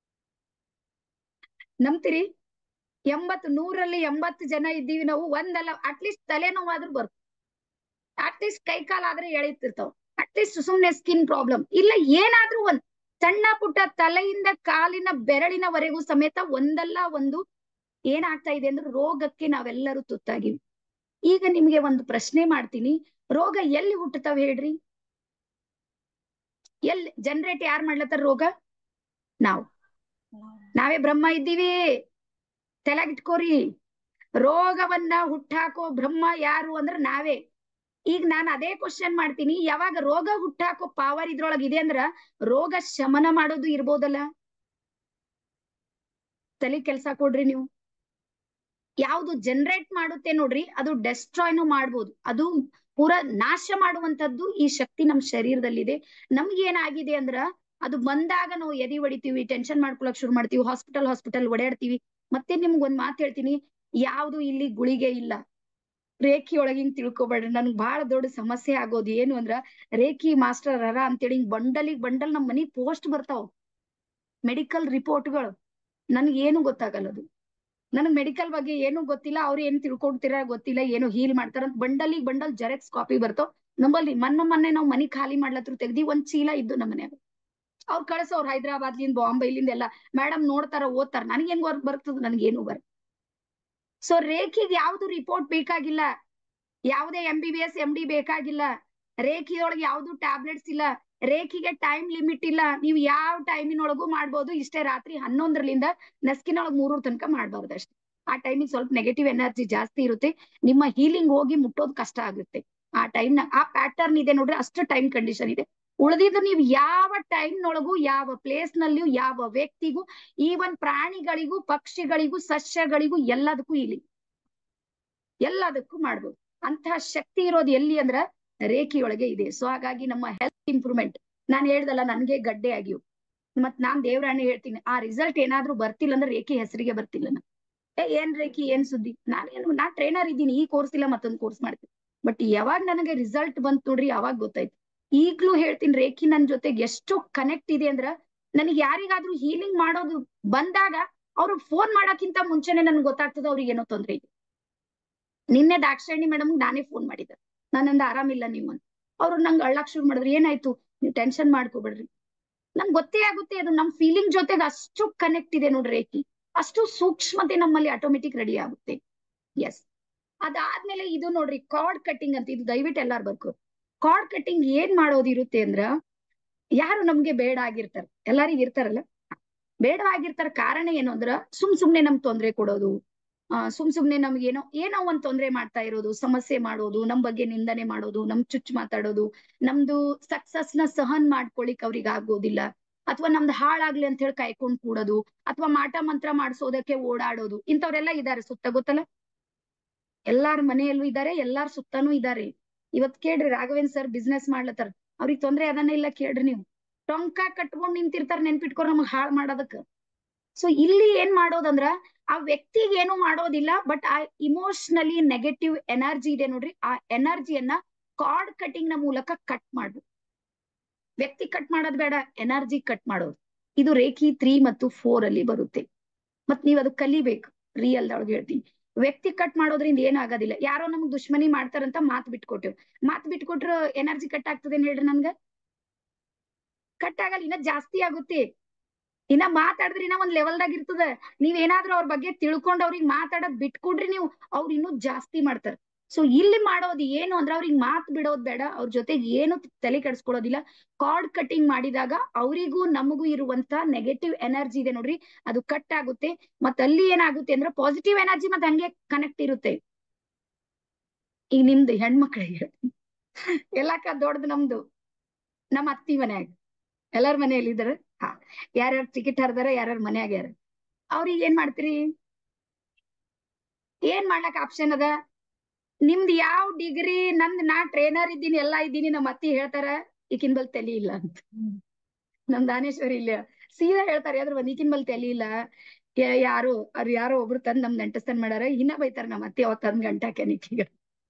ನಂಬ್ತೀರಿ? ಎಂಬತ್ ನೂರಲ್ಲಿ ಎಂಬತ್ತು ಜನ ಇದ್ದೀವಿ ನಾವು, ಒಂದಲ್ಲ ಅಟ್ಲೀಸ್ಟ್ ತಲೆನೋವಾದ್ರೂ ಬರ್ತದೆ, ಅಟ್ಲೀಸ್ಟ್ ಕೈ ಕಾಲಾದ್ರೆ ಎಳಿತಿರ್ತಾವ, ಅಟ್ಲೀಸ್ಟ್ ಸುಮ್ನೆ ಸ್ಕಿನ್ ಪ್ರಾಬ್ಲಮ್ ಇಲ್ಲ, ಏನಾದ್ರೂ ಒಂದ್ ಸಣ್ಣ ಪುಟ್ಟ ತಲೆಯಿಂದ ಕಾಲಿನ ಬೆರಳಿನವರೆಗೂ ಸಮೇತ ಒಂದಲ್ಲ ಒಂದು ಏನಾಗ್ತಾ ಇದೆ ಅಂದ್ರೆ ರೋಗಕ್ಕೆ ನಾವೆಲ್ಲರೂ ತುತ್ತಾಗಿವಿ. ಈಗ ನಿಮ್ಗೆ ಒಂದು ಪ್ರಶ್ನೆ ಮಾಡ್ತೀನಿ, ರೋಗ ಎಲ್ಲಿ ಹುಟ್ಟುತ್ತಾವ ಹೇಳ್ರಿ? ಎಲ್ಲಿ ಜನರೇಟ್ ಯಾರು ಮಾಡ್ಲತ್ತಾರ ರೋಗ? ನಾವು. ನಾವೇ ಬ್ರಹ್ಮ ಇದ್ದೀವಿ, ತಲೆಗಿಟ್ಕೋರಿ. ರೋಗವನ್ನ ಹುಟ್ಟಾಕೋ ಬ್ರಹ್ಮ ಯಾರು ಅಂದ್ರೆ ನಾವೇ. ಈಗ ನಾನು ಅದೇ ಕ್ವಶನ್ ಮಾಡ್ತೀನಿ, ಯಾವಾಗ ರೋಗ ಹುಟ್ಟಾಕೋ ಪವರ್ ಇದ್ರೊಳಗಿದೆ ಅಂದ್ರ ರೋಗ ಶಮನ ಮಾಡೋದು ಇರ್ಬೋದಲ್ಲ? ತಲೆ ಕೆಲ್ಸ ಕೊಡ್ರಿ ನೀವು. ಯಾವ್ದು ಜನರೇಟ್ ಮಾಡುತ್ತೆ ನೋಡ್ರಿ ಅದು ಡೆಸ್ಟ್ರಾಯ್ನು ಮಾಡ್ಬೋದು, ಅದು ಪೂರಾ ನಾಶ ಮಾಡುವಂತದ್ದು ಈ ಶಕ್ತಿ ನಮ್ ಶರೀರದಲ್ಲಿದೆ. ನಮ್ಗೆ ಏನಾಗಿದೆ ಅಂದ್ರ ಅದು ಬಂದಾಗ ನಾವು ಎದಿ ಹೊಡಿತೀವಿ, ಟೆನ್ಷನ್ ಮಾಡ್ಕೊಳಕ್ ಶುರು ಮಾಡ್ತೀವಿ, ಹಾಸ್ಪಿಟಲ್ ಹಾಸ್ಪಿಟಲ್ ಓಡಾಡ್ತೀವಿ. ಮತ್ತೆ ನಿಮ್ಗೆ ಒಂದ್ ಮಾತು ಹೇಳ್ತೀನಿ, ಯಾವ್ದು ಇಲ್ಲಿ ಗುಳಿಗೆ ಇಲ್ಲ. ರೇಖಿ ಒಳಗಿಂಗ್ ತಿಳ್ಕೊಬೇಡ್ರಿ, ನನ್ಗ್ ಬಹಳ ದೊಡ್ಡ ಸಮಸ್ಯೆ ಆಗೋದು ಏನು ಅಂದ್ರ ರೇಖಿ ಮಾಸ್ಟರ್ ಅರ ಅಂತೇಳಿ ಬಂಡಲಿಗ್ ಬಂಡಲ್ ನಮ್ ಮನಿಗ್ ಪೋಸ್ಟ್ ಬರ್ತಾವ್ ಮೆಡಿಕಲ್ ರಿಪೋರ್ಟ್ಗಳು. ನನ್ಗೆ ಏನು ಗೊತ್ತಾಗಲ್ಲದು, ನನಗ್ ಮೆಡಿಕಲ್ ಬಗ್ಗೆ ಏನು ಗೊತ್ತಿಲ್ಲ, ಅವ್ರು ಏನ್ ತಿಳ್ಕೊಡ್ತೀರ ಗೊತ್ತಿಲ್ಲ, ಏನು ಹೀಲ್ ಮಾಡ್ತಾರಂತ ಬಂಡಲಿಗ್ ಬಂಡಲ್ ಜೆರಾಕ್ಸ್ ಕಾಪಿ ಬರ್ತಾವ್ ನಂಬಲ್ಲಿ. ಮೊನ್ನೆ ಮೊನ್ನೆ ನಾವ್ ಮನಿ ಖಾಲಿ ಮಾಡ್ಲತ್ರು ತೆಗ್ದಿ ಒಂದ್ ಚೀಲ ಇದ್ದು ನಮ್ಮ ಮನ್ಯಾಗ. ಅವ್ರು ಕಳ್ಸೋರ್ ಹೈದ್ರಾಬಾದ್ಲಿಂದ ಬಾಂಬೆಲಿಂದ ಎಲ್ಲ, ಮೇಡಮ್ ನೋಡ್ತಾರ ಓದ್ತಾರ, ನನ್ಗೇನ್ ವರ್ಕ್ ಬರ್ತದ? ನನ್ಗೇನು ಬರ್. ಸೊ ರೇಖಿಗೆ ಯಾವ್ದು ರಿಪೋರ್ಟ್ ಬೇಕಾಗಿಲ್ಲ, ಯಾವುದೇ M B B S M D ಬೇಕಾಗಿಲ್ಲ, ರೇಖಿಯೊಳಗೆ ಯಾವ್ದು ಟ್ಯಾಬ್ಲೆಟ್ಸ್ ಇಲ್ಲ, ರೇಖಿಗೆ ಟೈಮ್ ಲಿಮಿಟ್ ಇಲ್ಲ. ನೀವು ಯಾವ ಟೈಮಿನೊಳಗೂ ಮಾಡ್ಬೋದು, ಇಷ್ಟೇ ರಾತ್ರಿ ಹನ್ನೊಂದರಲಿಂದ ನಸ್ಕಿನೊಳಗ್ ಮೂರೂರ್ ತನಕ ಮಾಡ್ಬಾರ್ದು ಅಷ್ಟೇ. ಆ ಟೈಮಿಗೆ ಸ್ವಲ್ಪ ನೆಗೆಟಿವ್ ಎನರ್ಜಿ ಜಾಸ್ತಿ ಇರುತ್ತೆ, ನಿಮ್ಮ ಹೀಲಿಂಗ್ ಹೋಗಿ ಮುಟ್ಟೋದು ಕಷ್ಟ ಆಗುತ್ತೆ ಆ ಟೈಮ್ನ. ಆ ಪ್ಯಾಟರ್ನ್ ಇದೆ ನೋಡ್ರಿ, ಅಷ್ಟು ಟೈಮ್ ಕಂಡೀಷನ್ ಇದೆ. ಉಳಿದಿದ್ದು ನೀವು ಯಾವ ಟೈಮ್ನೊಳಗೂ ಯಾವ ಪ್ಲೇಸ್ ನಲ್ಲಿಯೂ ಯಾವ ವ್ಯಕ್ತಿಗೂ, ಈವನ್ ಪ್ರಾಣಿಗಳಿಗೂ ಪಕ್ಷಿಗಳಿಗೂ ಸಸ್ಯಗಳಿಗೂ ಎಲ್ಲದಕ್ಕೂ ಹೀಲಿಂಗ್ ಎಲ್ಲದಕ್ಕೂ ಮಾಡ್ಬೋದು. ಅಂತಹ ಶಕ್ತಿ ಇರೋದು ಎಲ್ಲಿ ಅಂದ್ರ ರೇಖೆಯೊಳಗೆ ಇದೆ. ಸೊ ಹಾಗಾಗಿ ನಮ್ಮ ಹೆಲ್ತ್ ಇಂಪ್ರೂವ್ಮೆಂಟ್, ನಾನ್ ಹೇಳ್ದಲ್ಲ ನನ್ಗೆ ಗಡ್ಡೆ ಆಗಿವ್, ಮತ್ ನಾನ್ ದೇವ್ರಾಣಿ ಹೇಳ್ತೀನಿ, ಆ ರಿಸಲ್ಟ್ ಏನಾದ್ರೂ ಬರ್ತಿಲ್ಲ ಅಂದ್ರೆ ರೇಖೆ ಹೆಸರಿಗೆ ಬರ್ತಿಲ್ಲ. ನಾ ಏ ಏನ್ ರೇಖಿ ಏನ್ ಸುದ್ದಿ, ನಾನೇನು ನಾ ಟ್ರೈನರ್ ಇದ್ದೀನಿ, ಈ ಕೋರ್ಸ್ ಇಲ್ಲ ಮತ್ತೊಂದ್ ಕೋರ್ಸ್ ಮಾಡ್ತೀನಿ. ಬಟ್ ಯಾವಾಗ ನನಗೆ ರಿಸಲ್ಟ್ ಬಂತ್ ನೋಡ್ರಿ ಅವಾಗ ಗೊತ್ತಾಯ್ತು. ಈಗ್ಲೂ ಹೇಳ್ತೀನಿ, ರೇಖಿ ನನ್ ಜೊತೆಗೆ ಎಷ್ಟು ಕನೆಕ್ಟ್ ಇದೆ ಅಂದ್ರ ನನಗೆ ಯಾರಿಗಾದ್ರೂ ಹೀಲಿಂಗ್ ಮಾಡೋದು ಬಂದಾಗ ಅವ್ರು ಫೋನ್ ಮಾಡಕ್ಕಿಂತ ಮುಂಚೆನೆ ನನ್ಗೆ ಗೊತ್ತಾಗ್ತದ ಅವ್ರಿಗೆ ಏನೋ ತೊಂದ್ರೆ ಇದೆ. ನಿನ್ನೆ ದಾಕ್ಷಾಯಣಿ ಮೇಡಮ್ ನಾನೇ ಫೋನ್ ಮಾಡಿದ್ದೆ, ನಾನಂದ ಆರಾಮಿಲ್ಲ ನೀವು ಅಂತ. ಅವ್ರು ನಂಗೆ ಅಳ್ಳಕ್ ಶುರು ಮಾಡಿದ್ರು, ಏನಾಯ್ತು? ನೀವು ಟೆನ್ಷನ್ ಮಾಡ್ಕೋಬೇಡ್ರಿ, ನಮ್ಗೆ ಗೊತ್ತೇ ಆಗುತ್ತೆ. ಅದು ನಮ್ ಫೀಲಿಂಗ್ ಜೊತೆಗೆ ಅಷ್ಟು ಕನೆಕ್ಟ್ ಇದೆ ನೋಡ್ರಿ ರೇಖಿ, ಅಷ್ಟು ಸೂಕ್ಷ್ಮತೆ ನಮ್ಮಲ್ಲಿ ಆಟೋಮೆಟಿಕ್ ರೆಡಿ ಆಗುತ್ತೆ. ಎಸ್. ಅದಾದ್ಮೇಲೆ ಇದು ನೋಡ್ರಿ ಕಾರ್ಡ್ ಕಟ್ಟಿಂಗ್ ಅಂತ, ಇದು ದಯವಿಟ್ಟು ಎಲ್ಲಾರು ಬರ್ಕೋ. ಕಾರ್ಡ್ ಕಟ್ಟಿಂಗ್ ಏನ್ ಮಾಡೋದಿರುತ್ತೆ ಅಂದ್ರ, ಯಾರು ನಮ್ಗೆ ಬೇಡ ಆಗಿರ್ತಾರ, ಎಲ್ಲಾರಿಗೂ ಇರ್ತಾರಲ್ಲ, ಬೇಡ ಆಗಿರ್ತಾರ. ಕಾರಣ ಏನು ಅಂದ್ರ ಸುಮ್ ಸುಮ್ನೆ ನಮ್ ತೊಂದ್ರೆ ಕೊಡೋದು, ಆ ಸುಮ್ ಸುಮ್ನೆ ನಮ್ಗೆ ಏನೋ ಏನೋ ಒಂದ್ ತೊಂದ್ರೆ ಮಾಡ್ತಾ ಇರೋದು, ಸಮಸ್ಯೆ ಮಾಡೋದು, ನಮ್ ಬಗ್ಗೆ ನಿಂದನೆ ಮಾಡೋದು, ನಮ್ ಚುಚ್ಚು ಮಾತಾಡೋದು, ನಮ್ದು ಸಕ್ಸಸ್ ನ ಸಹನ್ ಮಾಡ್ಕೊಳಿಕ್ ಅವ್ರಿಗೆ ಆಗೋದಿಲ್ಲ, ಅಥವಾ ನಮ್ದು ಹಾಳಾಗ್ಲಿ ಅಂತ ಹೇಳಿ ಕಾಯ್ಕೊಂಡ್ ಕೂಡೋದು, ಅಥವಾ ಮಾಟ ಮಂತ್ರ ಮಾಡ್ಸೋದಕ್ಕೆ ಓಡಾಡೋದು, ಇಂಥವ್ರೆಲ್ಲ ಇದಾರೆ ಸುತ್ತ, ಗೊತ್ತಲ್ಲ? ಎಲ್ಲಾರ ಮನೆಯಲ್ಲೂ ಇದಾರೆ, ಎಲ್ಲಾರ ಸುತ್ತಾನೂ ಇದಾರೆ. ಇವತ್ ಕೇಳ್ರಿ, ರಾಘವೇಂದ್ರ ಸರ್ ಬಿಸ್ನೆಸ್ ಮಾಡ್ಲತ್ತಾರ, ಅವ್ರಿಗೆ ತೊಂದ್ರೆ ಅದನ್ನ ಇಲ್ಲ ಕೇಳ್ರಿ ನೀವು. ಟೊಂಕ ಕಟ್ಕೊಂಡ್ ನಿಂತಿರ್ತಾರ, ನೆನ್ಪಿಟ್ಕೊರ್ ನಮಗ್ ಹಾಳ್ ಮಾಡೋದಕ್ಕ. ಸೊ ಇಲ್ಲಿ ಏನ್ ಮಾಡೋದಂದ್ರ ಆ ವ್ಯಕ್ತಿಗೆ ಏನು ಮಾಡೋದಿಲ್ಲ, ಬಟ್ ಆ ಇಮೋಷನಲಿ ನೆಗೆಟಿವ್ ಎನರ್ಜಿ ಇದೆ ನೋಡ್ರಿ, ಆ ಎನರ್ಜಿಯನ್ನ ಕಾರ್ಡ್ ಕಟಿಂಗ್ ನ ಮೂಲಕ ಕಟ್ ಮಾಡ್ಬೇಕು. ವ್ಯಕ್ತಿ ಕಟ್ ಮಾಡೋದ್ ಬೇಡ, ಎನರ್ಜಿ ಕಟ್ ಮಾಡೋದು. ಇದು ರೇಖಿ ತ್ರೀ ಮತ್ತು ಫೋರ್ ಅಲ್ಲಿ ಬರುತ್ತೆ. ಮತ್ ನೀವ್ ಅದು ಕಲಿಬೇಕು. ರಿಯಲ್ ದೊಳಗೆ ಹೇಳ್ತೀನಿ, ವ್ಯಕ್ತಿ ಕಟ್ ಮಾಡೋದ್ರಿಂದ ಏನಾಗೋದಿಲ್ಲ. ಯಾರೋ ನಮ್ಗ್ ದುಶ್ಮನಿ ಮಾಡ್ತಾರಂತ ಮಾತ್ ಬಿಟ್ಕೊಟ್ಟೆವ್, ಮಾತ್ ಬಿಟ್ಕೊಟ್ರ ಎನರ್ಜಿ ಕಟ್ ಆಗ್ತದೇನ್ ಹೇಳ್ರಿ ನನ್ಗ? ಕಟ್ ಆಗಲ್ಲ, ಇನ್ನ ಜಾಸ್ತಿ ಆಗುತ್ತೆ. ಇನ್ನ ಮಾತಾಡಿದ್ರೆ ಇನ್ನ ಒಂದ್ ಲೆವೆಲ್ದಾಗ ಇರ್ತದ. ನೀವ್ ಏನಾದ್ರೂ ಅವ್ರ ಬಗ್ಗೆ ತಿಳ್ಕೊಂಡ್ ಅವ್ರಿಗೆ ಮಾತಾಡೋದ್ ಬಿಟ್ಕೊಡ್ರಿ ನೀವು, ಅವ್ರು ಇನ್ನೂ ಜಾಸ್ತಿ ಮಾಡ್ತಾರ. ಸೊ ಇಲ್ಲಿ ಮಾಡೋದು ಏನು ಅಂದ್ರೆ ಅವ್ರಿಗೆ ಮಾತ್ ಬಿಡೋದ್ ಬೇಡ, ಅವ್ರ ಜೊತೆಗೆ ಏನು ತಲೆ ಕೆಡ್ಸ್ಕೊಳ್ಳೋದಿಲ್ಲ. ಕಾರ್ಡ್ ಕಟಿಂಗ್ ಮಾಡಿದಾಗ ಅವರಿಗೂ ನಮಗೂ ಇರುವಂತ ನೆಗೆಟಿವ್ ಎನರ್ಜಿ ಇದೆ ನೋಡ್ರಿ, ಅದು ಕಟ್ ಆಗುತ್ತೆ. ಮತ್ ಅಲ್ಲಿ ಏನಾಗುತ್ತೆ ಅಂದ್ರೆ ಪಾಸಿಟಿವ್ ಎನರ್ಜಿ ಮತ್ತೆ ಹಂಗೆ ಕನೆಕ್ಟ್ ಇರುತ್ತೆ. ಈಗ ನಿಮ್ದು ಹೆಣ್ಮಕ್ಳಿಗೆ ಎಲ್ಲಾಕ ದೊಡ್ಡದು ನಮ್ದು ನಮ್ಮ ಅತ್ತಿ ಮನ್ಯಾಗ ಎಲ್ಲಾರ ಮನೆಯಲ್ಲಿ ಇದಾರೆ. ಹಾ, ಯಾರ್ಯಾರು ಟಿಕೆಟ್ ಹರ್ದಾರ, ಯಾರ್ಯಾರು ಮನ್ಯಾಗ ಯಾರ, ಅವ್ರಿಗೆ ಏನ್ ಮಾಡ್ತೀರಿ? ಏನ್ ಮಾಡ್ಲಕ್ ಆಪ್ಷನ್ ಅದ? ನಿಮ್ದು ಯಾವ ಡಿಗ್ರಿ? ನಂದ್ ನಾ ಟ್ರೈನರ್ ಇದ್ದೀನಿ, ಎಲ್ಲಾ ಇದ್ದೀನಿ. ನಮ್ಮ ಅತ್ತಿ ಹೇಳ್ತಾರ ಈಕಿನ್ ಬಲ್ ತಲಿ ಇಲ್ಲ ಅಂತ. ನಮ್ ದಾನೇಶ್ವರಿ ಇಲ್ಲ ಸೀದಾ ಹೇಳ್ತಾರೆ, ಅದ್ರ ಒಂದ್ ಈಕಿನ್ ಬಲ್ ತಲಿ ಇಲ್ಲ. ಯಾರು ಅವ್ರು ಯಾರೋ ಒಬ್ರು ತಂದ್ ನಮ್ ನೆಂಟಸ್ತನ್ ಮಾಡ್ಯಾರ, ಇನ್ನ ಬೈತಾರ ನಮ್ಮ ಅತ್ತಿ ಅವ್ ತಂದ್ ಗಂಟಾಕೆ ನಿಕ್ಕಿಗ.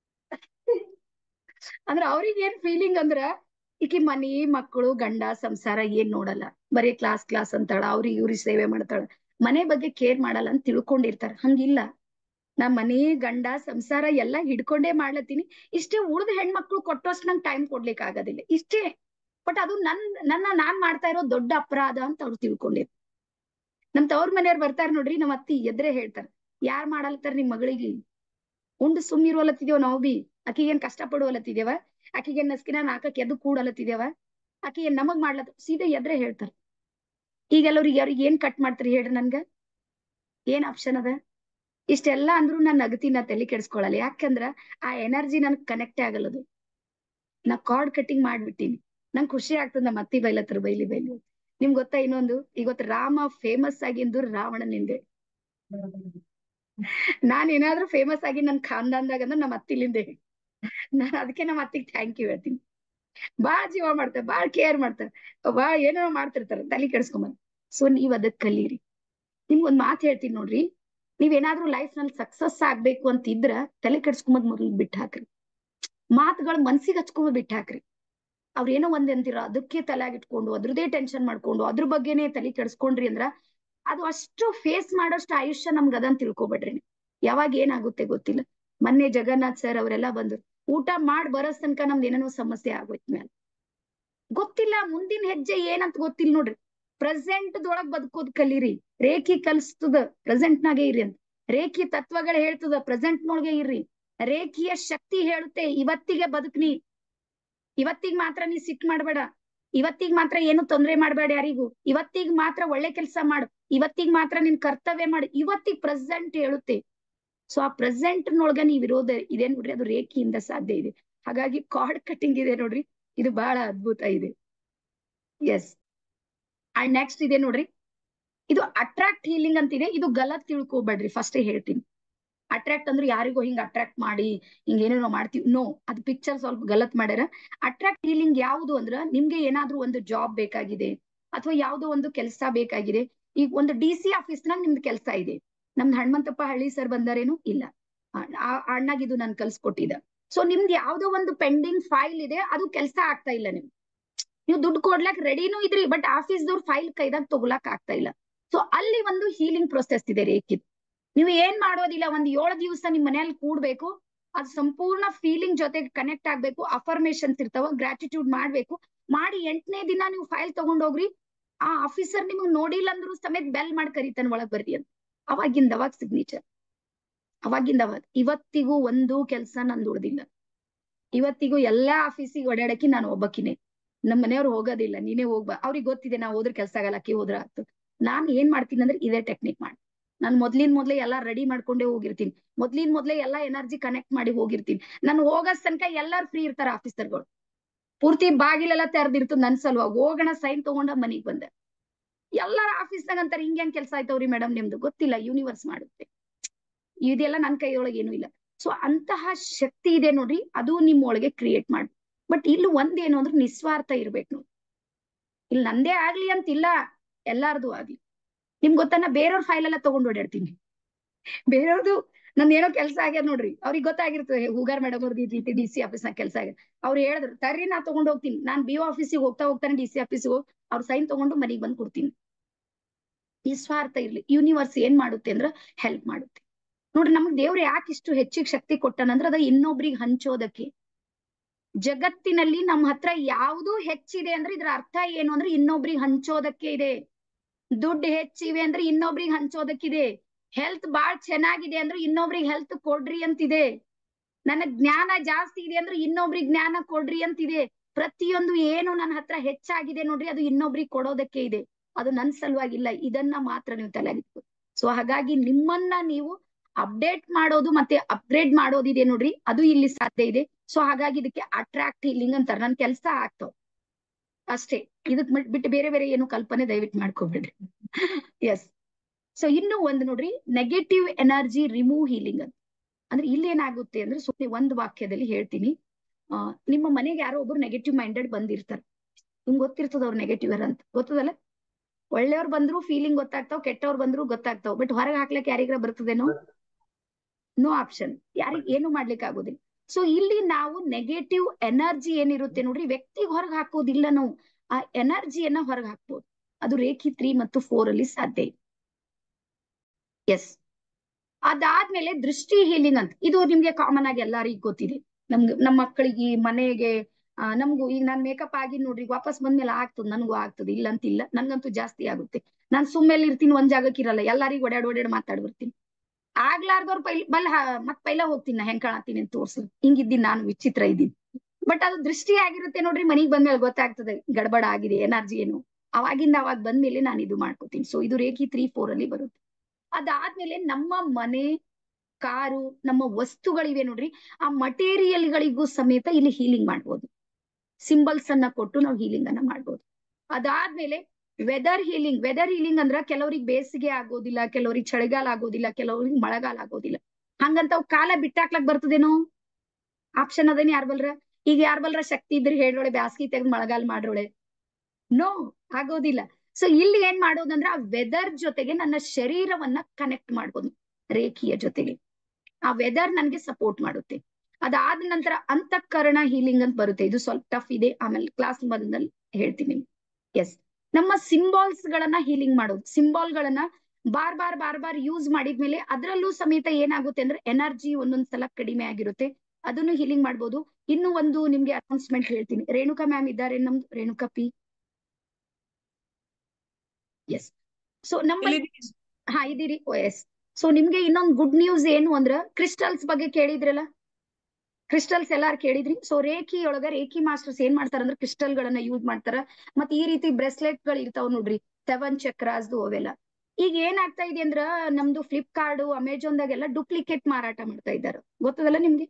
ಅಂದ್ರ ಅವ್ರಿಗೆ ಏನ್ ಫೀಲಿಂಗ್ ಅಂದ್ರ ಈಕಿ ಮನಿ ಮಕ್ಕಳು ಗಂಡ ಸಂಸಾರ ಏನ್ ನೋಡಲ್ಲ, ಬರೀ ಕ್ಲಾಸ್ ಕ್ಲಾಸ್ ಅಂತಾಳ, ಅವ್ರಿಗೆ ಇವ್ರಿಗೆ ಸೇವೆ ಮಾಡ್ತಾಳ, ಮನೆ ಬಗ್ಗೆ ಕೇರ್ ಮಾಡಲ್ಲ ಅಂತ ತಿಳ್ಕೊಂಡಿರ್ತಾರ. ಹಂಗಿಲ್ಲ, ನಾ ಮನಿ ಗಂಡ ಸಂಸಾರ ಎಲ್ಲಾ ಹಿಡ್ಕೊಂಡೇ ಮಾಡ್ಲತ್ತೀನಿ, ಇಷ್ಟೇ. ಉಳ್ದ ಹೆಣ್ಮಕ್ಳು ಕೊಟ್ಟೋಸ್ಟ್ ನಂಗೆ ಟೈಮ್ ಕೊಡ್ಲಿಕ್ ಆಗೋದಿಲ್ಲ, ಇಷ್ಟೇ. ಬಟ್ ಅದು ನನ್ ನನ್ನ ನಾನ್ ಮಾಡ್ತಾ ಇರೋ ದೊಡ್ಡ ಅಪರಾಧ ಅಂತ ಅವ್ರು ತಿಳ್ಕೊಂಡಿರ್. ನಮ್ ತವ್ರ ಮನೆಯವ್ರು ಬರ್ತಾರ ನೋಡ್ರಿ, ನಮ್ ಅತ್ತಿ ಎದ್ರೆ ಹೇಳ್ತಾರ, ಯಾರ್ ಮಾಡಲ್ತಾರ ನಿಮ್ ಮಗಳಿಗೆ? ಉಂಡು ಸುಮ್ ಇರುವಲ್ಲತ್ತಿದೇವ ನಾವ್ ಬಿ, ಆಕಿಗೇನ್ ಕಷ್ಟ ಪಡುವಲ್ಲತ್ತಿದೇವ? ಆಕಿಗೇನ್ ನಸ್ಕಿನ ನಾಕಕ್ ಎದ್ದು ಕೂಡಲತ್ತಿದೇವ? ಆಕಿ ಏನ್ ನಮಗ್ ಮಾಡ್ಲತ್ತ? ಸೀದಾ ಎದ್ರೆ ಹೇಳ್ತಾರ. ಈಗೆಲ್ಲವ್ರಿಗೆ ಅವ್ರಿಗೆ ಏನ್ ಕಟ್ ಮಾಡ್ತೀರಿ ಹೇಳ್ರಿ ನನ್ಗ? ಏನ್ ಆಪ್ಷನ್ ಅದ? ಇಷ್ಟೆಲ್ಲಾ ಅಂದ್ರು ನಾನ್ ನಗತೀನಿ, ನಾ ತಲೆ ಕೆಡ್ಸ್ಕೊಳಲ್ಲ. ಯಾಕಂದ್ರ ಆ ಎನರ್ಜಿ ನನ್ಗ್ ಕನೆಕ್ಟೇ ಆಗಲ್ಲದು. ನಾ ಕಾರ್ಡ್ ಕಟಿಂಗ್ ಮಾಡ್ಬಿಟ್ಟಿನಿ. ನಂಗ್ ಖುಷಿ ಆಗ್ತದ ನಮ್ಮ ಅತ್ತಿ ಬೈಲತ್ರ, ಬೈಲಿ ಬೈಲಿ. ನಿಮ್ಗ್ ಗೊತ್ತಾ ಇನ್ನೊಂದು? ಇವತ್ತು ರಾಮ ಫೇಮಸ್ ಆಗಿಂದು ರಾವಣನಿಂದೆ. ನಾನ್ ಏನಾದ್ರೂ ಫೇಮಸ್ ಆಗಿ ನನ್ ಖಾನ್ದಾನ್ದಾಗ ಅಂದ್ರೆ ನಮ್ಮ ಅತ್ತಿಲಿಂದೆ. ನಾನ್ ಅದಕ್ಕೆ ನಮ್ಮ ಅತ್ತಿಗೆ ಥ್ಯಾಂಕ್ ಯು ಹೇಳ್ತೀನಿ. ಬಾಳ್ ಜೀವ ಮಾಡ್ತಾರೆ, ಬಾಳ್ ಕೇರ್ ಮಾಡ್ತಾರೆ, ಬಾಳ್ ಏನೋ ಮಾಡ್ತಿರ್ತಾರ, ತಲೆ ಕೆಡ್ಸ್ಕೊಂಬಂದ್. ಸೊ ನೀವ್ ಅದಕ್ ಕಲೀರಿ. ನಿಮ್ಗೊಂದ್ ಮಾತ್ ಹೇಳ್ತೀನಿ ನೋಡ್ರಿ, ನೀವೇನಾದ್ರೂ ಲೈಫ್ ನಲ್ಲಿ ಸಕ್ಸಸ್ ಆಗ್ಬೇಕು ಅಂತಿದ್ರ ತಲೆ ಕೆಡ್ಸ್ಕೊಂಬದ್ ಮೊದಲು ಬಿಟ್ಟು ಹಾಕ್ರಿ. ಮಾತುಗಳು ಮನ್ಸಿಗೆ ಹಚ್ಕೊಂಡ್ ಬಿಟ್ಟು ಹಾಕ್ರಿ. ಅವ್ರೇನೋ ಒಂದ್ ಅಂತಿರ ಅದಕ್ಕೆ ತಲೆಯಾಗಿಟ್ಕೊಂಡು ಅದ್ರದೇ ಟೆನ್ಷನ್ ಮಾಡ್ಕೊಂಡು ಅದ್ರ ಬಗ್ಗೆನೆ ತಲೆ ಕೆಡ್ಸ್ಕೊಂಡ್ರಿ ಅಂದ್ರ ಅದು ಅಷ್ಟು ಫೇಸ್ ಮಾಡೋಷ್ಟು ಆಯುಷ್ಯ ನಮ್ಗ ಅದಂತ ತಿಳ್ಕೊಬೇಡ್ರಿ. ಯಾವಾಗ ಏನಾಗುತ್ತೆ ಗೊತ್ತಿಲ್ಲ. ಮೊನ್ನೆ ಜಗನ್ನಾಥ್ ಸರ್ ಅವರೆಲ್ಲ ಬಂದ್ರು, ಊಟ ಮಾಡ್ ಬರೋಸ್ ತನಕ ನಮ್ದು ಏನೇನೋ ಸಮಸ್ಯೆ ಆಗೋಯ್ತ ಮ್ಯಾಲ ಗೊತ್ತಿಲ್ಲ, ಮುಂದಿನ ಹೆಜ್ಜೆ ಏನಂತ ಗೊತ್ತಿಲ್ಲ ನೋಡ್ರಿ. ಪ್ರೆಸೆಂಟ್ ದೊಳಗ್ ಬದುಕೋದ್ ಕಲೀರಿ. ರೇಖಿ ಕಲಿಸ್ತದ ಪ್ರೆಸೆಂಟ್ ನಾಗೆ ಇರ್ರಿ ಅಂತ, ರೇಖಿ ತತ್ವಗಳು ಹೇಳ್ತದ ಪ್ರೆಸೆಂಟ್ ನೊಳಗೆ ಇರ್ರಿ. ರೇಖಿಯ ಶಕ್ತಿ ಹೇಳುತ್ತೆ ಇವತ್ತಿಗೆ ಬದುಕ್ನಿ, ಇವತ್ತಿಗ್ ಮಾತ್ರ ನೀ ಸಿಟ್ ಮಾಡ್ಬೇಡ, ಇವತ್ತಿಗ್ ಮಾತ್ರ ಏನು ತೊಂದ್ರೆ ಮಾಡ್ಬೇಡ ಯಾರಿಗೂ, ಇವತ್ತಿಗ್ ಮಾತ್ರ ಒಳ್ಳೆ ಕೆಲ್ಸ ಮಾಡು, ಇವತ್ತಿಗ್ ಮಾತ್ರ ನಿನ್ ಕರ್ತವ್ಯ ಮಾಡು, ಇವತ್ತಿಗ್ ಪ್ರೆಸೆಂಟ್ ಹೇಳುತ್ತೆ. ಸೊ ಆ ಪ್ರೆಸೆಂಟ್ ನೊಳಗ ನೀವ್ ಇರೋದ ಇದೆ ನೋಡ್ರಿ, ಅದು ರೇಖಿಯಿಂದ ಸಾಧ್ಯ ಇದೆ. ಹಾಗಾಗಿ ಕಾರ್ಡ್ ಕಟಿಂಗ್ ಇದೆ ನೋಡ್ರಿ, ಇದು ಬಹಳ ಅದ್ಭುತ ಇದೆ. ಎಸ್. ಅಂಡ್ ನೆಕ್ಸ್ಟ್ ಇದೆ ನೋಡ್ರಿ, ಇದು ಅಟ್ರಾಕ್ಟ್ ಹೀಲಿಂಗ್ ಅಂತಿದೆ. ಇದು ಗಲತ್ ತಿಳ್ಕೊಬೇಡ್ರಿ, ಫಸ್ಟ್ ಹೇಳ್ತೀನಿ. ಅಟ್ರಾಕ್ಟ್ ಅಂದ್ರೆ ಯಾರಿಗೋ ಹಿಂಗ್ ಅಟ್ರಾಕ್ಟ್ ಮಾಡಿ ಹಿಂಗ ಏನೇನೋ ಮಾಡ್ತೀವಿ, ನೋ, ಅದು ಪಿಕ್ಚರ್ ಸ್ವಲ್ಪ ಗಲತ್ ಮಾಡ್ಯಾರ. ಅಟ್ರಾಕ್ಟ್ ಹೀಲಿಂಗ್ ಯಾವುದು ಅಂದ್ರ, ನಿಮ್ಗೆ ಏನಾದ್ರೂ ಒಂದು ಜಾಬ್ ಬೇಕಾಗಿದೆ ಅಥವಾ ಯಾವ್ದೋ ಒಂದು ಕೆಲಸ ಬೇಕಾಗಿದೆ. ಈಗ ಒಂದು ಡಿ ಸಿ ಆಫೀಸ್ ನಾಗ ನಿಮ್ದು ಕೆಲಸ ಇದೆ. ನಮ್ದು ಹನುಮಂತಪ್ಪ ಹಳ್ಳಿ ಸರ್ ಬಂದಾರೇನು ಇಲ್ಲ, ಆ ಅಣ್ಣಾಗ ಇದು ನನ್ ಕಲ್ಸ್ಕೊಟ್ಟಿದ. ಸೊ ನಿಮ್ದು ಯಾವ್ದೋ ಒಂದು ಪೆಂಡಿಂಗ್ ಫೈಲ್ ಇದೆ, ಅದು ಕೆಲಸ ಆಗ್ತಾ ಇಲ್ಲ. ನಿಮ್ ನೀವು ದುಡ್ಡು ಕೊಡ್ಲಕ್ ರೆಡಿನೂ ಇದ್ರಿ, ಬಟ್ ಆಫೀಸ್ದವ್ರು ಫೈಲ್ ಕೈದಾಗ ತಗೊಳಕ್ ಆಗ್ತಾ ಇಲ್ಲ. ಸೊ ಅಲ್ಲಿ ಒಂದು ಹೀಲಿಂಗ್ ಪ್ರೊಸೆಸ್ ಇದೆ ರೇಖಿದ್. ನೀವು ಏನ್ ಮಾಡೋದಿಲ್ಲ, ಒಂದ್ ಏಳು ದಿವಸ ನಿಮ್ ಮನೇಲಿ ಕೂಡ್ಬೇಕು, ಅದು ಸಂಪೂರ್ಣ ಫೀಲಿಂಗ್ ಜೊತೆಗೆ ಕನೆಕ್ಟ್ ಆಗ್ಬೇಕು. ಅಫರ್ಮೇಶನ್ಸ್ ಇರ್ತಾವ, ಗ್ರಾಟಿಟ್ಯೂಡ್ ಮಾಡ್ಬೇಕು. ಮಾಡಿ ಎಂಟನೇ ದಿನ ನೀವು ಫೈಲ್ ತಗೊಂಡೋಗ್ರಿ. ಆ ಆಫೀಸರ್ ನಿಮ್ಗೆ ನೋಡಿಲ್ಲ ಅಂದ್ರು ಸಮೇತ ಬೆಲ್ ಮಾಡಿ ಕರಿತಾನೆ ಒಳಗ್ ಬರ್ರಿ ಅಂತ. ಅವಾಗಿಂದ ಅವಾಗ ಸಿಗ್ನೇಚರ್, ಅವಾಗಿಂದ ಅವಾಗ. ಇವತ್ತಿಗೂ ಒಂದು ಕೆಲ್ಸ ನಂದು ಉಳ್ದಿಲ್ಲ. ಇವತ್ತಿಗೂ ಎಲ್ಲಾ ಆಫೀಸಿಗೆ ಓಡಾಡಕ್ಕೆ ನಾನು ಒಬ್ಬಕಿನೇ. ನಮ್ ಮನೆಯವ್ರು ಹೋಗೋದಿಲ್ಲ, ನೀನೇ ಹೋಗ್ಬಾ, ಅವ್ರಿಗೆ ಗೊತ್ತಿದೆ ನಾ ಹೋದ್ರ ಕೆಲ್ಸ ಆಗಲ್ಲ, ಅಕ್ಕಿ ಹೋದ್ರ ಆಗ್ತದೆ. ನಾನ್ ಏನ್ ಮಾಡ್ತೀನಿ ಅಂದ್ರೆ ಇದೇ ಟೆಕ್ನಿಕ್ ಮಾಡಿ, ನಾನ್ ಮೊದ್ಲಿನ ಮೊದ್ಲೇ ಎಲ್ಲಾ ರೆಡಿ ಮಾಡ್ಕೊಂಡೇ ಹೋಗಿರ್ತೀನಿ. ಮೊದ್ಲಿನ ಮೊದ್ಲೇ ಎಲ್ಲಾ ಎನರ್ಜಿ ಕನೆಕ್ಟ್ ಮಾಡಿ ಹೋಗಿರ್ತೀನಿ. ನಾನು ಹೋಗಸ್ ತನಕ ಎಲ್ಲಾರು ಫ್ರೀ ಇರ್ತಾರ ಆಫೀಸರ್ಗಳು, ಪೂರ್ತಿ ಬಾಗಿಲೆಲ್ಲ ತೆರೆದಿರ್ತದ ನನ್ ಸಲುವಾಗಿ. ಹೋಗೋಣ ಸೈನ್ ತಗೊಂಡ ಮನಿಗ್ ಬಂದೆ. ಎಲ್ಲಾರ ಆಫೀಸ್ನಾಗ ಅಂತಾರೆ ಹಿಂಗ್ಯಾಂಗ್ ಕೆಲ್ಸ ಆಯ್ತವ್ರಿ ಮೇಡಮ್ ನಿಮ್ದು. ಗೊತ್ತಿಲ್ಲ, ಯೂನಿವರ್ಸ್ ಮಾಡುತ್ತೆ. ಇದೆಲ್ಲ ನನ್ ಕೈಯೊಳಗೆ ಏನೂ ಇಲ್ಲ. ಸೊ ಅಂತಹ ಶಕ್ತಿ ಇದೆ ನೋಡ್ರಿ, ಅದು ನಿಮ್ ಒಳಗೆ ಕ್ರಿಯೇಟ್ ಮಾಡಿ. ಬಟ್ ಇಲ್ಲಿ ಒಂದೇನು ಅಂದ್ರೆ ನಿಸ್ವಾರ್ಥ ಇರ್ಬೇಕು ನೋಡಿ. ಇಲ್ಲಿ ನಂದೇ ಆಗ್ಲಿ ಅಂತಿಲ್ಲ, ಎಲ್ಲಾರ್ದು ಆಗ್ಲಿ. ನಿಮ್ಗೆ ಗೊತ್ತಾ, ನಾ ಬೇರೆಯವ್ರ ಫೈಲ್ ಎಲ್ಲ ತಗೊಂಡ್ ಓಡಾಡ್ತೀನಿ. ಬೇರೆಯವ್ರದು ನಂದ್ ಏನೋ ಕೆಲ್ಸ ಆಗ್ಯದ ನೋಡ್ರಿ, ಅವ್ರಿಗೆ ಗೊತ್ತಾಗಿರ್ತದೆ ಹೂಗಾರ್ ಮೇಡಮ್ ಅವ್ರದ್ದು ಈ ಡಿ ಸಿ ಆಫೀಸ್ನಾಗ ಕೆಲ್ಸ ಆಗ್ಯದ. ಅವ್ರು ಹೇಳಿದ್ರು ತರ್ರಿ, ನಾ ತಗೊಂಡ್ ಹೋಗ್ತೀನಿ. ನಾನ್ ಬಿ ಒ ಆಫೀಸಿಗೆ ಹೋಗ್ತಾ ಹೋಗ್ತಾನೆ ಡಿ ಸಿ ಆಫೀಸಿಗೆ ಹೋಗಿ ಅವ್ರ ಸೈನ್ ತಗೊಂಡು ಮನೆಗ್ ಬಂದ್ ಕೊಡ್ತೀನಿ. ನಿಸ್ವಾರ್ಥ ಇರ್ಲಿ. ಯೂನಿವರ್ಸ್ ಏನ್ ಮಾಡುತ್ತೆ ಅಂದ್ರ ಹೆಲ್ಪ್ ಮಾಡುತ್ತೆ. ನೋಡ್ರಿ ನಮಗ್ ದೇವ್ರು ಯಾಕೆ ಇಷ್ಟು ಹೆಚ್ಚಿಗೆ ಶಕ್ತಿ ಕೊಟ್ಟನಂದ್ರ ಅದ ಇನ್ನೊಬ್ರಿಗೆ ಹಂಚೋದಕ್ಕೆ. ಜಗತ್ತಿನಲ್ಲಿ ನಮ್ಮ ಹತ್ರ ಯಾವುದು ಹೆಚ್ಚಿದೆ ಅಂದ್ರೆ ಇದ್ರ ಅರ್ಥ ಏನು ಅಂದ್ರೆ ಇನ್ನೊಬ್ರಿಗೆ ಹಂಚೋದಕ್ಕೆ ಇದೆ. ದುಡ್ಡು ಹೆಚ್ಚಿವೆ ಅಂದ್ರೆ ಇನ್ನೊಬ್ರಿಗೆ ಹಂಚೋದಕ್ಕಿದೆ. ಹೆಲ್ತ್ ಬಾಳ್ ಚೆನ್ನಾಗಿದೆ ಅಂದ್ರೆ ಇನ್ನೊಬ್ರಿಗೆ ಹೆಲ್ತ್ ಕೊಡ್ರಿ ಅಂತಿದೆ. ನನ್ನ ಜ್ಞಾನ ಜಾಸ್ತಿ ಇದೆ ಅಂದ್ರೆ ಇನ್ನೊಬ್ರಿಗೆ ಜ್ಞಾನ ಕೊಡ್ರಿ ಅಂತಿದೆ. ಪ್ರತಿಯೊಂದು ಏನು ನನ್ನ ಹತ್ರ ಹೆಚ್ಚಾಗಿದೆ ನೋಡ್ರಿ ಅದು ಇನ್ನೊಬ್ರಿಗೆ ಕೊಡೋದಕ್ಕೆ ಇದೆ. ಅದು ನನ್ ಸಲುವಾಗಿಲ್ಲ. ಇದನ್ನ ಮಾತ್ರ ನೀವು ತಲೆಗಿತ್ತು. ಸೊ ಹಾಗಾಗಿ ನಿಮ್ಮನ್ನ ನೀವು ಅಪ್ಡೇಟ್ ಮಾಡೋದು ಮತ್ತೆ ಅಪ್ಗ್ರೇಡ್ ಮಾಡೋದಿದೆ ನೋಡ್ರಿ, ಅದು ಇಲ್ಲಿ ಸಾಧ್ಯ ಇದೆ. ಸೊ ಹಾಗಾಗಿ ಇದಕ್ಕೆ ಅಟ್ರಾಕ್ಟ್ ಹೀಲಿಂಗ್ ಅಂತಾರೆ. ನನ್ ಕೆಲಸ ಆಗ್ತಾವ ಅಷ್ಟೇ. ಇದಕ್ ಬಿಟ್ಟು ಬೇರೆ ಬೇರೆ ಏನು ಕಲ್ಪನೆ ದಯವಿಟ್ಟು ಮಾಡ್ಕೋಬೇಡ್ರಿ. ಎಸ್. ಸೊ ಇನ್ನು ಒಂದು ನೋಡ್ರಿ, ನೆಗೆಟಿವ್ ಎನರ್ಜಿ ರಿಮೂವ್ ಹೀಲಿಂಗ್ ಅಂತ. ಅಂದ್ರೆ ಇಲ್ಲಿ ಏನಾಗುತ್ತೆ ಅಂದ್ರೆ ಸುಮ್ಮನೆ ಒಂದು ವಾಕ್ಯದಲ್ಲಿ ಹೇಳ್ತೀನಿ. ಆ ನಿಮ್ಮ ಮನೆಗೆ ಯಾರೋ ಒಬ್ರು ನೆಗೆಟಿವ್ ಮೈಂಡೆಡ್ ಬಂದಿರ್ತಾರೆ. ನಿಮ್ಗೆ ಗೊತ್ತಿರ್ತದ ಅವ್ರು ನೆಗೆಟಿವ್ ಅಂತ, ಗೊತ್ತದಲ್ಲ? ಒಳ್ಳೆಯವ್ರು ಬಂದ್ರು ಫೀಲಿಂಗ್ ಗೊತ್ತಾಗ್ತಾವ್, ಕೆಟ್ಟವ್ರು ಬಂದ್ರು ಗೊತ್ತಾಗ್ತಾವ್. ಬಟ್ ಹೊರಗೆ ಹಾಕ್ಲಿಕ್ಕೆ ಯಾರಿಗಾರ ಬರ್ತದೇನೋ? No option. ಯಾರಿಗ ಏನು ಮಾಡ್ಲಿಕ್ಕೆ ಆಗೋದಿಲ್ಲ. ಸೊ ಇಲ್ಲಿ ನಾವು ನೆಗೆಟಿವ್ ಎನರ್ಜಿ ಏನಿರುತ್ತೆ ನೋಡ್ರಿ, ವ್ಯಕ್ತಿಗೆ ಹೊರಗೆ ಹಾಕೋದಿಲ್ಲ ನಾವು, ಆ ಎನರ್ಜಿಯನ್ನ ಹೊರಗೆ ಹಾಕ್ಬೋದು. ಅದು ರೇಖಿ ತ್ರೀ ಮತ್ತು ಫೋರ್ ಅಲ್ಲಿ ಸಾಧ್ಯ ಇದೆ. ಎಸ್. ಅದಾದ್ಮೇಲೆ ದೃಷ್ಟಿ ಹೀಲಿಂಗ್ ಅಂತ, ಇದು ನಿಮ್ಗೆ ಕಾಮನ್ ಆಗಿ ಎಲ್ಲರಿಗೂ ಗೊತ್ತಿದೆ. ನಮ್ಗೆ ನಮ್ಮ ಮಕ್ಕಳಿಗೆ ಮನೆಗೆ ಆ ನಮ್ಗೂ ಈಗ ನಾನ್ ಮೇಕಪ್ ಆಗಿ ನೋಡ್ರಿ ವಾಪಸ್ ಬಂದ್ಮೇಲೆ ಆಗ್ತದ, ನನ್ಗೂ ಆಗ್ತದೆ, ಇಲ್ಲ ಅಂತಿಲ್ಲ. ನನ್ಗಂತೂ ಜಾಸ್ತಿ ಆಗುತ್ತೆ. ನಾನ್ ಸುಮ್ಮೇಲೆ ಇರ್ತೀನಿ, ಒಂದ್ ಜಾಗಕ್ಕೆ ಇರಲ್ಲ, ಎಲ್ಲರಿಗೂ ಓಡಾಡ್ ಓಡಾಡ್ ಮಾತಾಡ್ ಬರ್ತೀನಿ. ಆಗ್ಲಾರ್ದವ್ರ ಪೈಲ್ ಬಲ್ ಮತ್ ಪೈಲ ಹೋಗ್ತೀನಿ ನಾ ಹೆಂಗ್ ಕಾಣತೀನಿ ಅಂತ ತೋರ್ಸು. ಹಿಂಗಿದ್ದೀನಿ ನಾನು, ವಿಚಿತ್ರ ಇದ್ದೀನಿ. ಬಟ್ ಅದು ದೃಷ್ಟಿ ಆಗಿರುತ್ತೆ ನೋಡ್ರಿ, ಮನಿಗ್ ಬಂದ್ಮೇಲೆ ಗೊತ್ತಾಗ್ತದೆ ಗಡಬಡ ಆಗಿದೆ, ಎನರ್ಜಿ ಏನು. ಅವಾಗಿಂದ ಅವಾಗ ಬಂದ್ಮೇಲೆ ನಾನು ಇದು ಮಾಡ್ಕೋತೀನಿ. ಸೊ ಇದು ರೇಖಿ ತ್ರೀ ಫೋರ್ ಅಲ್ಲಿ ಬರುತ್ತೆ. ಅದಾದ್ಮೇಲೆ ನಮ್ಮ ಮನೆ, ಕಾರು, ನಮ್ಮ ವಸ್ತುಗಳಿವೆ ನೋಡ್ರಿ, ಆ ಮಟೀರಿಯಲ್ ಗಳಿಗೂ ಸಮೇತ ಇಲ್ಲಿ ಹೀಲಿಂಗ್ ಮಾಡ್ಬೋದು. ಸಿಂಬಲ್ಸ್ ಅನ್ನ ಕೊಟ್ಟು ನಾವು ಹೀಲಿಂಗ್ ಅನ್ನ ಮಾಡ್ಬೋದು. ಅದಾದ್ಮೇಲೆ ವೆದರ್ ಹೀಲಿಂಗ್. ವೆದರ್ ಹೀಲಿಂಗ್ ಅಂದ್ರ ಕೆಲವ್ರಿಗೆ ಬೇಸಿಗೆ ಆಗೋದಿಲ್ಲ, ಕೆಲವ್ರಿಗೆ ಚಳಿಗಾಲ ಆಗೋದಿಲ್ಲ, ಕೆಲವ್ರಿಗೆ ಮಳೆಗಾಲ ಆಗೋದಿಲ್ಲ. ಹಂಗಂತ ಅವ್ ಕಾಲ ಬಿಟ್ಟಾಕ್ಲಕ್ ಬರ್ತದೇನೋ? ಆಪ್ಷನ್ ಅದೇನ್ ಯಾರ್ ಬಲ್ರ? ಈಗ ಯಾರ್ ಬಲ್ರ ಶಕ್ತಿ ಇದ್ರೆ ಹೇಳ್ರೊಳೆ ಬ್ಯಾಸ್ಗಿ ತೆಗೆದು ಮಳೆಗಾಲ ಮಾಡ್ರೊಳೆ. ನೋ, ಆಗೋದಿಲ್ಲ. ಸೊ ಇಲ್ಲಿ ಏನ್ ಮಾಡೋದಂದ್ರೆ ಆ ವೆದರ್ ಜೊತೆಗೆ ನನ್ನ ಶರೀರವನ್ನ ಕನೆಕ್ಟ್ ಮಾಡ್ಬೋದು, ರೇಖಿಯ ಜೊತೆಗೆ. ಆ ವೆದರ್ ನನ್ಗೆ ಸಪೋರ್ಟ್ ಮಾಡುತ್ತೆ. ಅದಾದ ನಂತರ ಅಂತಃಕರಣ ಹೀಲಿಂಗ್ ಅಂತ ಬರುತ್ತೆ. ಇದು ಸ್ವಲ್ಪ ಟಫ್ ಇದೆ, ಆಮೇಲೆ ಕ್ಲಾಸ್ ಬಂದಲ್ಲಿ ಹೇಳ್ತೀನಿ. ಎಸ್. ನಮ್ಮ ಸಿಂಬಾಲ್ಸ್ ಗಳನ್ನ ಹೀಲಿಂಗ್ ಮಾಡೋದು. ಸಿಂಬಾಲ್ ಗಳನ್ನ ಬಾರ್ ಬಾರ್ ಬಾರ್ ಬಾರ್ ಯೂಸ್ ಮಾಡಿದ್ಮೇಲೆ ಅದರಲ್ಲೂ ಸಮೇತ ಏನಾಗುತ್ತೆ ಅಂದ್ರೆ ಎನರ್ಜಿ ಒಂದೊಂದ್ಸಲ ಕಡಿಮೆ ಆಗಿರುತ್ತೆ, ಅದನ್ನು ಹೀಲಿಂಗ್ ಮಾಡ್ಬೋದು. ಇನ್ನು ಒಂದು ನಿಮ್ಗೆ ಅನೌನ್ಸ್ಮೆಂಟ್ ಹೇಳ್ತೀನಿ. ರೇಣುಕಾ ಮ್ಯಾಮ್ ಇದ್ದಾರೆ ನಮ್ದು, ರೇಣುಕಾ ಪಿ. ಎಸ್. ಸೊ ನಮ್ಮ ಹಾ ಇದೀರಿ. ಎಸ್. ಸೊ ನಿಮ್ಗೆ ಇನ್ನೊಂದು ಗುಡ್ ನ್ಯೂಸ್ ಏನು ಅಂದ್ರ, ಕ್ರಿಸ್ಟಲ್ಸ್ ಬಗ್ಗೆ ಕೇಳಿದ್ರಲ್ಲ, ಕ್ರಿಸ್ಟಲ್ಸ್ ಎಲ್ಲಾರು ಕೇಳಿದ್ರಿ. ಸೊ ರೇಖಿ ಒಳಗ ರೇಖಿ ಮಾಸ್ಟರ್ಸ್ ಏನ್ ಮಾಡ್ತಾರ ಅಂದ್ರೆ ಕ್ರಿಸ್ಟಲ್ ಗಳನ್ನ ಯೂಸ್ ಮಾಡ್ತಾರ. ಮತ್ ಈ ರೀತಿ ಬ್ರೆಸ್ಲೆಟ್ ಗಳು ಇರ್ತಾವ ನೋಡ್ರಿ, ಸೆವೆನ್ ಚಕ್ರಾಸ್ದು ಅವೆಲ್ಲ. ಈಗ ಏನಾಗ್ತಾ ಇದೆ ಅಂದ್ರ ನಮ್ದು ಫ್ಲಿಪ್ಕಾರ್ಟ್, ಅಮೆಜಾನ್ದಾಗೆಲ್ಲ ಡೂಪ್ಲಿಕೇಟ್ ಮಾರಾಟ ಮಾಡ್ತಾ ಇದ್ದಾರೆ, ಗೊತ್ತದಲ್ಲ ನಿಮ್ಗೆ?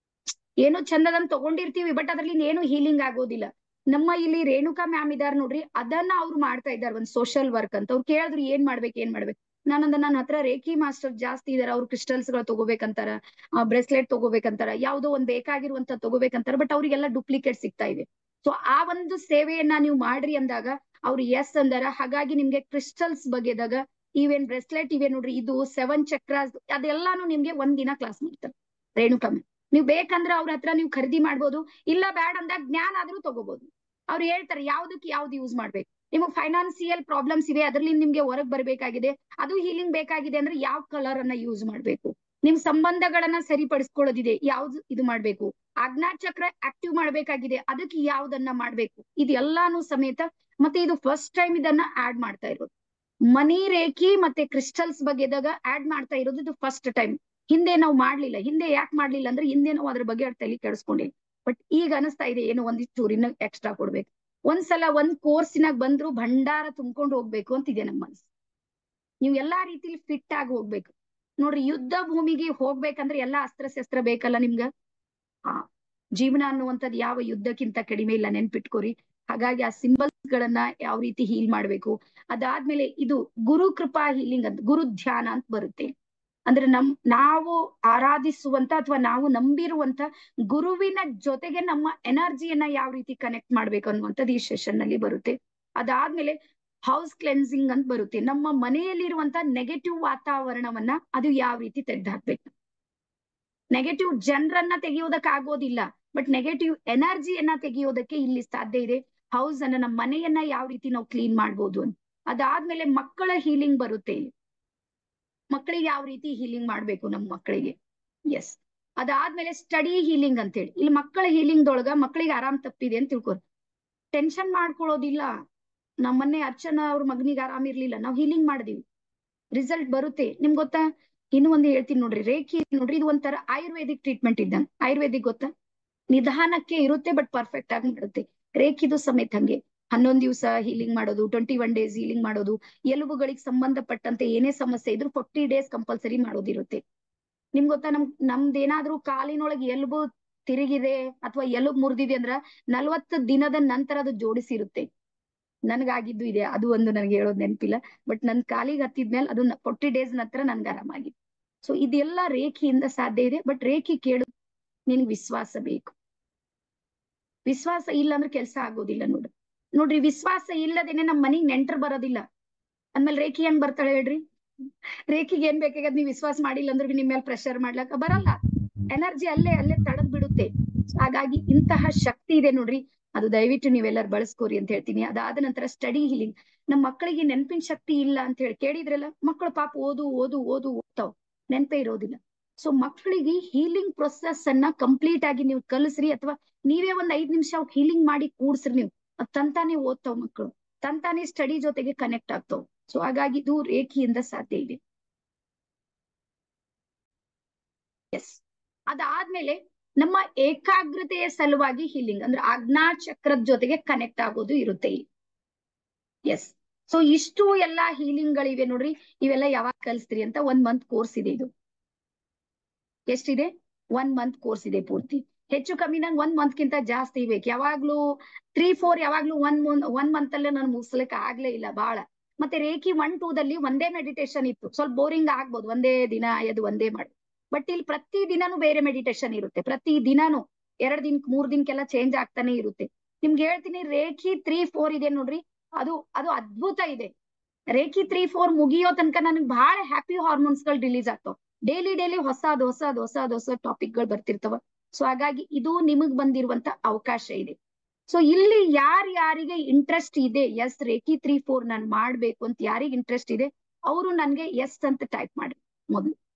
ಏನೋ ಚಂದದನ್ ತಗೊಂಡಿರ್ತೀವಿ, ಬಟ್ ಅದ್ರಲ್ಲಿ ಏನು ಹೀಲಿಂಗ್ ಆಗೋದಿಲ್ಲ. ನಮ್ಮ ಇಲ್ಲಿ ರೇಣುಕಾ ಮ್ಯಾಮ್ ಇದಾರ ನೋಡ್ರಿ, ಅದನ್ನ ಅವ್ರು ಮಾಡ್ತಾ ಇದಾರೆ, ಒಂದ್ ಸೋಷಿಯಲ್ ವರ್ಕ್ ಅಂತ. ಅವ್ರು ಕೇಳಿದ್ರು ಏನ್ ಮಾಡ್ಬೇಕು ಏನ್ ಮಾಡ್ಬೇಕು. ನಾನಂದ ನನ್ನ ಹತ್ರ ರೇಖಿ ಮಾಸ್ಟರ್ ಜಾಸ್ತಿ ಇದಾರೆ, ಅವ್ರು ಕ್ರಿಸ್ಟಲ್ಸ್ ಗಳು ತಗೋಬೇಕಂತಾರ, ಬ್ರೆಸ್ಲೆಟ್ ತಗೋಬೇಕಂತಾರ, ಯಾವ್ದೋ ಒಂದ್ ಬೇಕಾಗಿರುವಂತ ತಗೋಬೇಕಂತಾರ, ಬಟ್ ಅವ್ರಿಗೆಲ್ಲ ಡೂಪ್ಲಿಕೇಟ್ ಸಿಗ್ತಾ ಇದೆ. ಸೊ ಆ ಒಂದು ಸೇವೆಯನ್ನ ನೀವು ಮಾಡ್ರಿ ಅಂದಾಗ ಅವ್ರು ಎಸ್ ಅಂದಾರ. ಹಾಗಾಗಿ ನಿಮ್ಗೆ ಕ್ರಿಸ್ಟಲ್ಸ್ ಬಗ್ಗೆದಾಗ ಇವೇನ್ ಬ್ರೆಸ್ಲೆಟ್ ಇವೆ ನೋಡ್ರಿ, ಇದು ಸೆವೆನ್ ಚಕ್ರಾಸ್, ಅದೆಲ್ಲಾನು ನಿಮ್ಗೆ ಒಂದ್ ದಿನ ಕ್ಲಾಸ್ ಮಾಡ್ತಾರೆ ರೇಣುಕಾ ಮ್ಯಾಮ್. ನೀವ್ ಬೇಕಂದ್ರ ಅವ್ರ ಹತ್ರ ನೀವು ಖರೀದಿ ಮಾಡ್ಬೋದು, ಇಲ್ಲ ಬ್ಯಾಡ್ ಅಂದಾಗ ಜ್ಞಾನ ಆದ್ರೂ ತಗೋಬಹುದು. ಅವ್ರು ಹೇಳ್ತಾರೆ ಯಾವ್ದಕ್ ಯಾವ್ದು ಯೂಸ್ ಮಾಡ್ಬೇಕು. ನಿಮಗ್ ಫೈನಾನ್ಸಿಯಲ್ ಪ್ರಾಬ್ಲಮ್ಸ್ ಇವೆ, ಅದ್ರಲ್ಲಿ ನಿಮ್ಗೆ ಹೊರಗ್ ಬರ್ಬೇಕಾಗಿದೆ, ಅದು ಹೀಲಿಂಗ್ ಬೇಕಾಗಿದೆ ಅಂದ್ರೆ ಯಾವ ಕಲರ್ ಅನ್ನ ಯೂಸ್ ಮಾಡ್ಬೇಕು. ನಿಮ್ ಸಂಬಂಧಗಳನ್ನ ಸರಿಪಡಿಸ್ಕೊಳ್ಳೋದಿದೆ, ಯಾವ್ದು ಇದು ಮಾಡ್ಬೇಕು. ಆಜ್ಞಾ ಚಕ್ರ ಆಕ್ಟಿವ್ ಮಾಡ್ಬೇಕಾಗಿದೆ, ಅದಕ್ಕೆ ಯಾವ್ದನ್ನ ಮಾಡ್ಬೇಕು. ಇದೆಲ್ಲಾನು ಸಮೇತ. ಮತ್ತೆ ಇದು ಫಸ್ಟ್ ಟೈಮ್ ಇದನ್ನ ಆಡ್ ಮಾಡ್ತಾ ಇರೋದು. ಮನಿ ರೇಖಿ ಮತ್ತೆ ಕ್ರಿಸ್ಟಲ್ಸ್ ಬಗ್ಗೆದಾಗ ಆಡ್ ಮಾಡ್ತಾ ಇರೋದು ಇದು ಫಸ್ಟ್ ಟೈಮ್. ಹಿಂದೆ ನಾವು ಮಾಡ್ಲಿಲ್ಲ. ಹಿಂದೆ ಯಾಕೆ ಮಾಡ್ಲಿಲ್ಲ ಅಂದ್ರೆ ಹಿಂದೆ ನಾವು ಅದ್ರ ಬಗ್ಗೆ ತಲೆ ಕೆಡಿಸ್ಕೊಂಡಿಲ್ಲ. ಬಟ್ ಈಗ ಅನಿಸ್ತಾ ಇದೆ ಏನೋ ಒಂದಿಷ್ಟು ಇನ್ನ ಎಕ್ಸ್ಟ್ರಾ ಕೊಡ್ಬೇಕು. ಒಂದ್ಸಲ ಒಂದ್ ಕೋರ್ಸಿನಾಗ ಬಂದ್ರು ಭಂಡಾರ ತುಂಬ್ಕೊಂಡು ಹೋಗ್ಬೇಕು ಅಂತಿದೆ ನಮ್ಮ ಮನಸ್ಸು. ನೀವು ಎಲ್ಲಾ ರೀತಿಲಿ ಫಿಟ್ ಆಗಿ ಹೋಗ್ಬೇಕು ನೋಡ್ರಿ. ಯುದ್ಧ ಭೂಮಿಗೆ ಹೋಗ್ಬೇಕಂದ್ರೆ ಎಲ್ಲಾ ಅಸ್ತ್ರ ಶಸ್ತ್ರ ಬೇಕಲ್ಲ ನಿಮ್ಗ. ಆ ಜೀವನ ಅನ್ನುವಂಥದ್ದು ಯಾವ ಯುದ್ಧಕ್ಕಿಂತ ಕಡಿಮೆ ಇಲ್ಲ, ನೆನ್ಪಿಟ್ಕೋರಿ. ಹಾಗಾಗಿ ಆ ಸಿಂಬಲ್ಸ್ ಗಳನ್ನ ಯಾವ ರೀತಿ ಹೀಲ್ ಮಾಡ್ಬೇಕು. ಅದಾದ್ಮೇಲೆ ಇದು ಗುರು ಕೃಪಾ ಹೀಲಿಂಗ್ ಅಂತ, ಗುರು ಧ್ಯಾನ ಅಂತ ಬರುತ್ತೆ. ಅಂದ್ರೆ ನಮ್ ನಾವು ಆರಾಧಿಸುವಂತ ಅಥವಾ ನಾವು ನಂಬಿರುವಂತ ಗುರುವಿನ ಜೊತೆಗೆ ನಮ್ಮ ಎನರ್ಜಿಯನ್ನ ಯಾವ ರೀತಿ ಕನೆಕ್ಟ್ ಮಾಡ್ಬೇಕು ಅನ್ನುವಂಥದ್ದು ಈ ಸೆಷನ್ ನಲ್ಲಿ ಬರುತ್ತೆ. ಅದಾದ್ಮೇಲೆ ಹೌಸ್ ಕ್ಲೆನ್ಸಿಂಗ್ ಅಂತ ಬರುತ್ತೆ. ನಮ್ಮ ಮನೆಯಲ್ಲಿರುವಂತ ನೆಗೆಟಿವ್ ವಾತಾವರಣವನ್ನ ಅದು ಯಾವ ರೀತಿ ತೆಗೆದುಹಾಕ್ಬೇಕು. ನೆಗೆಟಿವ್ ಜನರನ್ನ ತೆಗೆಯೋದಕ್ಕೆ ಆಗೋದಿಲ್ಲ, ಬಟ್ ನೆಗೆಟಿವ್ ಎನರ್ಜಿಯನ್ನ ತೆಗೆಯೋದಕ್ಕೆ ಇಲ್ಲಿ ಸಾಧ್ಯ ಇದೆ. ಹೌಸ್ ಅನ್ನ, ನಮ್ಮ ಮನೆಯನ್ನ ಯಾವ ರೀತಿ ನಾವು ಕ್ಲೀನ್ ಮಾಡ್ಬೋದು ಅಂತ. ಅದಾದ್ಮೇಲೆ ಮಕ್ಕಳ ಹೀಲಿಂಗ್ ಬರುತ್ತೆ ಇಲ್ಲಿ. ಮಕ್ಕಳಿಗೆ ಯಾವ ರೀತಿ ಹೀಲಿಂಗ್ ಮಾಡ್ಬೇಕು ನಮ್ಮ ಮಕ್ಕಳಿಗೆ. ಎಸ್. ಅದಾದ್ಮೇಲೆ ಸ್ಟಡಿ ಹೀಲಿಂಗ್ ಅಂತೇಳಿ ಇಲ್ಲಿ ಮಕ್ಕಳ ಹೀಲಿಂಗ್ ದೊಳಗ ಮಕ್ಕಳಿಗೆ ಆರಾಮ್ ತಪ್ಪಿದೆ ಅಂತ ತಿಳ್ಕೊರಿ. ಟೆನ್ಷನ್ ಮಾಡ್ಕೊಳ್ಳೋದಿಲ್ಲ. ನಮ್ಮನ್ನೇ ಅರ್ಚನಾ ಅವ್ರ ಮಗನಿಗೆ ಆರಾಮ್ ಇರ್ಲಿಲ್ಲ, ನಾವು ಹೀಲಿಂಗ್ ಮಾಡಿದೀವಿ, ರಿಸಲ್ಟ್ ಬರುತ್ತೆ. ನಿಮ್ಗೆ ಗೊತ್ತಾ, ಇನ್ನು ಒಂದು ಹೇಳ್ತೀನಿ ನೋಡ್ರಿ, ರೇಖಿ ನೋಡ್ರಿ ಇದು ಒಂಥರ ಆಯುರ್ವೇದಿಕ್ ಟ್ರೀಟ್ಮೆಂಟ್ ಇದ್ದಂಗೆ. ಆಯುರ್ವೇದಿಕ್ ಗೊತ್ತಾ, ನಿಧಾನಕ್ಕೆ ಇರುತ್ತೆ ಬಟ್ ಪರ್ಫೆಕ್ಟ್ ಆಗಿ ಮಾಡುತ್ತೆ. ರೇಖಿದು ಸಮೇತ ಹಂಗೆ ಹನ್ನೊಂದ್ ದಿವಸ ಹೀಲಿಂಗ್ ಮಾಡೋದು, ಟ್ವೆಂಟಿ ಒನ್ ಡೇಸ್ ಹೀಲಿಂಗ್ ಮಾಡೋದು. ಎಲುಬುಗಳಿಗೆ ಸಂಬಂಧಪಟ್ಟಂತೆ ಏನೇ ಸಮಸ್ಯೆ ಇದ್ರು ಫೋರ್ಟಿ ಡೇಸ್ ಕಂಪಲ್ಸರಿ ಮಾಡೋದಿರುತ್ತೆ. ನಿಮ್ಗೆ ಗೊತ್ತಾ, ನಮ್ ನಮ್ದೇನಾದ್ರೂ ಕಾಲಿನೊಳಗೆ ಎಲುಬು ತಿರುಗಿದೆ ಅಥವಾ ಎಲುಬು ಮುರಿದಿದೆ ಅಂದ್ರ ನಲ್ವತ್ತು ದಿನದ ನಂತರ ಅದು ಜೋಡಿಸಿರುತ್ತೆ. ನನ್ಗಾಗಿದ್ದು ಇದೆ, ಅದು ಒಂದು ನನಗೆ ಹೇಳೋದ್ ನೆನಪಿಲ್ಲ, ಬಟ್ ನನ್ ಕಾಲಿಗೆ ಹತ್ತಿದ್ಮೇಲೆ ಅದು ಫೋರ್ಟಿ ಡೇಸ್ ನಂತರ ನನ್ಗೆ ಆರಾಮಾಗಿತ್ತು. ಸೊ ಇದೆಲ್ಲ ರೇಖಿಯಿಂದ ಸಾಧ್ಯ ಇದೆ. ಬಟ್ ರೇಖಿ ಕೇಳು, ನಿನ್ಗೆ ವಿಶ್ವಾಸ ಬೇಕು. ವಿಶ್ವಾಸ ಇಲ್ಲ ಅಂದ್ರೆ ಕೆಲಸ ಆಗೋದಿಲ್ಲ. ನೋಡ್ರಿ ನೋಡ್ರಿ ವಿಶ್ವಾಸ ಇಲ್ಲದೇನೆ ನಮ್ ಮನಿಗ್ ನೆಂಟರ್ ಬರೋದಿಲ್ಲ. ಅಂದ್ಮೇಲೆ ರೇಖಿ ಹೆಂಗ್ ಬರ್ತಾಳೆ ಹೇಳ್ರಿ? ರೇಖಿಗೆ ಏನ್ ಬೇಕಾಗದ್, ನೀವ್ ವಿಶ್ವಾಸ ಮಾಡಿಲ್ಲ ಅಂದ್ರೆ ನಿಮ್ ಮೇಲೆ ಪ್ರೆಷರ್ ಮಾಡ್ಲಕ್ಕ ಬರಲ್ಲ. ಎನರ್ಜಿ ಅಲ್ಲೇ ಅಲ್ಲೇ ತಡದ್ ಬಿಡುತ್ತೆ. ಹಾಗಾಗಿ ಇಂತಹ ಶಕ್ತಿ ಇದೆ ನೋಡ್ರಿ, ಅದು ದಯವಿಟ್ಟು ನೀವೆಲ್ಲರೂ ಬಳಸ್ಕೋರಿ ಅಂತ ಹೇಳ್ತೀನಿ. ಅದಾದ ನಂತರ ಸ್ಟಡಿ ಹೀಲಿಂಗ್. ನಮ್ ಮಕ್ಕಳಿಗೆ ನೆನಪಿನ ಶಕ್ತಿ ಇಲ್ಲ ಅಂತ ಹೇಳಿ ಕೇಳಿದ್ರಲ್ಲ, ಮಕ್ಕಳು ಪಾಪ ಓದು ಓದು ಓದು ಓದ್ತಾವ್, ನೆನಪೇ ಇರೋದಿಲ್ಲ. ಸೊ ಮಕ್ಕಳಿಗೆ ಹೀಲಿಂಗ್ ಪ್ರೊಸೆಸ್ ಅನ್ನ ಕಂಪ್ಲೀಟ್ ಆಗಿ ನೀವು ಕಲಿಸ್ರಿ, ಅಥವಾ ನೀವೇ ಒಂದ್ ಐದ್ ನಿಮಿಷ ಹೀಲಿಂಗ್ ಮಾಡಿ ಕೂಡ್ಸ್ರಿ, ನೀವು ತಂತಾನೆ ಓದ್ತಾವ್ ಮಕ್ಕಳು, ತಂತಾನೆ ಸ್ಟಡಿ ಜೊತೆಗೆ ಕನೆಕ್ಟ್ ಆಗ್ತಾವ್. ಸೊ ಹಾಗಾಗಿ ಇದು ರೇಖಿಯಿಂದ ಸಾಧ್ಯ ಇದೆ. ಎಸ್. ಅದಾದ್ಮೇಲೆ ನಮ್ಮ ಏಕಾಗ್ರತೆಯ ಸಲುವಾಗಿ ಹೀಲಿಂಗ್ ಅಂದ್ರೆ ಆಜ್ಞಾ ಚಕ್ರದ ಜೊತೆಗೆ ಕನೆಕ್ಟ್ ಆಗೋದು ಇರುತ್ತೆ. ಎಸ್. ಸೊ ಇಷ್ಟು ಎಲ್ಲಾ ಹೀಲಿಂಗ್ ಗಳಿವೆ ನೋಡ್ರಿ. ಇವೆಲ್ಲ ಯಾವಾಗ ಕಲಿಸ್ತೀರಿ ಅಂತ ಒನ್ ಮಂತ್ ಕೋರ್ಸ್ ಇದೆ. ಇದು ಎಷ್ಟಿದೆ? ಒನ್ ಮಂತ್ ಕೋರ್ಸ್ ಇದೆ ಪೂರ್ತಿ. ಹೆಚ್ಚು ಕಮ್ಮಿ ನಂಗೆ ಒನ್ ಮಂತ್ ಗಿಂತ ಜಾಸ್ತಿ ಬೇಕು. ಯಾವಾಗ್ಲೂ ತ್ರೀ ಫೋರ್ ಯಾವಾಗ್ಲೂ ಒನ್ ಒನ್ ಮಂತ್ ಅಲ್ಲೇ ನಾನು ಮುಗಿಸ್ಲಿಕ್ಕೆ ಆಗ್ಲೇ ಇಲ್ಲ ಬಾಳ. ಮತ್ತೆ ರೇಖಿ ಒನ್ ಟೂ ದಲ್ಲಿ ಒಂದೇ ಮೆಡಿಟೇಷನ್ ಇತ್ತು, ಸ್ವಲ್ಪ ಬೋರಿಂಗ್ ಆಗ್ಬೋದು, ಒಂದೇ ದಿನ ಅದು ಒಂದೇ ಮಾಡಿ. ಬಟ್ ಇಲ್ಲಿ ಪ್ರತಿ ದಿನಾನು ಬೇರೆ ಮೆಡಿಟೇಷನ್ ಇರುತ್ತೆ. ಪ್ರತಿ ದಿನಾನು ಎರಡ್ ದಿನಕ್ ಮೂರ್ ದಿನಕ್ಕೆಲ್ಲ ಚೇಂಜ್ ಆಗ್ತಾನೆ ಇರುತ್ತೆ. ನಿಮ್ಗೆ ಹೇಳ್ತೀನಿ, ರೇಖಿ ತ್ರೀ ಫೋರ್ ಇದೆ ನೋಡ್ರಿ, ಅದು ಅದು ಅದ್ಭುತ ಇದೆ. ರೇಖಿ ತ್ರೀ ಫೋರ್ ಮುಗಿಯೋ ತನಕ ನನಗೆ ಬಹಳ ಹ್ಯಾಪಿ ಹಾರ್ಮೋನ್ಸ್ ಗಳು ರಿಲೀಸ್ ಆಗ್ತಾವ. ಡೈಲಿ ಡೈಲಿ ಹೊಸದ್ ಹೊಸದ್ ಹೊಸದ್ ಹೊಸ ಟಾಪಿಕ್ ಗಳು ಬರ್ತಿರ್ತಾವ. ಸೊ ಹಾಗಾಗಿ ಇದು ನಿಮಗ್ ಬಂದಿರುವಂತ ಅವಕಾಶ ಇದೆ. ಸೊ ಇಲ್ಲಿ ಯಾರ್ ಯಾರಿಗೆ ಇಂಟ್ರೆಸ್ಟ್ ಇದೆ, ಎಸ್ ರೇಖಿ ತ್ರೀ ಫೋರ್ ನಾನ್ ಮಾಡ್ಬೇಕು ಅಂತ ಯಾರಿಗೆ ಇಂಟ್ರೆಸ್ಟ್ ಇದೆ ಅವರು ನನ್ಗೆ ಎಸ್ ಅಂತ ಟೈಪ್ ಮಾಡಿ ಮೊದಲು.